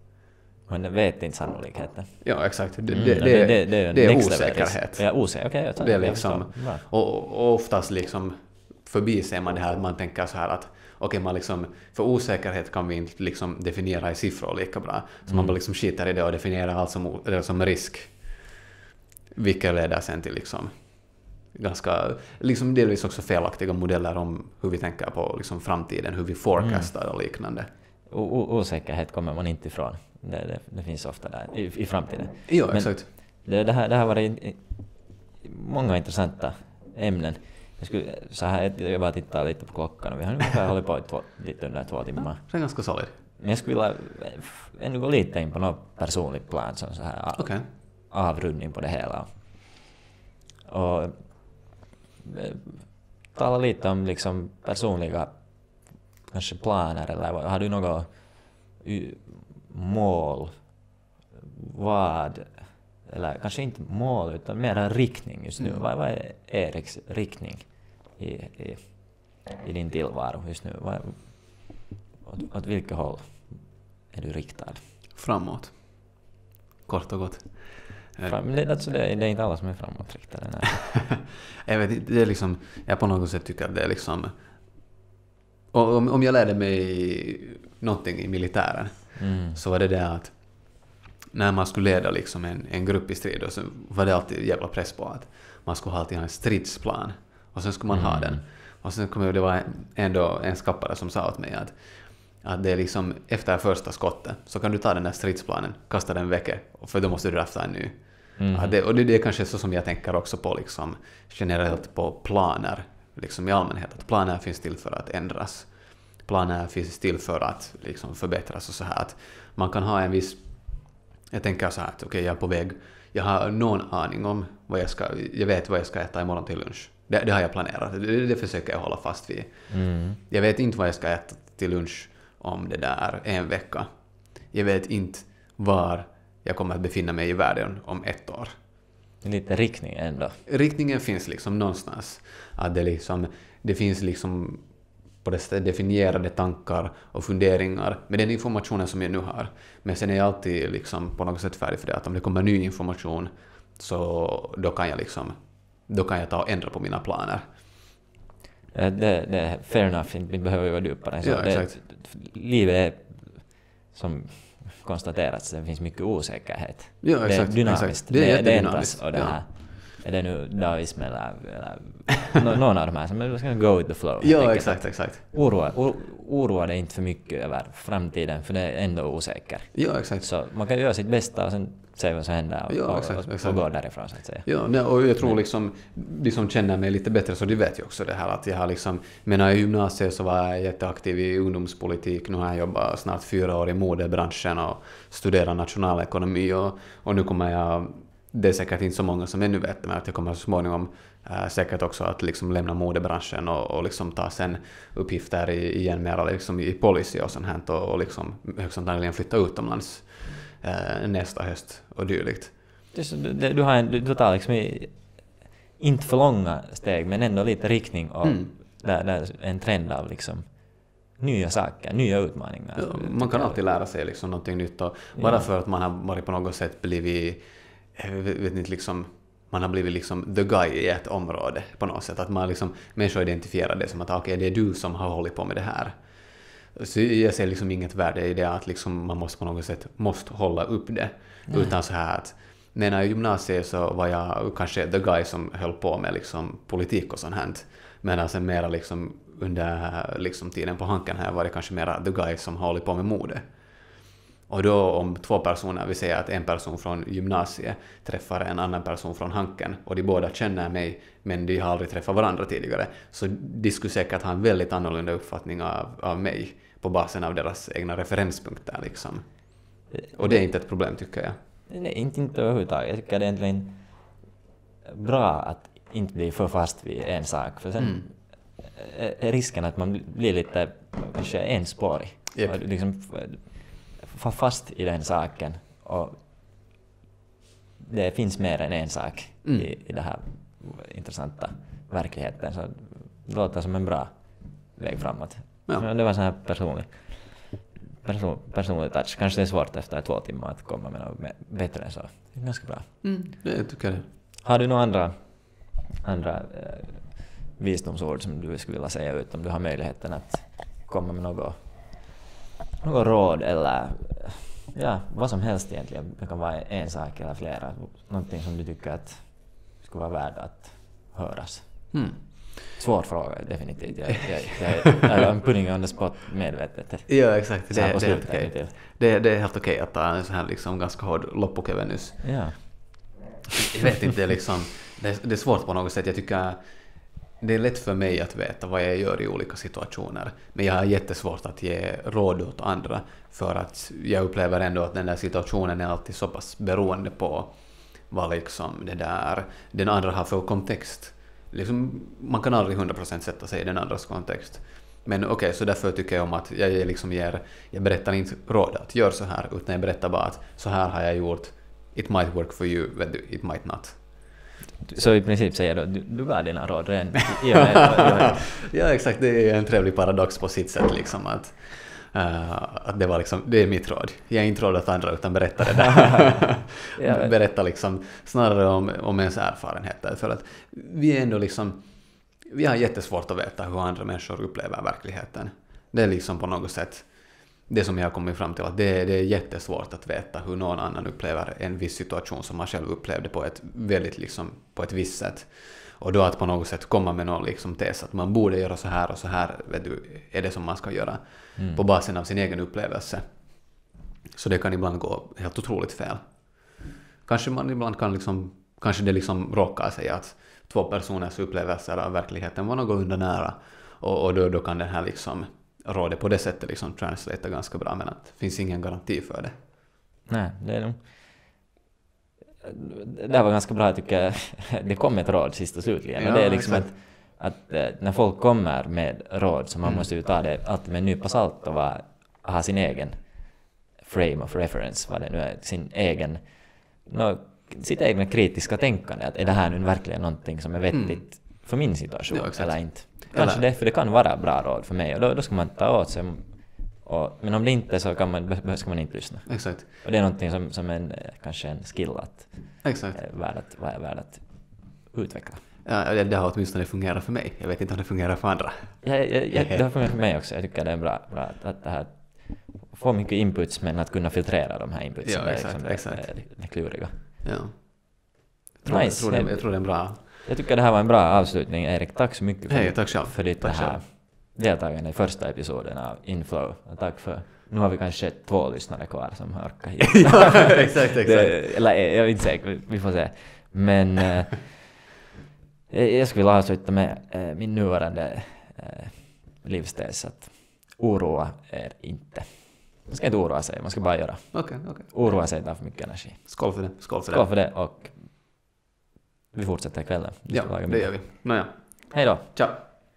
Men det vet inte sannolikheten. Ja, exakt. Det, Mm, det, det, det, det, det, det är osäkerhet. Ja, osäkerhet. Okay, jag tar det är liksom, och, och oftast liksom förbi ser man det här att man tänker så här att okej, man liksom, för osäkerhet kan vi inte liksom definiera i siffror lika bra. Så mm. man bara liksom skiter i det och definierar allt som, som risk. Vilket leder sen till liksom ganska, liksom delvis också felaktiga modeller om hur vi tänker på liksom framtiden, hur vi forecastar mm. och liknande. O- o- osäkerhet kommer man inte ifrån. Det, det, det finns ofta där i, i framtiden. Ja, men exakt. Det, det, här, det här var i, många intressanta ämnen. Jag, skulle, så här, jag bara tittar lite på klockan och vi har ungefär hållit på i två, lite under två timmar. Ja, det är ganska solid. Men jag skulle vilja ändå gå lite in på något personligt plan, som så här av, okay. avrundning på det hela. Och tala lite om liksom personliga kanske planer, eller har du något mål, vad, eller kanske inte mål utan mer en riktning just nu. Mm. Vad, vad är Eriks riktning i, i, i din tillvaro just nu? Vad, åt, åt vilket håll är du riktad? Framåt. Kort och gott. Fram, det, alltså det, det är inte alla som är framåtriktade. Jag vet inte, det är liksom, jag på något sätt tycker att det är liksom, om, om jag lärde mig någonting i militären mm. så var det det att när man skulle leda liksom en, en grupp i strid så var det alltid jävla press på att man skulle alltid ha en stridsplan och sen skulle man mm. ha den. Och sen kom det var ändå en skappare som sa åt mig att, att det är liksom efter första skottet så kan du ta den där stridsplanen, kasta den väck för då måste du drafta en ny. Mm. Ja, det, och det, det är kanske så som jag tänker också på liksom, generellt på planer liksom i allmänhet. Att planer finns till för att ändras. Planer finns till för att liksom, förbättras och så här. Att man kan ha en viss... Jag tänker så här att okej, okay, jag är på väg. Jag har någon aning om vad jag ska... Jag vet vad jag ska äta imorgon till lunch. Det, det har jag planerat. Det, det försöker jag hålla fast vid. Mm. Jag vet inte vad jag ska äta till lunch om det där en vecka. Jag vet inte var jag kommer att befinna mig i världen om ett år. Lite riktning ändå. Riktningen finns liksom någonstans. Att det, liksom, det finns liksom på det sättet definierade tankar och funderingar med den informationen som jag nu har. Men sen är jag alltid liksom på något sätt färdig för det. Att om det kommer ny information så då kan jag liksom då kan jag ta och ändra på mina planer. Det, det är fair enough, inte behöver vi vara djupare. Så ja, det, exakt. Livet är som konstaterats, det finns mycket osäkerhet. Ja, exakt, det är dynamiskt. Exakt. Det är det, det dynamiskt. Och det, ja. här. är det nu daoism eller, eller no, någon av de här som är ska go with the flow. Ja, exakt, exakt. Oroa, or, oroa dig inte för mycket över framtiden för det är ändå osäker. Ja, exakt. Så man kan göra sitt bästa och sen se vad som händer och, ja, exakt, och, och, och gå därifrån så att säga. Ja, nej, och jag tror liksom de som känner mig lite bättre så de vet ju också det här att jag har liksom, menar i gymnasiet så var jag jätteaktiv i ungdomspolitik, nu har jag jobbat snart fyra år i modebranschen och studerat nationalekonomi och, och nu kommer jag, det är säkert inte så många som ännu vet men att jag kommer så småningom äh, säkert också att liksom lämna modebranschen och, och liksom ta sen uppgifter i, igen mer liksom i policy och sånt här och, och liksom högst antagligen flytta utomlands äh, nästa höst och dylikt. Du, du har en, du, du tar liksom i, inte för långa steg men ändå lite riktning och mm. där, där en trend av liksom nya saker, nya utmaningar. Ja, man kan alltid lära sig liksom någonting nytt och bara ja. För att man har varit på något sätt blivit vet, vet inte liksom man har blivit liksom the guy i ett område på något sätt att man liksom människor identifierar det som att okej okay, det är du som har hållit på med det här. Så jag ser liksom inget värde i det att liksom man måste på något sätt måste hålla upp det mm. utan så här att när i gymnasiet så var jag kanske the guy som höll på med liksom politik och sånt här. Men sen mera liksom under liksom tiden på Hanken här var det kanske mera the guy som håller på med mode. Och då om två personer, vi säger att en person från gymnasiet träffar en annan person från Hanken och de båda känner mig men de har aldrig träffat varandra tidigare så de skulle säkert ha en väldigt annorlunda uppfattning av, av mig på basen av deras egna referenspunkter liksom. Och det är inte ett problem tycker jag. Nej, inte, inte överhuvudtaget. Jag tycker det är egentligen bra att inte bli för fast vid en sak. För sen mm. är risken att man blir lite kanske enspårig. Yep. Och liksom få fast i den saken. Och det finns mer än en sak mm. i, i den här intressanta verkligheten. Så det låter som en bra väg framåt. Ja. Det var så här personlig. Person, personlig touch. Kanske det är svårt efter två timmar att komma med något bättre än så. Det är ganska bra. Mm, det tycker jag. Har du några andra, andra eh, visdomsord som du skulle vilja säga ut om du har möjligheten att komma med något, något råd eller ja, vad som helst egentligen. Det kan vara en sak eller flera. Någonting som du tycker att skulle vara värd att höras. Mm. Svår fråga, definitivt. Jag, jag, jag, jag är putting on the spot medvetet. Ja, exakt. Det, det, är helt okej. Det, det är helt okej att ta en sån här liksom ganska hård loppukävenus. Ja. Jag vet inte, det är, liksom, det, är, det är svårt på något sätt. Jag tycker det är lätt för mig att veta vad jag gör i olika situationer. Men jag har jättesvårt att ge råd åt andra för att jag upplever ändå att den där situationen är alltid så pass beroende på vad liksom det där, den andra har för kontext. Liksom, man kan aldrig hundra procent sätta sig i den andras kontext. Men okej, okay, så därför tycker jag om att jag liksom ger, jag berättar inte råd att gör så här, utan jag berättar bara att så här har jag gjort, it might work for you, but it might not. Så i princip säger du, du, du gav dina råd redan. Ja, exakt, det är en trevlig paradox på sitt sätt liksom att Uh, att det var liksom, det är mitt råd. Jag är inte råd att andra utan berätta det där. ja. Berätta liksom snarare om, om ens erfarenheter. För att vi är ändå liksom, vi har jättesvårt att veta hur andra människor upplever verkligheten. Det är liksom på något sätt det som jag har kommit fram till att det, det är jättesvårt att veta hur någon annan upplever en viss situation som man själv upplevde på ett väldigt liksom, på ett visst sätt. Och då att på något sätt komma med någon liksom tes att man borde göra så här och så här, vet du, är det som man ska göra mm. på basen av sin egen upplevelse. Så det kan ibland gå helt otroligt fel. Kanske man ibland kan liksom, kanske det liksom råkar sig att två personers upplevelser av verkligheten var någorlunda nära och, och då, då kan den här liksom rådet på det sättet liksom translata ganska bra, men att det finns ingen garanti för det. Nej, det är nog det var ganska bra tycker jag. Det kom ett råd sist och slutligen. Ja, och det är liksom att, att när folk kommer med råd så man mm. måste ju ta det alltid med en nypa salt och vara, ha sin egen frame of reference, vad det nu är, sin egen no, sitt egna kritiska tänkande. Att är det här nu verkligen någonting som är vettigt mm. för min situation ja, eller inte? Kanske eller... det, för det kan vara bra råd för mig och då, då ska man ta åt sig. Och, men om det inte så kan man, ska man inte lyssna. Exakt. Och det är någonting som, som en, kanske en skill att, Exakt. Är värd att, är värd att utveckla. Ja, det har åtminstone fungerat för mig. Jag vet inte om det fungerar för andra. Ja, ja, ja, det har fungerat för mig också. Jag tycker det är bra, bra att, att det här, få mycket inputs men att kunna filtrera de här inputsen. Ja, exakt, liksom det, exakt. Det, det kluriga. Ja. Tror, Nice. tror det, jag tror det är en bra... Jag tycker det här var en bra avslutning, Erik. Tack så mycket för, Hej, tack själv. för ditt Tack det här själv. deltagande i första episoden av Inflow. Och tack för... Nu har vi kanske två lyssnare kvar som har orkat hit. Ja, exakt, exakt. Det, eller jag är inte säker, vi får se. Men äh, jag skulle vilja avsluta med äh, min nuvarande äh, livsstes att oroa er inte. Man ska inte oroa sig, man ska bara göra. Okej, okej. Oroa sig tar för mycket energi. Skål för det. Skål för det. Skål för det och vi fortsätter kvällen. Ja, det gör vi. Nåja. Hej då. Ciao.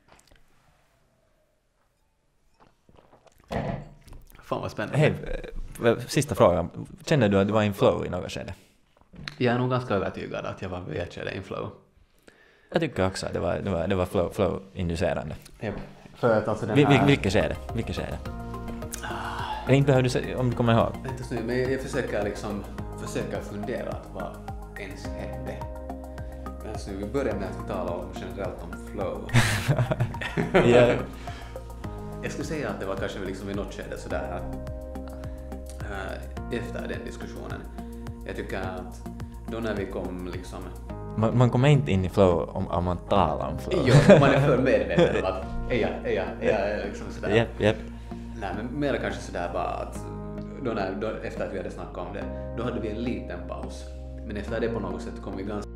Fan vad spännande. Hej, eh, sista frågan. Känner du att du var in flow i något skede? Jag är nog ganska övertygad att jag var vid ett skede in flow. Jag tycker också att det var, det var, det var flow, flow-inducerande. Yep. För att alltså den Vi, här... vi, vilket skede? Vilket skede? Jag inte behöver du säga, om du kommer ihåg. Vänta nu, men jag försöker liksom försöka fundera att vad ens hände. Men alltså, vi börjar med att vi talar om generellt om flow. Ja. Jag skulle säga att det var kanske liksom i något skede sådär äh, efter den diskussionen. Jag tycker att då när vi kom liksom... Man, man kommer inte in i flow om, om man talar om flow. Jo, man är för medveten om att är jag, är jag, är jag liksom sådär. Japp, japp. Nej, men mer kanske sådär bara att då när, då, efter att vi hade snackat om det, då hade vi en liten paus. Men efter det på något sätt kom vi ganska